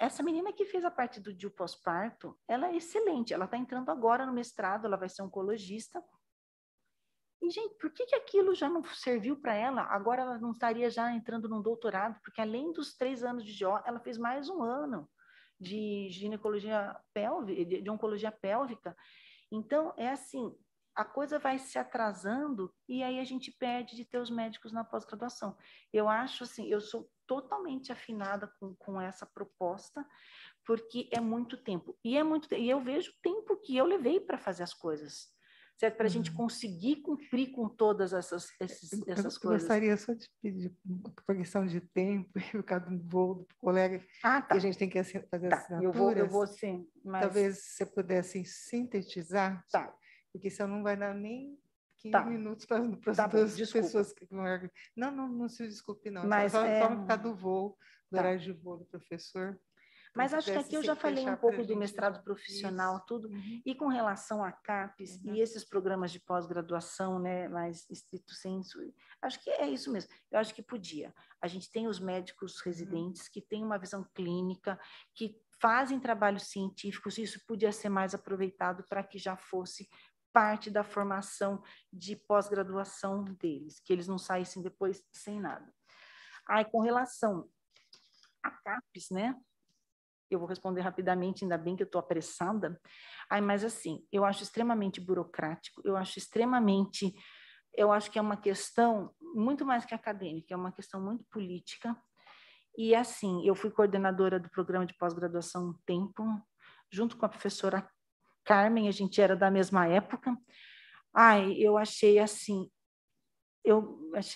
essa menina que fez a parte do DIU pós-parto, ela é excelente, ela está entrando agora no mestrado, ela vai ser oncologista. E, gente, por que aquilo já não serviu para ela? Agora ela não estaria já entrando num doutorado, porque além dos 3 anos de GO, ela fez mais 1 ano de ginecologia pélvica, de oncologia pélvica. Então, é assim, a coisa vai se atrasando e aí a gente perde de ter os médicos na pós-graduação. Eu acho assim, eu sou totalmente afinada com essa proposta, porque é muito tempo. E eu vejo o tempo que eu levei para fazer as coisas, certo? Para a gente conseguir cumprir com todas essas coisas. Eu gostaria só de pedir, por questão de tempo, por causa do voo do colega, tá. que a gente tem que fazer assinaturas. Eu vou sim. Mas... Talvez você pudesse sintetizar, tá. Porque senão não vai dar nem 15 tá. minutos para as tá duas bom, pessoas que vão... Não se desculpe, não. Mas, só por causa do voo, do horário de voo do professor. Mas acho que aqui eu já falei um pouco do mestrado profissional, tudo, e com relação a CAPES e esses programas de pós-graduação, né, mais estrito sensu, acho que é isso mesmo. Eu acho que podia. A gente tem os médicos residentes que têm uma visão clínica, que fazem trabalhos científicos, e isso podia ser mais aproveitado para que já fosse parte da formação de pós-graduação deles, que eles não saíssem depois sem nada. Aí, com relação a CAPES, né? Eu vou responder rapidamente, ainda bem que eu estou apressada. Mas assim, eu acho extremamente burocrático, eu acho que é uma questão muito mais que acadêmica, é uma questão muito política. E assim, eu fui coordenadora do programa de pós-graduação um tempo, junto com a professora Carmen, a gente era da mesma época. Eu achei assim, eu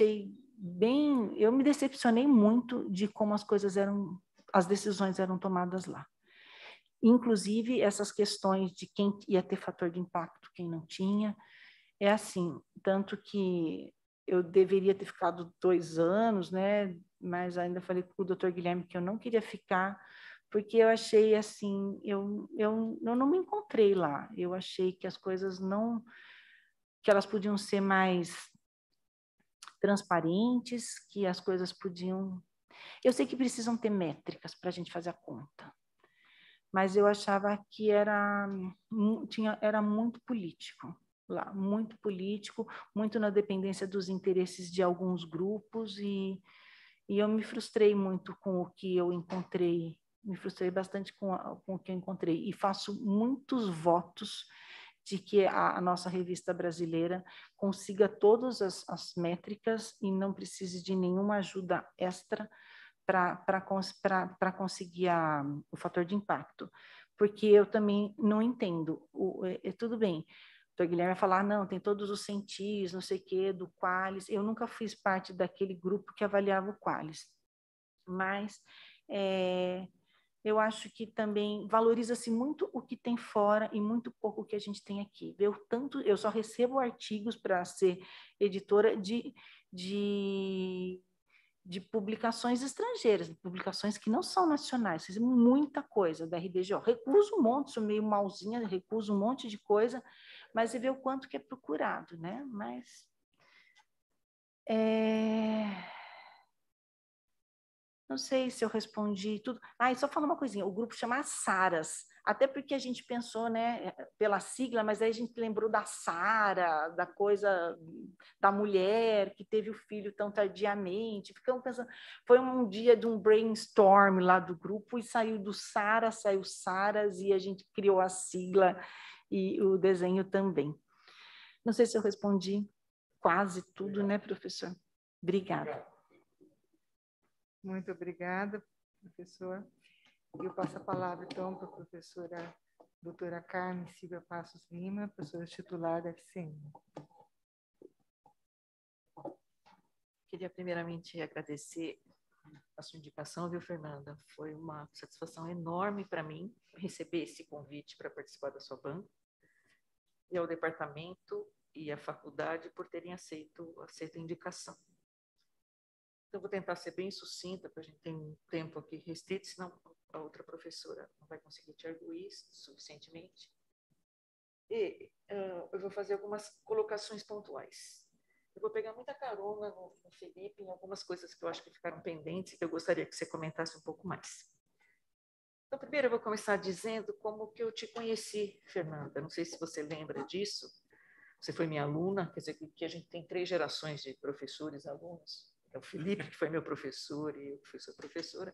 me decepcionei muito de como as decisões eram tomadas lá. Inclusive, essas questões de quem ia ter fator de impacto, quem não tinha, é assim, tanto que eu deveria ter ficado 2 anos, né? Mas ainda falei com o doutor Guilherme que eu não queria ficar, porque eu achei assim, eu não me encontrei lá, eu achei que as coisas que elas podiam ser mais transparentes, que as coisas podiam... Eu sei que precisam ter métricas para a gente fazer a conta, mas eu achava que era muito político lá, muito político, muito na dependência dos interesses de alguns grupos, e eu me frustrei muito com o que eu encontrei, me frustrei bastante com o que eu encontrei, e faço muitos votos de que a nossa revista brasileira consiga todas as métricas e não precise de nenhuma ajuda extra para conseguir o fator de impacto. Porque eu também não entendo. Tudo bem, o Dr. Guilherme vai falar, não, tem todos os CENTIs, não sei o quê, do Qualis. Eu nunca fiz parte daquele grupo que avaliava o Qualis. Mas eu acho que também valoriza-se muito o que tem fora e muito pouco o que a gente tem aqui. Eu só recebo artigos para ser editora de publicações estrangeiras, de publicações que não são nacionais, fiz muita coisa da RBGO. Recuso um monte, sou meio malzinha, recuso um monte de coisa, mas você vê o quanto que é procurado, né? Mas... Não sei se eu respondi tudo. E só falar uma coisinha, o grupo chama Saras, até porque a gente pensou, né, pela sigla, mas aí a gente lembrou da Sara, da coisa da mulher que teve o filho tão tardiamente. Ficamos pensando, foi um dia de um brainstorm lá do grupo e saiu do Sara, saiu Saras e a gente criou a sigla e o desenho também. Não sei se eu respondi quase tudo, né, professor? Obrigada. Muito obrigada, professor. Eu passo a palavra, então, para a professora doutora Carmen Silvia Passos Lima, professora titular da FCM. Queria primeiramente agradecer a sua indicação, viu, Fernanda? Foi uma satisfação enorme para mim receber esse convite para participar da sua banca, e ao departamento e à faculdade por terem aceito a indicação. Então, vou tentar ser bem sucinta, para a gente ter um tempo aqui restrito, senão a outra professora não vai conseguir te arguir suficientemente. E eu vou fazer algumas colocações pontuais. Eu vou pegar muita carona no Felipe, em algumas coisas que eu acho que ficaram pendentes e que eu gostaria que você comentasse um pouco mais. Então, primeiro eu vou começar dizendo como que eu te conheci, Fernanda. Não sei se você lembra disso. Você foi minha aluna, quer dizer que a gente tem 3 gerações de professores e alunos. É o Felipe, que foi meu professor, e eu que fui sua professora.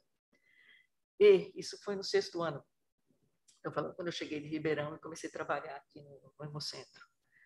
E isso foi no 6º ano. Eu falando, quando eu cheguei de Ribeirão, eu comecei a trabalhar aqui no Hemocentro.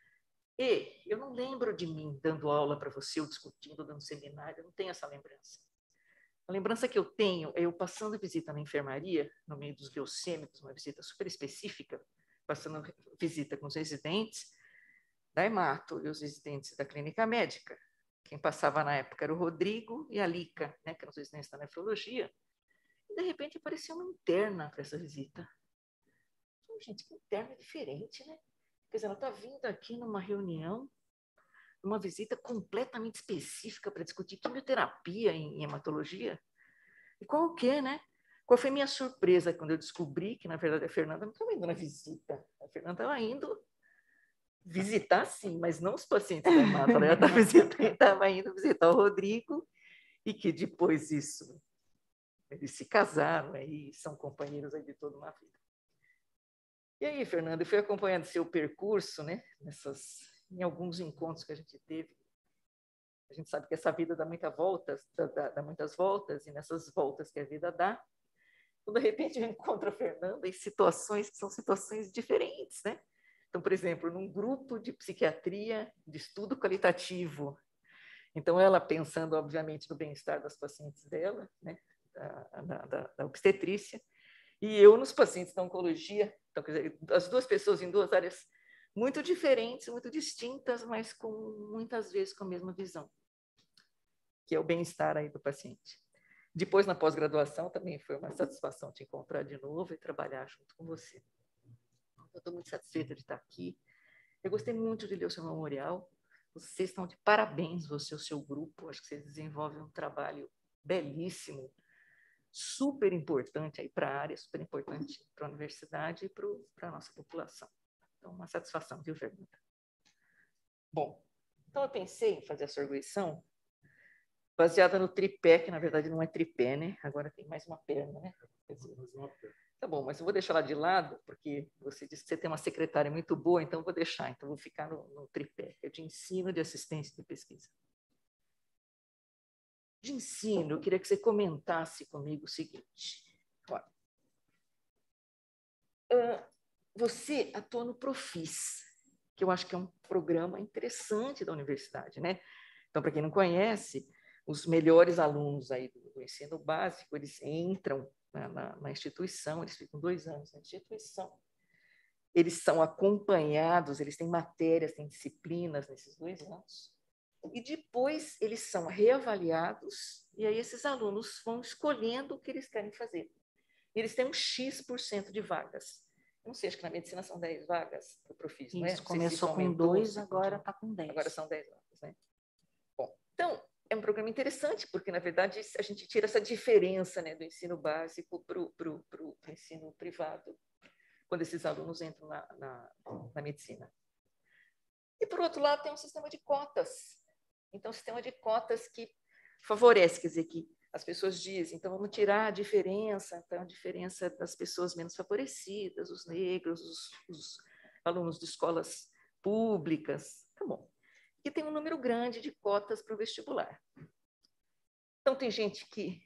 E eu não lembro de mim dando aula para você, ou discutindo, dando seminário, eu não tenho essa lembrança. A lembrança que eu tenho é eu passando visita na enfermaria, no meio dos leucêmicos, uma visita super específica, passando visita com os residentes da hemato e os residentes da clínica médica. Quem passava na época era o Rodrigo e a Lica, né, que eram os residentes da nefrologia. E, de repente, apareceu uma interna para essa visita. Gente, que interna diferente, né? Quer dizer, ela está vindo aqui numa reunião, numa visita completamente específica para discutir quimioterapia em hematologia. E qual o quê, né? Qual foi a minha surpresa quando eu descobri que, na verdade, a Fernanda não estava indo na visita. A Fernanda estava indo visitar, sim, mas não os pacientes da hemato. Ela estava indo visitar o Rodrigo e que depois disso eles se casaram aí, são companheiros aí de toda uma vida. E aí, Fernanda, eu fui acompanhando seu percurso, né, em alguns encontros que a gente teve. A gente sabe que essa vida dá muitas voltas, e nessas voltas que a vida dá, então, de repente, eu encontro a Fernanda em situações que são situações diferentes, né? Então, por exemplo, num grupo de psiquiatria de estudo qualitativo. Então, ela pensando, obviamente, no bem-estar das pacientes dela, né, da obstetrícia, e eu nos pacientes da oncologia. Então, quer dizer, as 2 pessoas em 2 áreas muito diferentes, muito distintas, mas muitas vezes com a mesma visão, que é o bem-estar aí do paciente. Depois, na pós-graduação, também foi uma satisfação te encontrar de novo e trabalhar junto com você. Eu estou muito satisfeita de estar aqui. Eu gostei muito de ler o seu memorial. Vocês estão de parabéns, você e o seu grupo. Acho que vocês desenvolvem um trabalho belíssimo, super importante aí para a área, super importante para a universidade e para a nossa população. Então, uma satisfação, viu, Fernanda? Bom, então eu pensei em fazer essa arguição baseada no tripé, que na verdade não é tripé, né? Agora tem mais uma perna, né? Tá bom, mas eu vou deixar lá de lado, porque você disse que você tem uma secretária muito boa, então eu vou deixar. Então, eu vou ficar no tripé, que é de ensino, de assistência e de pesquisa. De ensino, eu queria que você comentasse comigo o seguinte. Olha, você atua no Profis, que eu acho que é um programa interessante da universidade, né? Então, para quem não conhece, os melhores alunos aí do ensino básico, eles entram na instituição, eles ficam 2 anos na instituição, eles são acompanhados, eles têm matérias, têm disciplinas nesses 2 anos, e depois eles são reavaliados, e aí esses alunos vão escolhendo o que eles querem fazer. Eles têm um X% de vagas. Não sei, acho que na medicina são 10 vagas para o Profis, não é? Isso, começou com 2, agora está com 10. Agora são 10 vagas, né? Bom, então, é um programa interessante, porque, na verdade, a gente tira essa diferença, né, do ensino básico para o ensino privado, quando esses alunos entram na medicina. E, por outro lado, tem um sistema de cotas. Então, um sistema de cotas que favorece, quer dizer, que as pessoas dizem, então vamos tirar a diferença, então a diferença das pessoas menos favorecidas, os negros, os alunos de escolas públicas, tá bom. E tem um número grande de cotas para o vestibular. Então, tem gente que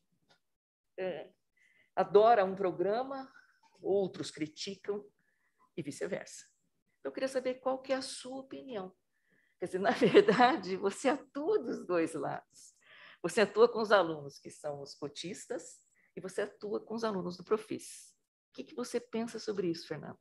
adora um programa, outros criticam e vice-versa. Eu queria saber qual que é a sua opinião. Quer dizer, na verdade, você atua dos 2 lados. Você atua com os alunos que são os cotistas e você atua com os alunos do Profis. O que você pensa sobre isso, Fernanda?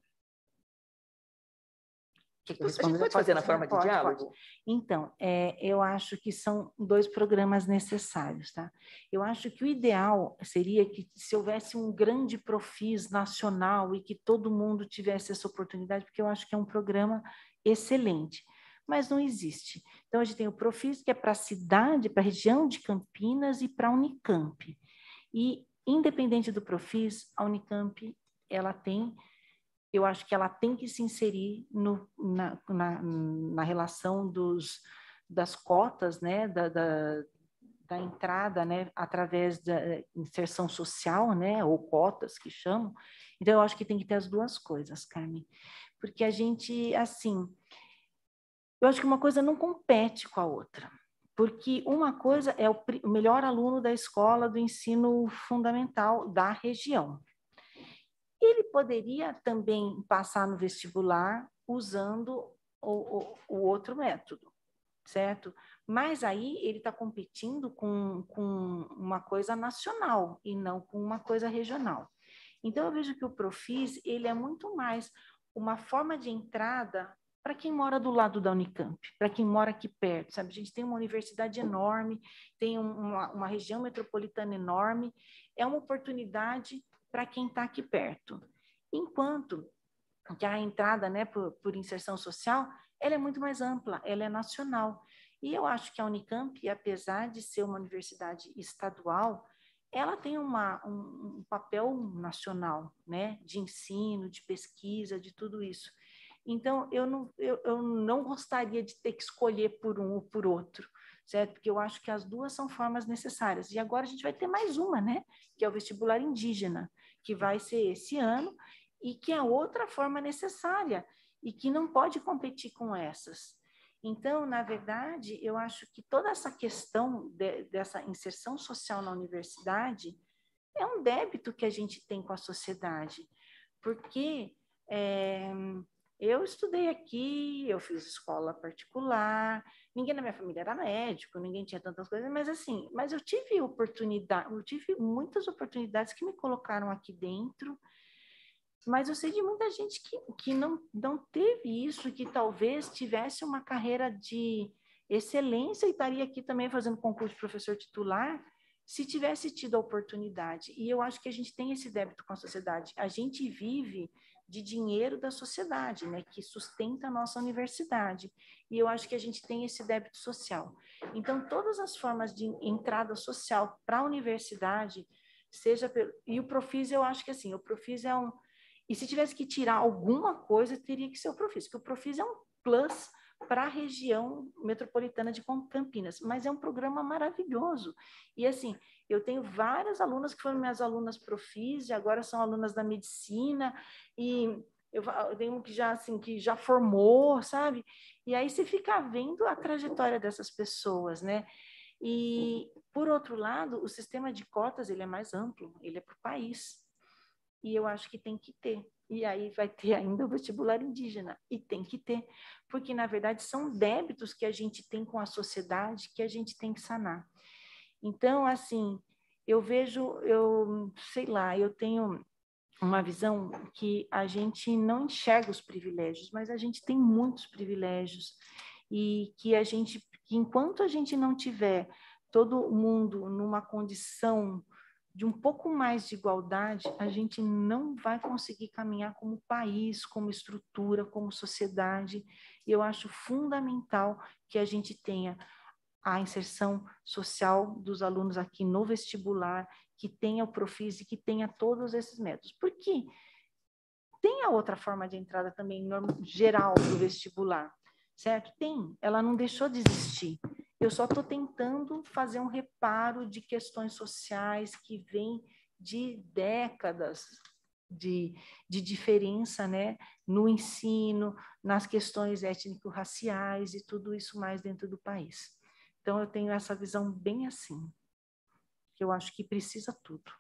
A gente pode fazer na forma de diálogo? Pode. Então, eu acho que são 2 programas necessários, tá? Eu acho que o ideal seria que se houvesse um grande Profis nacional e que todo mundo tivesse essa oportunidade, porque eu acho que é um programa excelente, mas não existe. Então, a gente tem o Profis, que é para a cidade, para a região de Campinas e para a Unicamp. E, independente do Profis, a Unicamp, eu acho que ela tem que se inserir na relação das cotas, né, da entrada, né, através da inserção social, né, ou cotas que chamam. Então, eu acho que tem que ter as duas coisas, Carmen, porque a gente, assim, eu acho que uma coisa não compete com a outra, porque uma coisa é o melhor aluno da escola do ensino fundamental da região. Ele poderia também passar no vestibular usando o outro método, certo? Mas aí ele está competindo com uma coisa nacional e não com uma coisa regional. Então, eu vejo que o Profis, ele é muito mais uma forma de entrada para quem mora do lado da Unicamp, para quem mora aqui perto, sabe? A gente tem uma universidade enorme, tem uma região metropolitana enorme, é uma oportunidade para quem está aqui perto. Enquanto que a entrada, né, por inserção social, ela é muito mais ampla, ela é nacional. E eu acho que a Unicamp, apesar de ser uma universidade estadual, ela tem um papel nacional, né, de ensino, de pesquisa, de tudo isso. Então, eu não gostaria de ter que escolher por um ou por outro, certo? Porque eu acho que as duas são formas necessárias. E agora a gente vai ter mais uma, né, que é o vestibular indígena, que vai ser esse ano, e que é outra forma necessária, e que não pode competir com essas. Então, na verdade, eu acho que toda essa questão dessa inserção social na universidade é um débito que a gente tem com a sociedade, porque eu estudei aqui, eu fiz escola particular, ninguém na minha família era médico, ninguém tinha tantas coisas, mas assim, mas eu tive muitas oportunidades que me colocaram aqui dentro, mas eu sei de muita gente que não teve isso, que talvez tivesse uma carreira de excelência e estaria aqui também fazendo concurso de professor titular, se tivesse tido a oportunidade. E eu acho que a gente tem esse débito com a sociedade. A gente vive de dinheiro da sociedade, né, que sustenta a nossa universidade. E eu acho que a gente tem esse débito social. Então, todas as formas de entrada social para a universidade, e o Profis, eu acho que assim, o Profis é um... E se tivesse que tirar alguma coisa, teria que ser o Profis, porque o Profis é um plus para a região metropolitana de Campinas, mas é um programa maravilhoso. E assim, eu tenho várias alunas que foram minhas alunas Profis, e agora são alunas da medicina, e eu tenho um que já formou, sabe? E aí você fica vendo a trajetória dessas pessoas, né? E, por outro lado, o sistema de cotas, ele é mais amplo, ele é para o país. E eu acho que tem que ter. E aí vai ter ainda o vestibular indígena. E tem que ter. Porque, na verdade, são débitos que a gente tem com a sociedade que a gente tem que sanar. Então, assim, eu sei lá, eu tenho uma visão que a gente não enxerga os privilégios, mas a gente tem muitos privilégios. E que enquanto a gente não tiver todo mundo numa condição de um pouco mais de igualdade, a gente não vai conseguir caminhar como país, como estrutura, como sociedade. E eu acho fundamental que a gente tenha a inserção social dos alunos aqui no vestibular, que tenha o Profis e que tenha todos esses métodos. Porque tem a outra forma de entrada também, geral, do vestibular, certo? Tem, ela não deixou de existir. Eu só estou tentando fazer um reparo de questões sociais que vêm de décadas de diferença, né, no ensino, nas questões étnico-raciais e tudo isso mais dentro do país. Então, eu tenho essa visão bem assim, que eu acho que precisa tudo.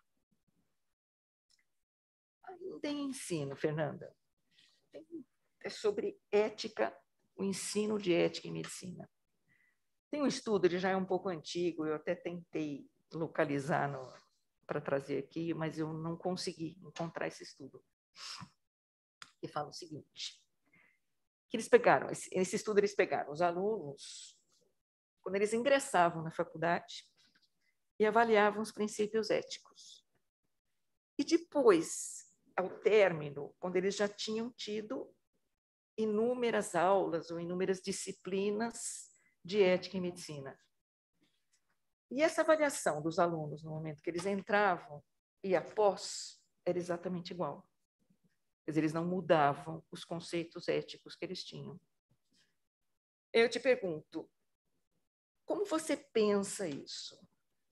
Ainda em ensino, Fernanda, é sobre ética, o ensino de ética em medicina. Tem um estudo, ele já é um pouco antigo, eu até tentei localizar para trazer aqui, mas eu não consegui encontrar esse estudo. E fala o seguinte, que eles pegaram, nesse estudo eles pegaram os alunos, quando eles ingressavam na faculdade, e avaliavam os princípios éticos. E depois, ao término, quando eles já tinham tido inúmeras aulas ou inúmeras disciplinas de ética em medicina. E essa avaliação dos alunos no momento que eles entravam e após era exatamente igual. Quer dizer, eles não mudavam os conceitos éticos que eles tinham. Eu te pergunto, como você pensa isso?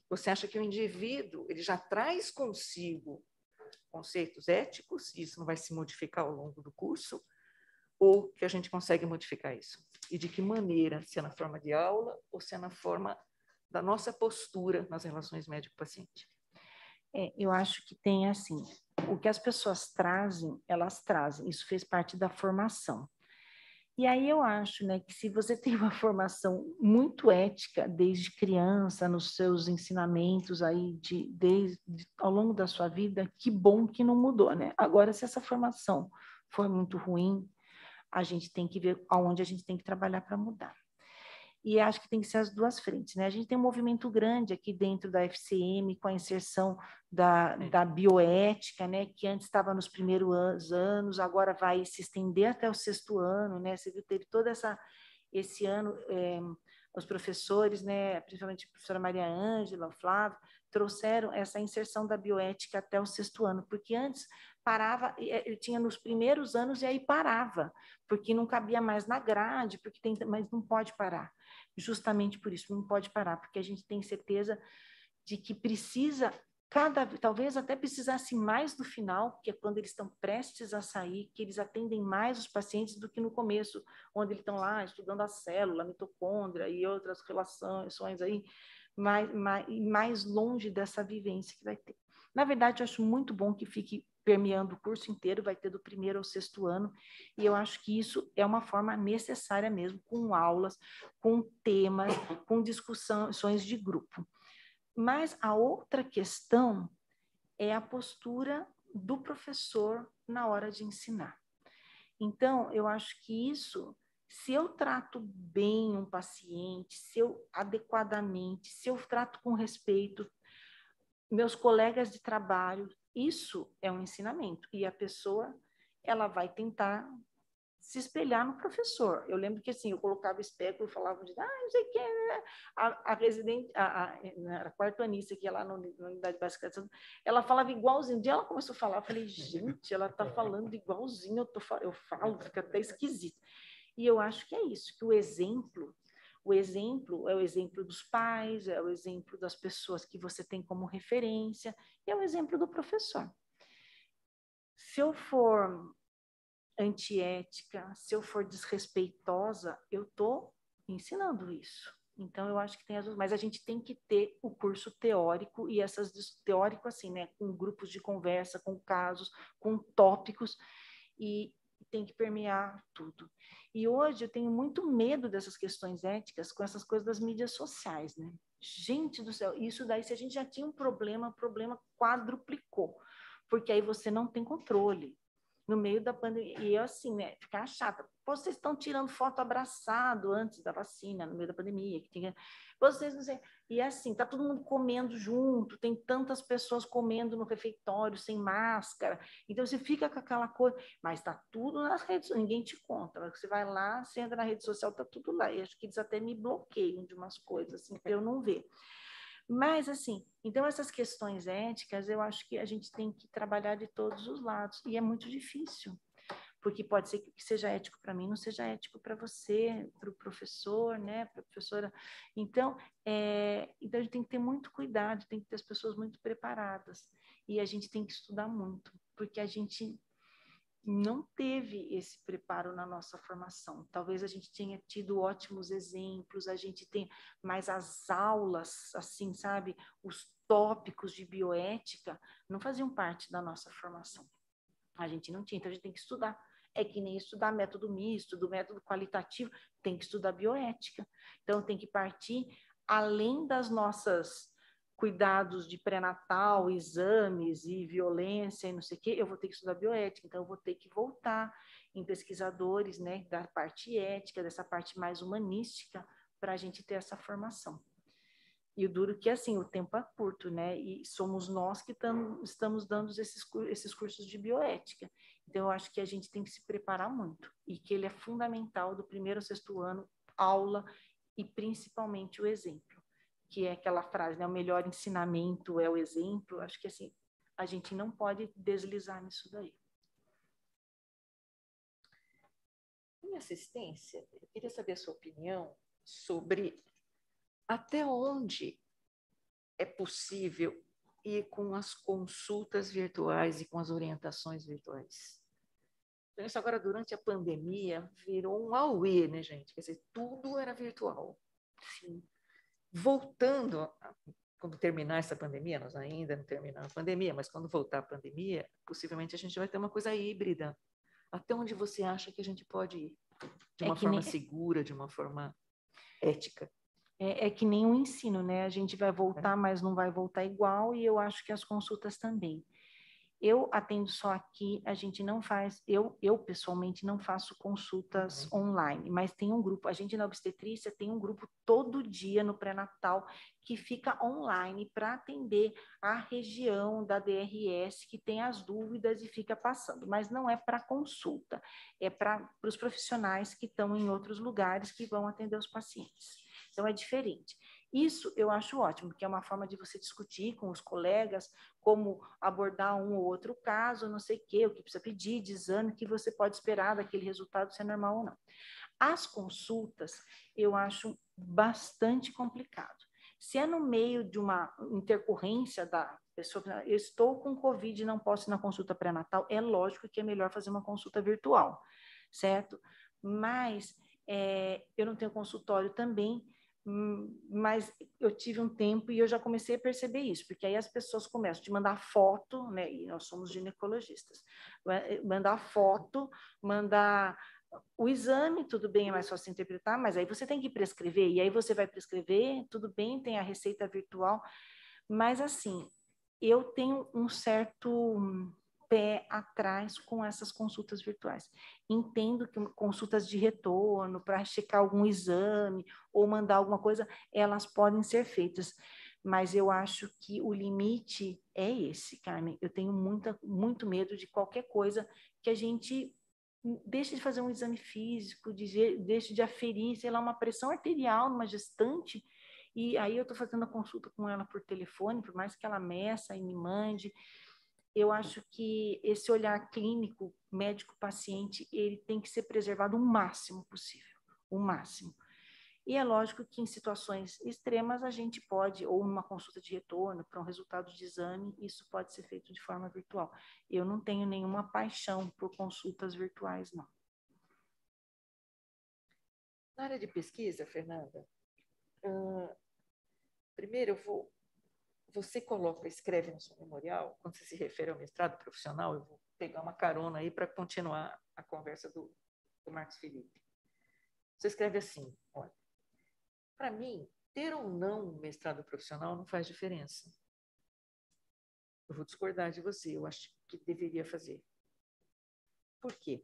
Você acha que o indivíduo ele já traz consigo conceitos éticos, e isso não vai se modificar ao longo do curso, ou que a gente consegue modificar isso? E de que maneira? Se é na forma de aula ou se é na forma da nossa postura nas relações médico-paciente? Eu acho que tem assim, o que as pessoas trazem, elas trazem, isso fez parte da formação. E aí eu acho, né, que se você tem uma formação muito ética desde criança, nos seus ensinamentos aí ao longo da sua vida, que bom que não mudou, né? Agora, se essa formação for muito ruim, a gente tem que ver aonde a gente tem que trabalhar para mudar. E acho que tem que ser as duas frentes, né? A gente tem um movimento grande aqui dentro da FCM com a inserção da bioética, né? Que antes estava nos primeiros anos, agora vai se estender até o 6º ano, né? Você viu, teve esse ano, os professores, né? Principalmente a professora Maria Ângela, o Flávio, trouxeram essa inserção da bioética até o 6º ano, porque antes parava, ele tinha nos primeiros anos e aí parava, porque não cabia mais na grade, mas não pode parar. Justamente por isso, não pode parar, porque a gente tem certeza de que precisa, talvez até precisasse mais no final, porque é quando eles estão prestes a sair, que eles atendem mais os pacientes do que no começo, onde eles estão lá estudando a célula, a mitocôndria e outras relações aí, mais longe dessa vivência que vai ter. Na verdade, eu acho muito bom que fique permeando o curso inteiro, vai ter do 1º ao 6º ano, e eu acho que isso é uma forma necessária mesmo, com aulas, com temas, com discussões de grupo. Mas a outra questão é a postura do professor na hora de ensinar. Então, eu acho que isso, se eu trato bem um paciente, se eu adequadamente, se eu trato com respeito meus colegas de trabalho, isso é um ensinamento. E a pessoa, ela vai tentar se espelhar no professor. Eu lembro que, assim, eu colocava espéculo e falava de, não sei o que, a residente, a quartoanista que ia lá na unidade básica, ela falava igualzinho. Um dia ela começou a falar, eu falei, gente, ela está falando igualzinho, eu falo, fica até esquisito. E eu acho que é isso, que o exemplo é o exemplo dos pais, é o exemplo das pessoas que você tem como referência, e é o exemplo do professor. Se eu for antiética, se eu for desrespeitosa, eu estou ensinando isso. Então, eu acho que tem as duas, mas a gente tem que ter o curso teórico, e teórico assim, né, com grupos de conversa, com casos, com tópicos, e tem que permear tudo. E hoje eu tenho muito medo dessas questões éticas com essas coisas das mídias sociais, né? Gente do céu, isso daí, se a gente já tinha um problema, o problema quadruplicou, porque aí você não tem controle. No meio da pandemia, e eu assim, né, ficar chata. Vocês estão tirando foto abraçado antes da vacina, no meio da pandemia, que tinha, vocês não sei, e assim, tá todo mundo comendo junto, tem tantas pessoas comendo no refeitório sem máscara, então você fica com aquela coisa, mas tá tudo nas redes, ninguém te conta, você vai lá, você entra na rede social, tá tudo lá, e acho que eles até me bloqueiam de umas coisas, assim, para eu não ver. Mas, assim, então essas questões éticas, eu acho que a gente tem que trabalhar de todos os lados, e é muito difícil, porque pode ser que seja ético para mim, não seja ético para você, para o professor, né, para a professora. Então, então, a gente tem que ter muito cuidado, tem que ter as pessoas muito preparadas, e a gente tem que estudar muito, porque a gente não teve esse preparo na nossa formação. Talvez a gente tenha tido ótimos exemplos, a gente tem, mas as aulas, assim, sabe, os tópicos de bioética não faziam parte da nossa formação. A gente não tinha, então a gente tem que estudar. É que nem estudar método misto, do método qualitativo, tem que estudar bioética. Então tem que partir além das nossas cuidados de pré-natal, exames e violência e não sei o quê, eu vou ter que estudar bioética, então eu vou ter que voltar em pesquisadores, né, da parte ética, dessa parte mais humanística, para a gente ter essa formação. E o duro que, assim, o tempo é curto, né, e somos nós que estamos dando esses cursos de bioética. Então, eu acho que a gente tem que se preparar muito, e que ele é fundamental do 1º ao 6º ano, aula, e principalmente o exemplo, que é aquela frase, né, o melhor ensinamento é o exemplo. Acho que, assim, a gente não pode deslizar nisso daí. Em assistência, eu queria saber a sua opinião sobre até onde é possível ir com as consultas virtuais e com as orientações virtuais. Então, isso agora, durante a pandemia, virou um auê, né, gente? Quer dizer, tudo era virtual. Sim. Voltando, quando terminar essa pandemia, nós ainda não terminamos a pandemia, mas quando voltar a pandemia, possivelmente a gente vai ter uma coisa híbrida. Até onde você acha que a gente pode ir? De uma forma segura, de uma forma ética. É que nem o ensino, né? A gente vai voltar, mas não vai voltar igual, e eu acho que as consultas também. Eu atendo só aqui, a gente não faz, eu pessoalmente não faço consultas online, mas tem um grupo, a gente na obstetrícia tem um grupo todo dia no pré-natal que fica online para atender a região da DRS que tem as dúvidas e fica passando, mas não é para consulta, é para os profissionais que estão em outros lugares que vão atender os pacientes. Então é diferente. Isso eu acho ótimo, porque é uma forma de você discutir com os colegas como abordar um ou outro caso, não sei o que precisa pedir de exame, que você pode esperar daquele resultado, se é normal ou não. As consultas, eu acho bastante complicado. Se é no meio de uma intercorrência da pessoa, eu estou com Covid e não posso ir na consulta pré-natal, é lógico que é melhor fazer uma consulta virtual, certo? Mas eu não tenho consultório também, mas eu tive um tempo e eu já comecei a perceber isso, porque aí as pessoas começam a te mandar foto, né, e nós somos ginecologistas, mandar foto, mandar o exame, tudo bem, é mais fácil interpretar, mas aí você tem que prescrever, e aí você vai prescrever, tudo bem, tem a receita virtual, mas assim, eu tenho um certo pé atrás com essas consultas virtuais. Entendo que consultas de retorno para checar algum exame ou mandar alguma coisa, elas podem ser feitas, mas eu acho que o limite é esse, Carmen. Eu tenho muito medo de qualquer coisa que a gente deixe de fazer um exame físico, deixe de aferir, sei lá, uma pressão arterial numa gestante, e aí eu estou fazendo a consulta com ela por telefone, por mais que ela meça e me mande. Eu acho que esse olhar clínico, médico-paciente, ele tem que ser preservado o máximo possível, o máximo. E é lógico que em situações extremas a gente pode, ou numa consulta de retorno para um resultado de exame, isso pode ser feito de forma virtual. Eu não tenho nenhuma paixão por consultas virtuais, não. Na área de pesquisa, Fernanda, primeiro você escreve no seu memorial, quando você se refere ao mestrado profissional, eu vou pegar uma carona aí para continuar a conversa do Marcos Felipe. Você escreve assim, olha, para mim, ter ou não um mestrado profissional não faz diferença. Eu vou discordar de você, eu acho que deveria fazer. Por quê?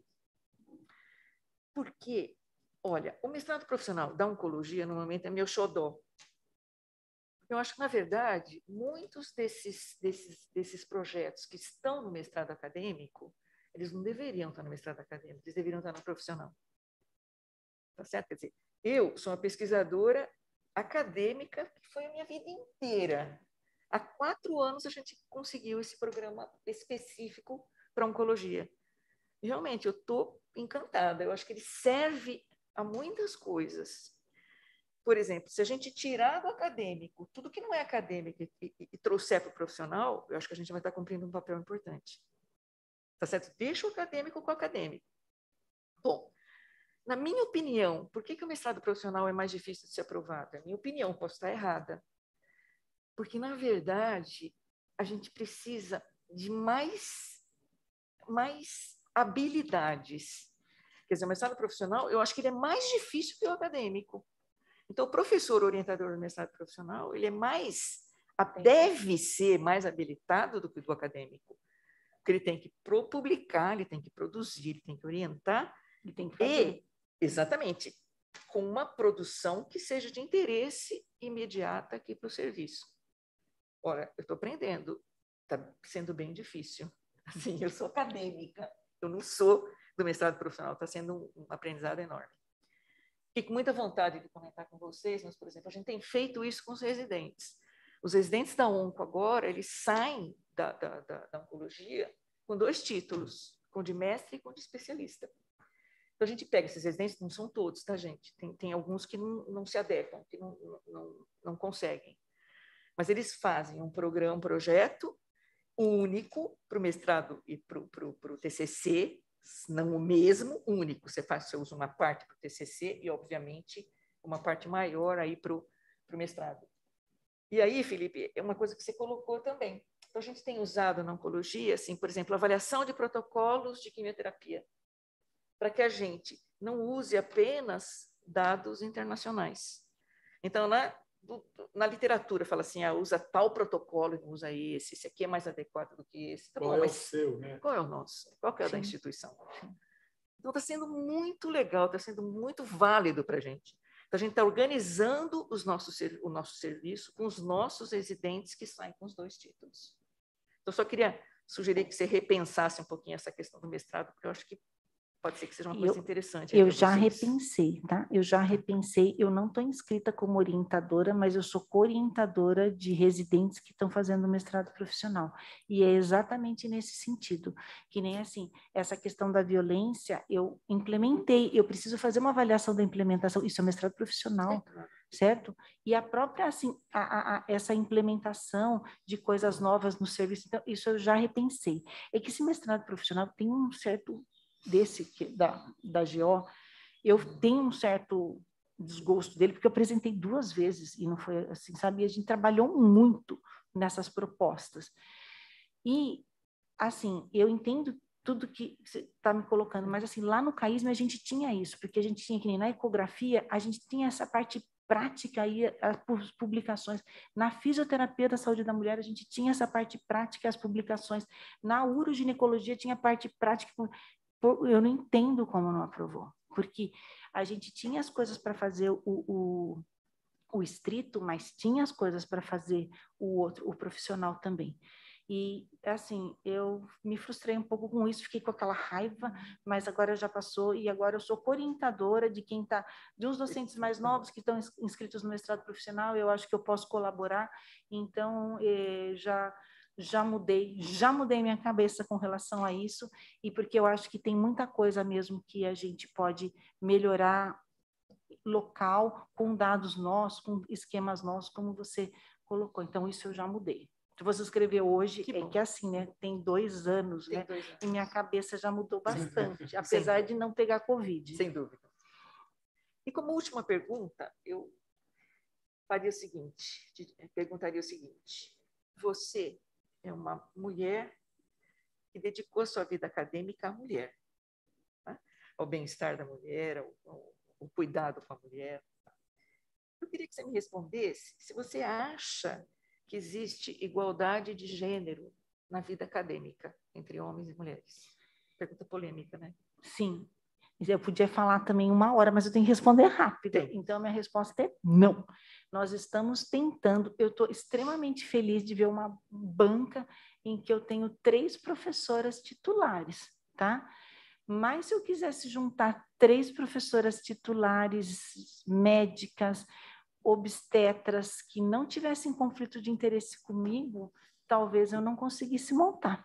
Porque, olha, o mestrado profissional da oncologia, normalmente, é meu xodó. Eu acho que, na verdade, muitos desses projetos que estão no mestrado acadêmico, eles não deveriam estar no mestrado acadêmico, eles deveriam estar no profissional. Tá certo? Quer dizer, eu sou uma pesquisadora acadêmica que foi a minha vida inteira. Há 4 anos a gente conseguiu esse programa específico para oncologia. E, realmente, eu estou encantada. Eu acho que ele serve a muitas coisas. Por exemplo, se a gente tirar do acadêmico tudo que não é acadêmico e trouxer para o profissional, eu acho que a gente vai estar cumprindo um papel importante. Tá certo? Deixa o acadêmico com o acadêmico. Bom, na minha opinião, por que o mestrado profissional é mais difícil de ser aprovado? É minha opinião, posso estar errada. Porque, na verdade, a gente precisa de mais habilidades. Quer dizer, o mestrado profissional, eu acho que ele é mais difícil que o acadêmico. Então, o professor orientador do mestrado profissional, ele deve ser mais habilitado do que o do acadêmico. Porque ele tem que publicar, ele tem que produzir, ele tem que orientar. Ele tem que fazer. Exatamente, com uma produção que seja de interesse imediata aqui para o serviço. Ora, eu estou aprendendo, está sendo bem difícil. Assim, eu sou acadêmica, eu não sou do mestrado profissional, está sendo um aprendizado enorme. Fico com muita vontade de comentar com vocês, mas, por exemplo, a gente tem feito isso com os residentes. Os residentes da onco agora, eles saem da oncologia com 2 títulos, com de mestre e com de especialista. Então, a gente pega esses residentes, não são todos, tá, gente? Tem alguns que não se adequam, que não conseguem. Mas eles fazem um programa, um projeto único para o mestrado e para o TCC, não o mesmo, único. Você usa uma parte para o TCC e, obviamente, uma parte maior aí para o mestrado. E aí, Felipe, é uma coisa que você colocou também. Então, a gente tem usado na oncologia, assim, por exemplo, avaliação de protocolos de quimioterapia, para que a gente não use apenas dados internacionais. Então, na literatura, fala assim, usa tal protocolo, não usa esse aqui é mais adequado do que esse. Tá qual bom, é mas o seu, né? qual é o nosso? Qual que é o da instituição? Então, está sendo muito legal, está sendo muito válido para a gente. Então, a gente está organizando o nosso serviço com os nossos residentes que saem com os 2 títulos. Então, só queria sugerir que você repensasse um pouquinho essa questão do mestrado, porque eu acho que pode ser que seja uma coisa interessante. Eu já repensei, tá? Eu já repensei. Eu não estou inscrita como orientadora, mas eu sou co-orientadora de residentes que estão fazendo mestrado profissional. E é exatamente nesse sentido, que nem assim, essa questão da violência, eu implementei, eu preciso fazer uma avaliação da implementação, isso é mestrado profissional, certo? E a própria, assim, essa implementação de coisas novas no serviço, então, isso eu já repensei. É que esse mestrado profissional tem um certo da GO, eu tenho um certo desgosto dele, porque eu apresentei 2 vezes e não foi assim, sabe? A gente trabalhou muito nessas propostas. E, assim, eu entendo tudo que você está me colocando, mas, assim, lá no CAISM a gente tinha isso, porque a gente tinha que nem na ecografia, a gente tinha essa parte prática aí, as publicações. Na fisioterapia da saúde da mulher, a gente tinha essa parte prática, as publicações. Na uroginecologia tinha a parte prática. Eu não entendo como não aprovou, porque a gente tinha as coisas para fazer o estrito, mas tinha as coisas para fazer o outro, o profissional também. E, assim, eu me frustrei um pouco com isso, fiquei com aquela raiva, mas agora já passou e agora eu sou orientadora de quem está, de uns docentes mais novos que estão inscritos no mestrado profissional, eu acho que eu posso colaborar, então já mudei minha cabeça com relação a isso, e porque eu acho que tem muita coisa mesmo que a gente pode melhorar local, com dados nossos, com esquemas nossos, como você colocou. Então, isso eu já mudei. Se você escreveu hoje, que assim, né? Tem 2 anos, né? 2 anos. E minha cabeça já mudou bastante, apesar de não pegar Covid. Sem dúvida. E como última pergunta, eu perguntaria o seguinte: você é uma mulher que dedicou a sua vida acadêmica à mulher, né? Ao bem-estar da mulher, ao cuidado com a mulher. Eu queria que você me respondesse se você acha que existe igualdade de gênero na vida acadêmica entre homens e mulheres. Pergunta polêmica, né? Sim. Eu podia falar também 1 hora, mas eu tenho que responder rápido. Então, minha resposta é não. Nós estamos tentando. Eu estou extremamente feliz de ver uma banca em que eu tenho 3 professoras titulares, tá? Mas se eu quisesse juntar 3 professoras titulares, médicas, obstetras, que não tivessem conflito de interesse comigo, talvez eu não conseguisse montar.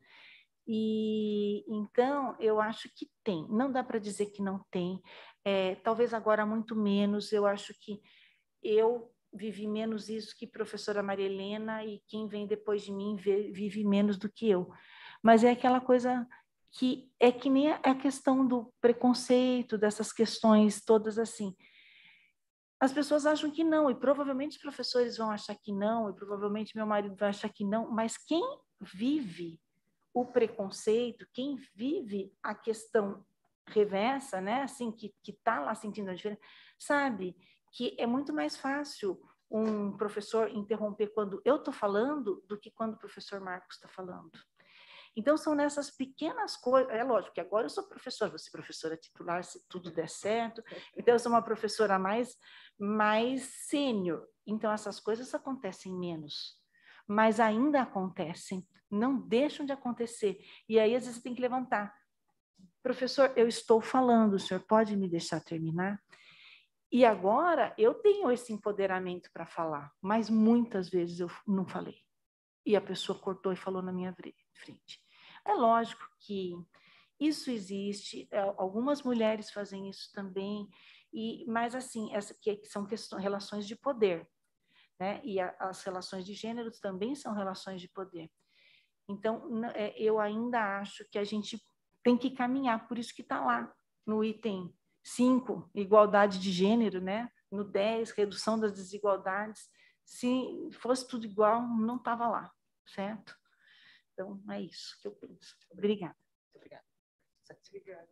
E então eu acho que tem, não dá para dizer que não tem, talvez agora muito menos. Eu acho que eu vivi menos isso que professora Maria Helena, e quem vem depois de mim vive menos do que eu. Mas é aquela coisa que é que nem a questão do preconceito, dessas questões todas assim. As pessoas acham que não, e provavelmente os professores vão achar que não, e provavelmente meu marido vai achar que não, mas quem vive o preconceito, quem vive a questão reversa, né, assim, que está lá sentindo a diferença, sabe que é muito mais fácil um professor interromper quando eu estou falando do que quando o professor Marcos está falando. Então, são nessas pequenas coisas. É lógico que agora eu sou professora, vou ser professora titular se tudo der certo. Então, eu sou uma professora mais sênior. Então, essas coisas acontecem menos. Mas ainda acontecem, não deixam de acontecer. E aí, às vezes, você tem que levantar. Professor, eu estou falando, o senhor pode me deixar terminar? E agora, eu tenho esse empoderamento para falar, mas muitas vezes eu não falei. E a pessoa cortou e falou na minha frente. É lógico que isso existe, algumas mulheres fazem isso também, mas assim, que são relações de poder. né? E as relações de gênero também são relações de poder. Então, eu ainda acho que a gente tem que caminhar, por isso que está lá no item 5, igualdade de gênero, né? No 10, redução das desigualdades. Se fosse tudo igual, não estava lá, certo? Então, é isso que eu penso. Obrigada. Obrigada. Obrigada.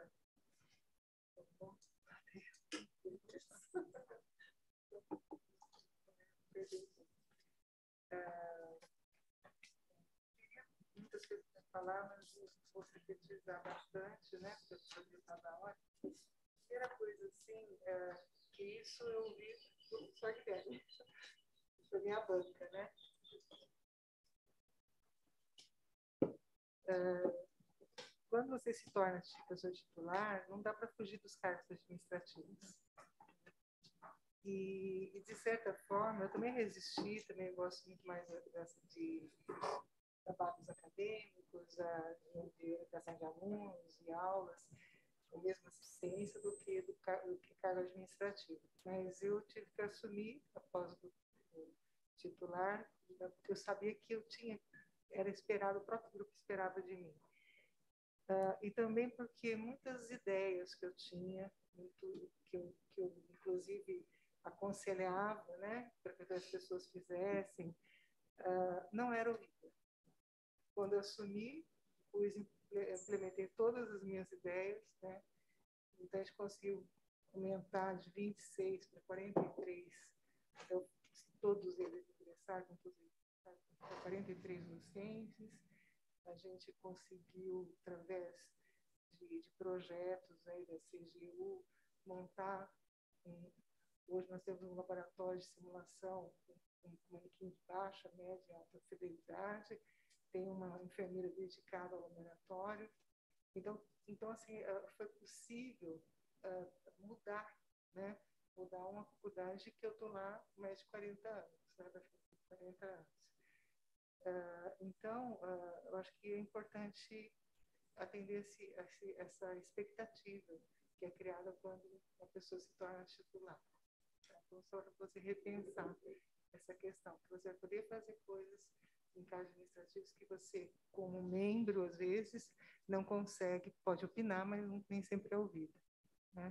Muitas coisas para falar, mas vou sintetizar bastante, né? Para fazer cada hora. Primeira coisa, assim, que isso eu vi do professor Guilherme, da minha banca, né? Quando você se torna professor titular, não dá para fugir dos cargos administrativos. E, de certa forma, eu também resisti, também gosto muito mais de trabalhos acadêmicos, de educação de alunos e aulas, ou mesmo assistência, do que cargo administrativo. Mas eu tive que assumir, após o titular, porque eu sabia que era esperado, o próprio grupo esperava de mim. E também porque muitas ideias que eu tinha, que eu inclusive aconselhava, né, para que as pessoas fizessem, não era ouvida. Quando eu assumi, implementei todas as minhas ideias, né, então a gente conseguiu aumentar de 26 para 43, então, todos eles ingressaram, inclusive, para 43 docentes. A gente conseguiu, através de projetos aí da CGU, montar. Hoje nós temos um laboratório de simulação com uma equipe de baixa, média e alta fidelidade. Tem uma enfermeira dedicada ao laboratório. Então assim, foi possível mudar, né? Mudar uma faculdade que eu estou lá há mais de 40 anos, né? 40 anos. Então, eu acho que é importante atender essa expectativa que é criada quando uma pessoa se torna titular. Então, só para você repensar essa questão, que você vai poder fazer coisas em cargos administrativos que você, como membro, às vezes, não consegue, pode opinar, mas nem sempre é ouvido, né?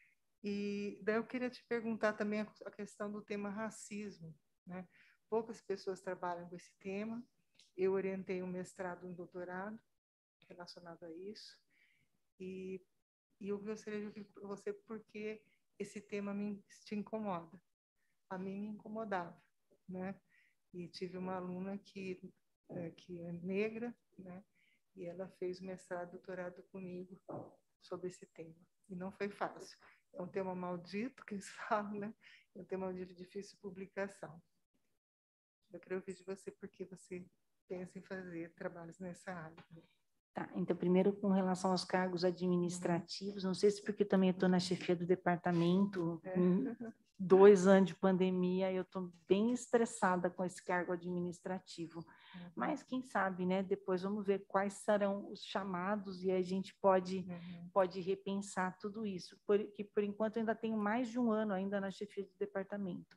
E daí eu queria te perguntar também a questão do tema racismo, né? Poucas pessoas trabalham com esse tema. Eu orientei um mestrado e um doutorado relacionado a isso. E eu gostaria de ouvir por você porque esse tema te incomoda. A mim me incomodava, né? E tive uma aluna que é negra, né? E ela fez mestrado e doutorado comigo sobre esse tema. E não foi fácil. É um tema maldito, que eles falam, né? É um tema de difícil publicação. Eu queria ouvir de você porque você pensa em fazer trabalhos nessa área. Tá, então, primeiro, com relação aos cargos administrativos, não sei se porque também eu estou na chefia do departamento, com 2 anos de pandemia, eu estou bem estressada com esse cargo administrativo. Mas, quem sabe, né? Depois vamos ver quais serão os chamados e a gente pode repensar tudo isso, porque, por enquanto, eu ainda tenho mais de 1 ano ainda na chefia do departamento.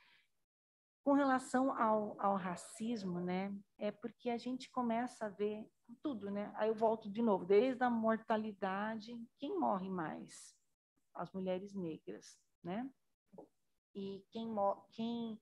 Com relação ao racismo, né, é porque a gente começa a ver tudo, né? Aí eu volto de novo, desde a mortalidade, quem morre mais? As mulheres negras, né? E quem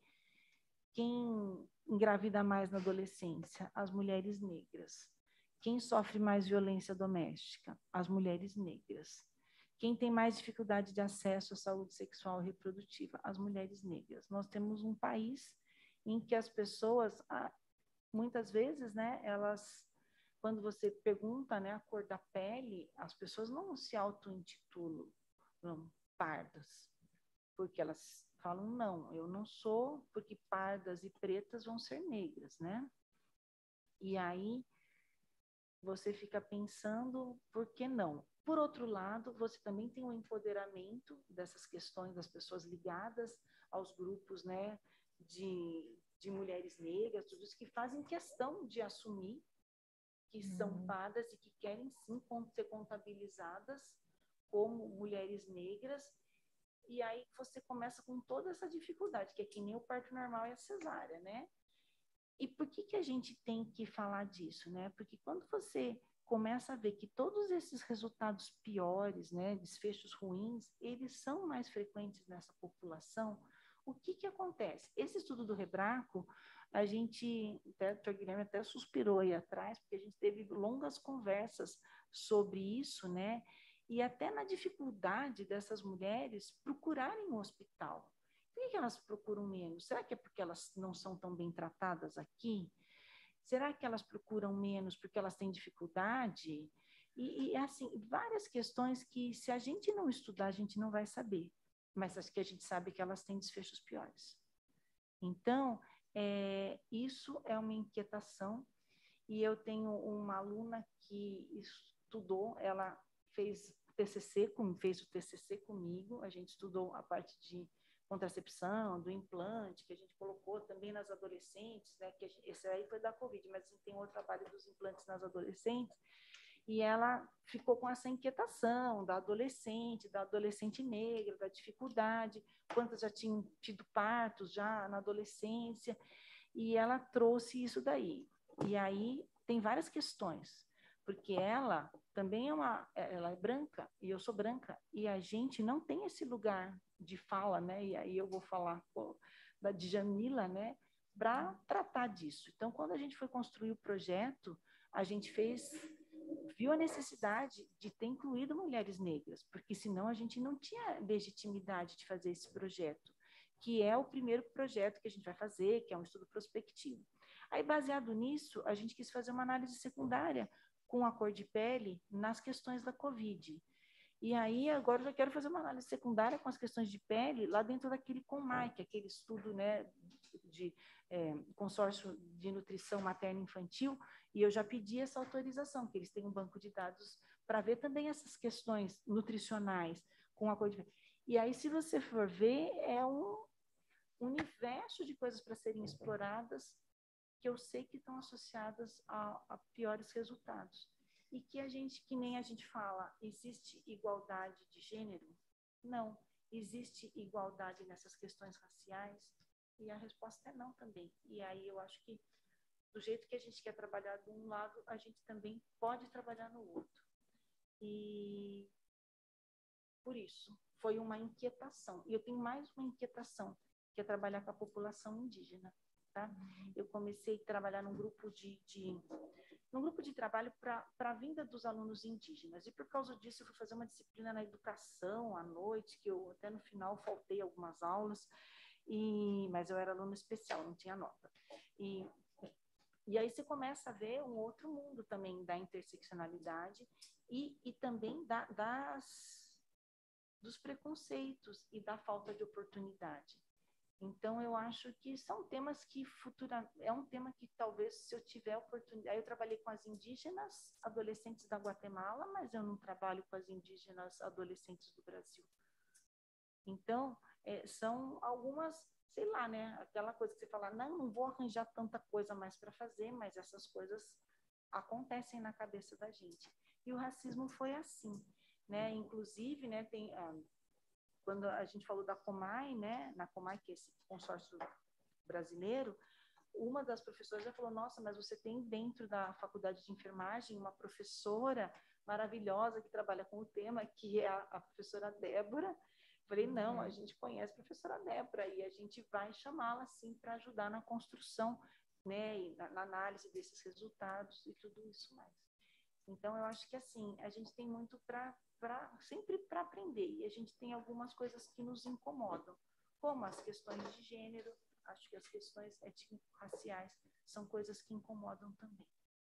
engravida mais na adolescência? As mulheres negras. Quem sofre mais violência doméstica? As mulheres negras. Quem tem mais dificuldade de acesso à saúde sexual e reprodutiva? As mulheres negras. Nós temos um país em que as pessoas, muitas vezes, né, elas, quando você pergunta, né, a cor da pele, as pessoas não se auto-intitulam pardas, porque elas falam, não, eu não sou, porque pardas e pretas vão ser negras, né? E aí você fica pensando, por que não? Por outro lado, você também tem o empoderamento dessas questões das pessoas ligadas aos grupos, né, de mulheres negras, tudo isso que fazem questão de assumir que são pardas e que querem sim ser contabilizadas como mulheres negras E aí você começa com toda essa dificuldade, que é que nem o parto normal e a cesárea, né? E por que que a gente tem que falar disso, né? Porque quando você começa a ver que todos esses resultados piores, né, desfechos ruins, eles são mais frequentes nessa população, o que que acontece? Esse estudo do Rebraco, a gente, até, o Dr. Guilherme até suspirou aí atrás, porque a gente teve longas conversas sobre isso, né? E até na dificuldade dessas mulheres procurarem um hospital. Por que elas procuram menos? Será que é porque elas não são tão bem tratadas aqui? Será que elas procuram menos porque elas têm dificuldade? Assim, várias questões que, se a gente não estudar, a gente não vai saber. Mas acho que a gente sabe que elas têm desfechos piores. Então, isso é uma inquietação. E eu tenho uma aluna que estudou, ela fez fez o TCC comigo, a gente estudou a parte de contracepção, do implante, que a gente colocou também nas adolescentes, né, que esse aí foi da Covid, mas a gente tem outro trabalho dos implantes nas adolescentes, e ela ficou com essa inquietação da adolescente negra, da dificuldade, quantas já tinham tido partos já na adolescência, e ela trouxe isso daí. E aí tem várias questões, porque ela também ela é branca e eu sou branca e a gente não tem esse lugar de fala, né? E aí eu vou falar da Djamila, né? Para tratar disso. Então, quando a gente foi construir o projeto, a gente viu a necessidade de ter incluído mulheres negras, porque senão a gente não tinha legitimidade de fazer esse projeto, que é o primeiro projeto que a gente vai fazer, que é um estudo prospectivo. Aí, baseado nisso, a gente quis fazer uma análise secundária com a cor de pele nas questões da Covid. E aí, agora eu já quero fazer uma análise secundária com as questões de pele lá dentro daquele CONMAI, que é aquele estudo, né, de consórcio de nutrição materna e infantil, e eu já pedi essa autorização, que eles têm um banco de dados para ver também essas questões nutricionais com a cor de pele. E aí, se você for ver, é um universo de coisas para serem exploradas que eu sei que estão associadas a piores resultados. E que que nem a gente fala, existe igualdade de gênero? Não. Existe igualdade nessas questões raciais? E a resposta é não também. E aí eu acho que, do jeito que a gente quer trabalhar de um lado, a gente também pode trabalhar no outro. E por isso, foi uma inquietação. E eu tenho mais uma inquietação, que é trabalhar com a população indígena. Tá? Eu comecei a trabalhar num grupo de trabalho para a vinda dos alunos indígenas. E por causa disso, eu fui fazer uma disciplina na educação à noite, que eu até no final faltei algumas aulas, mas eu era aluna especial, não tinha nota. E aí você começa a ver um outro mundo também da interseccionalidade e também dos preconceitos e da falta de oportunidade. Então, eu acho que são temas que é um tema que talvez, se eu tiver oportunidade, eu trabalhei com as indígenas adolescentes da Guatemala, mas eu não trabalho com as indígenas adolescentes do Brasil. Então, são algumas, sei lá, né, aquela coisa que você fala, não vou arranjar tanta coisa mais para fazer, mas essas coisas acontecem na cabeça da gente. E o racismo foi assim, né? Inclusive, né, quando a gente falou da COMAI, né, na COMAI, que é esse consórcio brasileiro, uma das professoras já falou, nossa, mas você tem dentro da faculdade de enfermagem uma professora maravilhosa que trabalha com o tema, que é a professora Débora. Falei, não, a gente conhece a professora Débora e a gente vai chamá-la, sim, para ajudar na construção, né, e na análise desses resultados e tudo isso mais. Então, eu acho que, assim, a gente tem muito sempre para aprender, e a gente tem algumas coisas que nos incomodam, como as questões de gênero, acho que as questões étnico-raciais são coisas que incomodam também.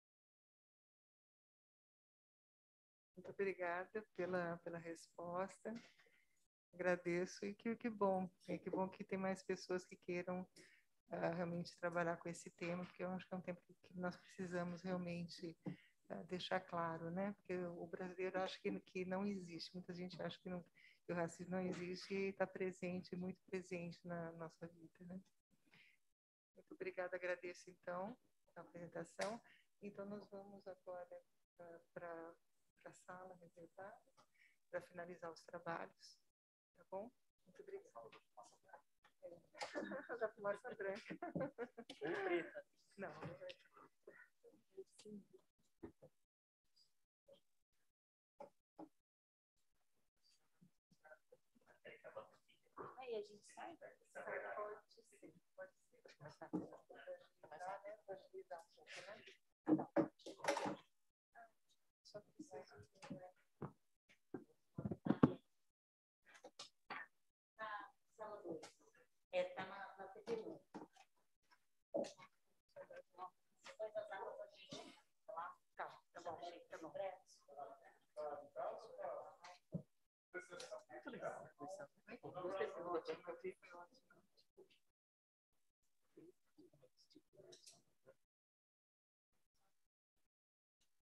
Muito obrigada pela resposta. Agradeço e que bom, que bom que tem mais pessoas que queiram realmente trabalhar com esse tema, porque eu acho que é um tema que nós precisamos realmente deixar claro, né? Porque o brasileiro acha que não existe, muita gente acha que o racismo não existe e está presente, muito presente na nossa vida, né? Muito obrigada, agradeço então a apresentação. Então nós vamos agora para a sala reservada para finalizar os trabalhos, tá bom? Muito obrigada. Da fumaça branca. Preta. Não, não vai. Sim. Aí a gente sai? Pode ser, pode ser. Começar. Dá, né? Para agilizar um pouco, né? Só preciso. Sala 2. Tá na TV1. Depois das aulas a gente lá. Tá bom, tá bom. Muito legal a comissão. Gostei do logotipo que eu vi, foi ótimo.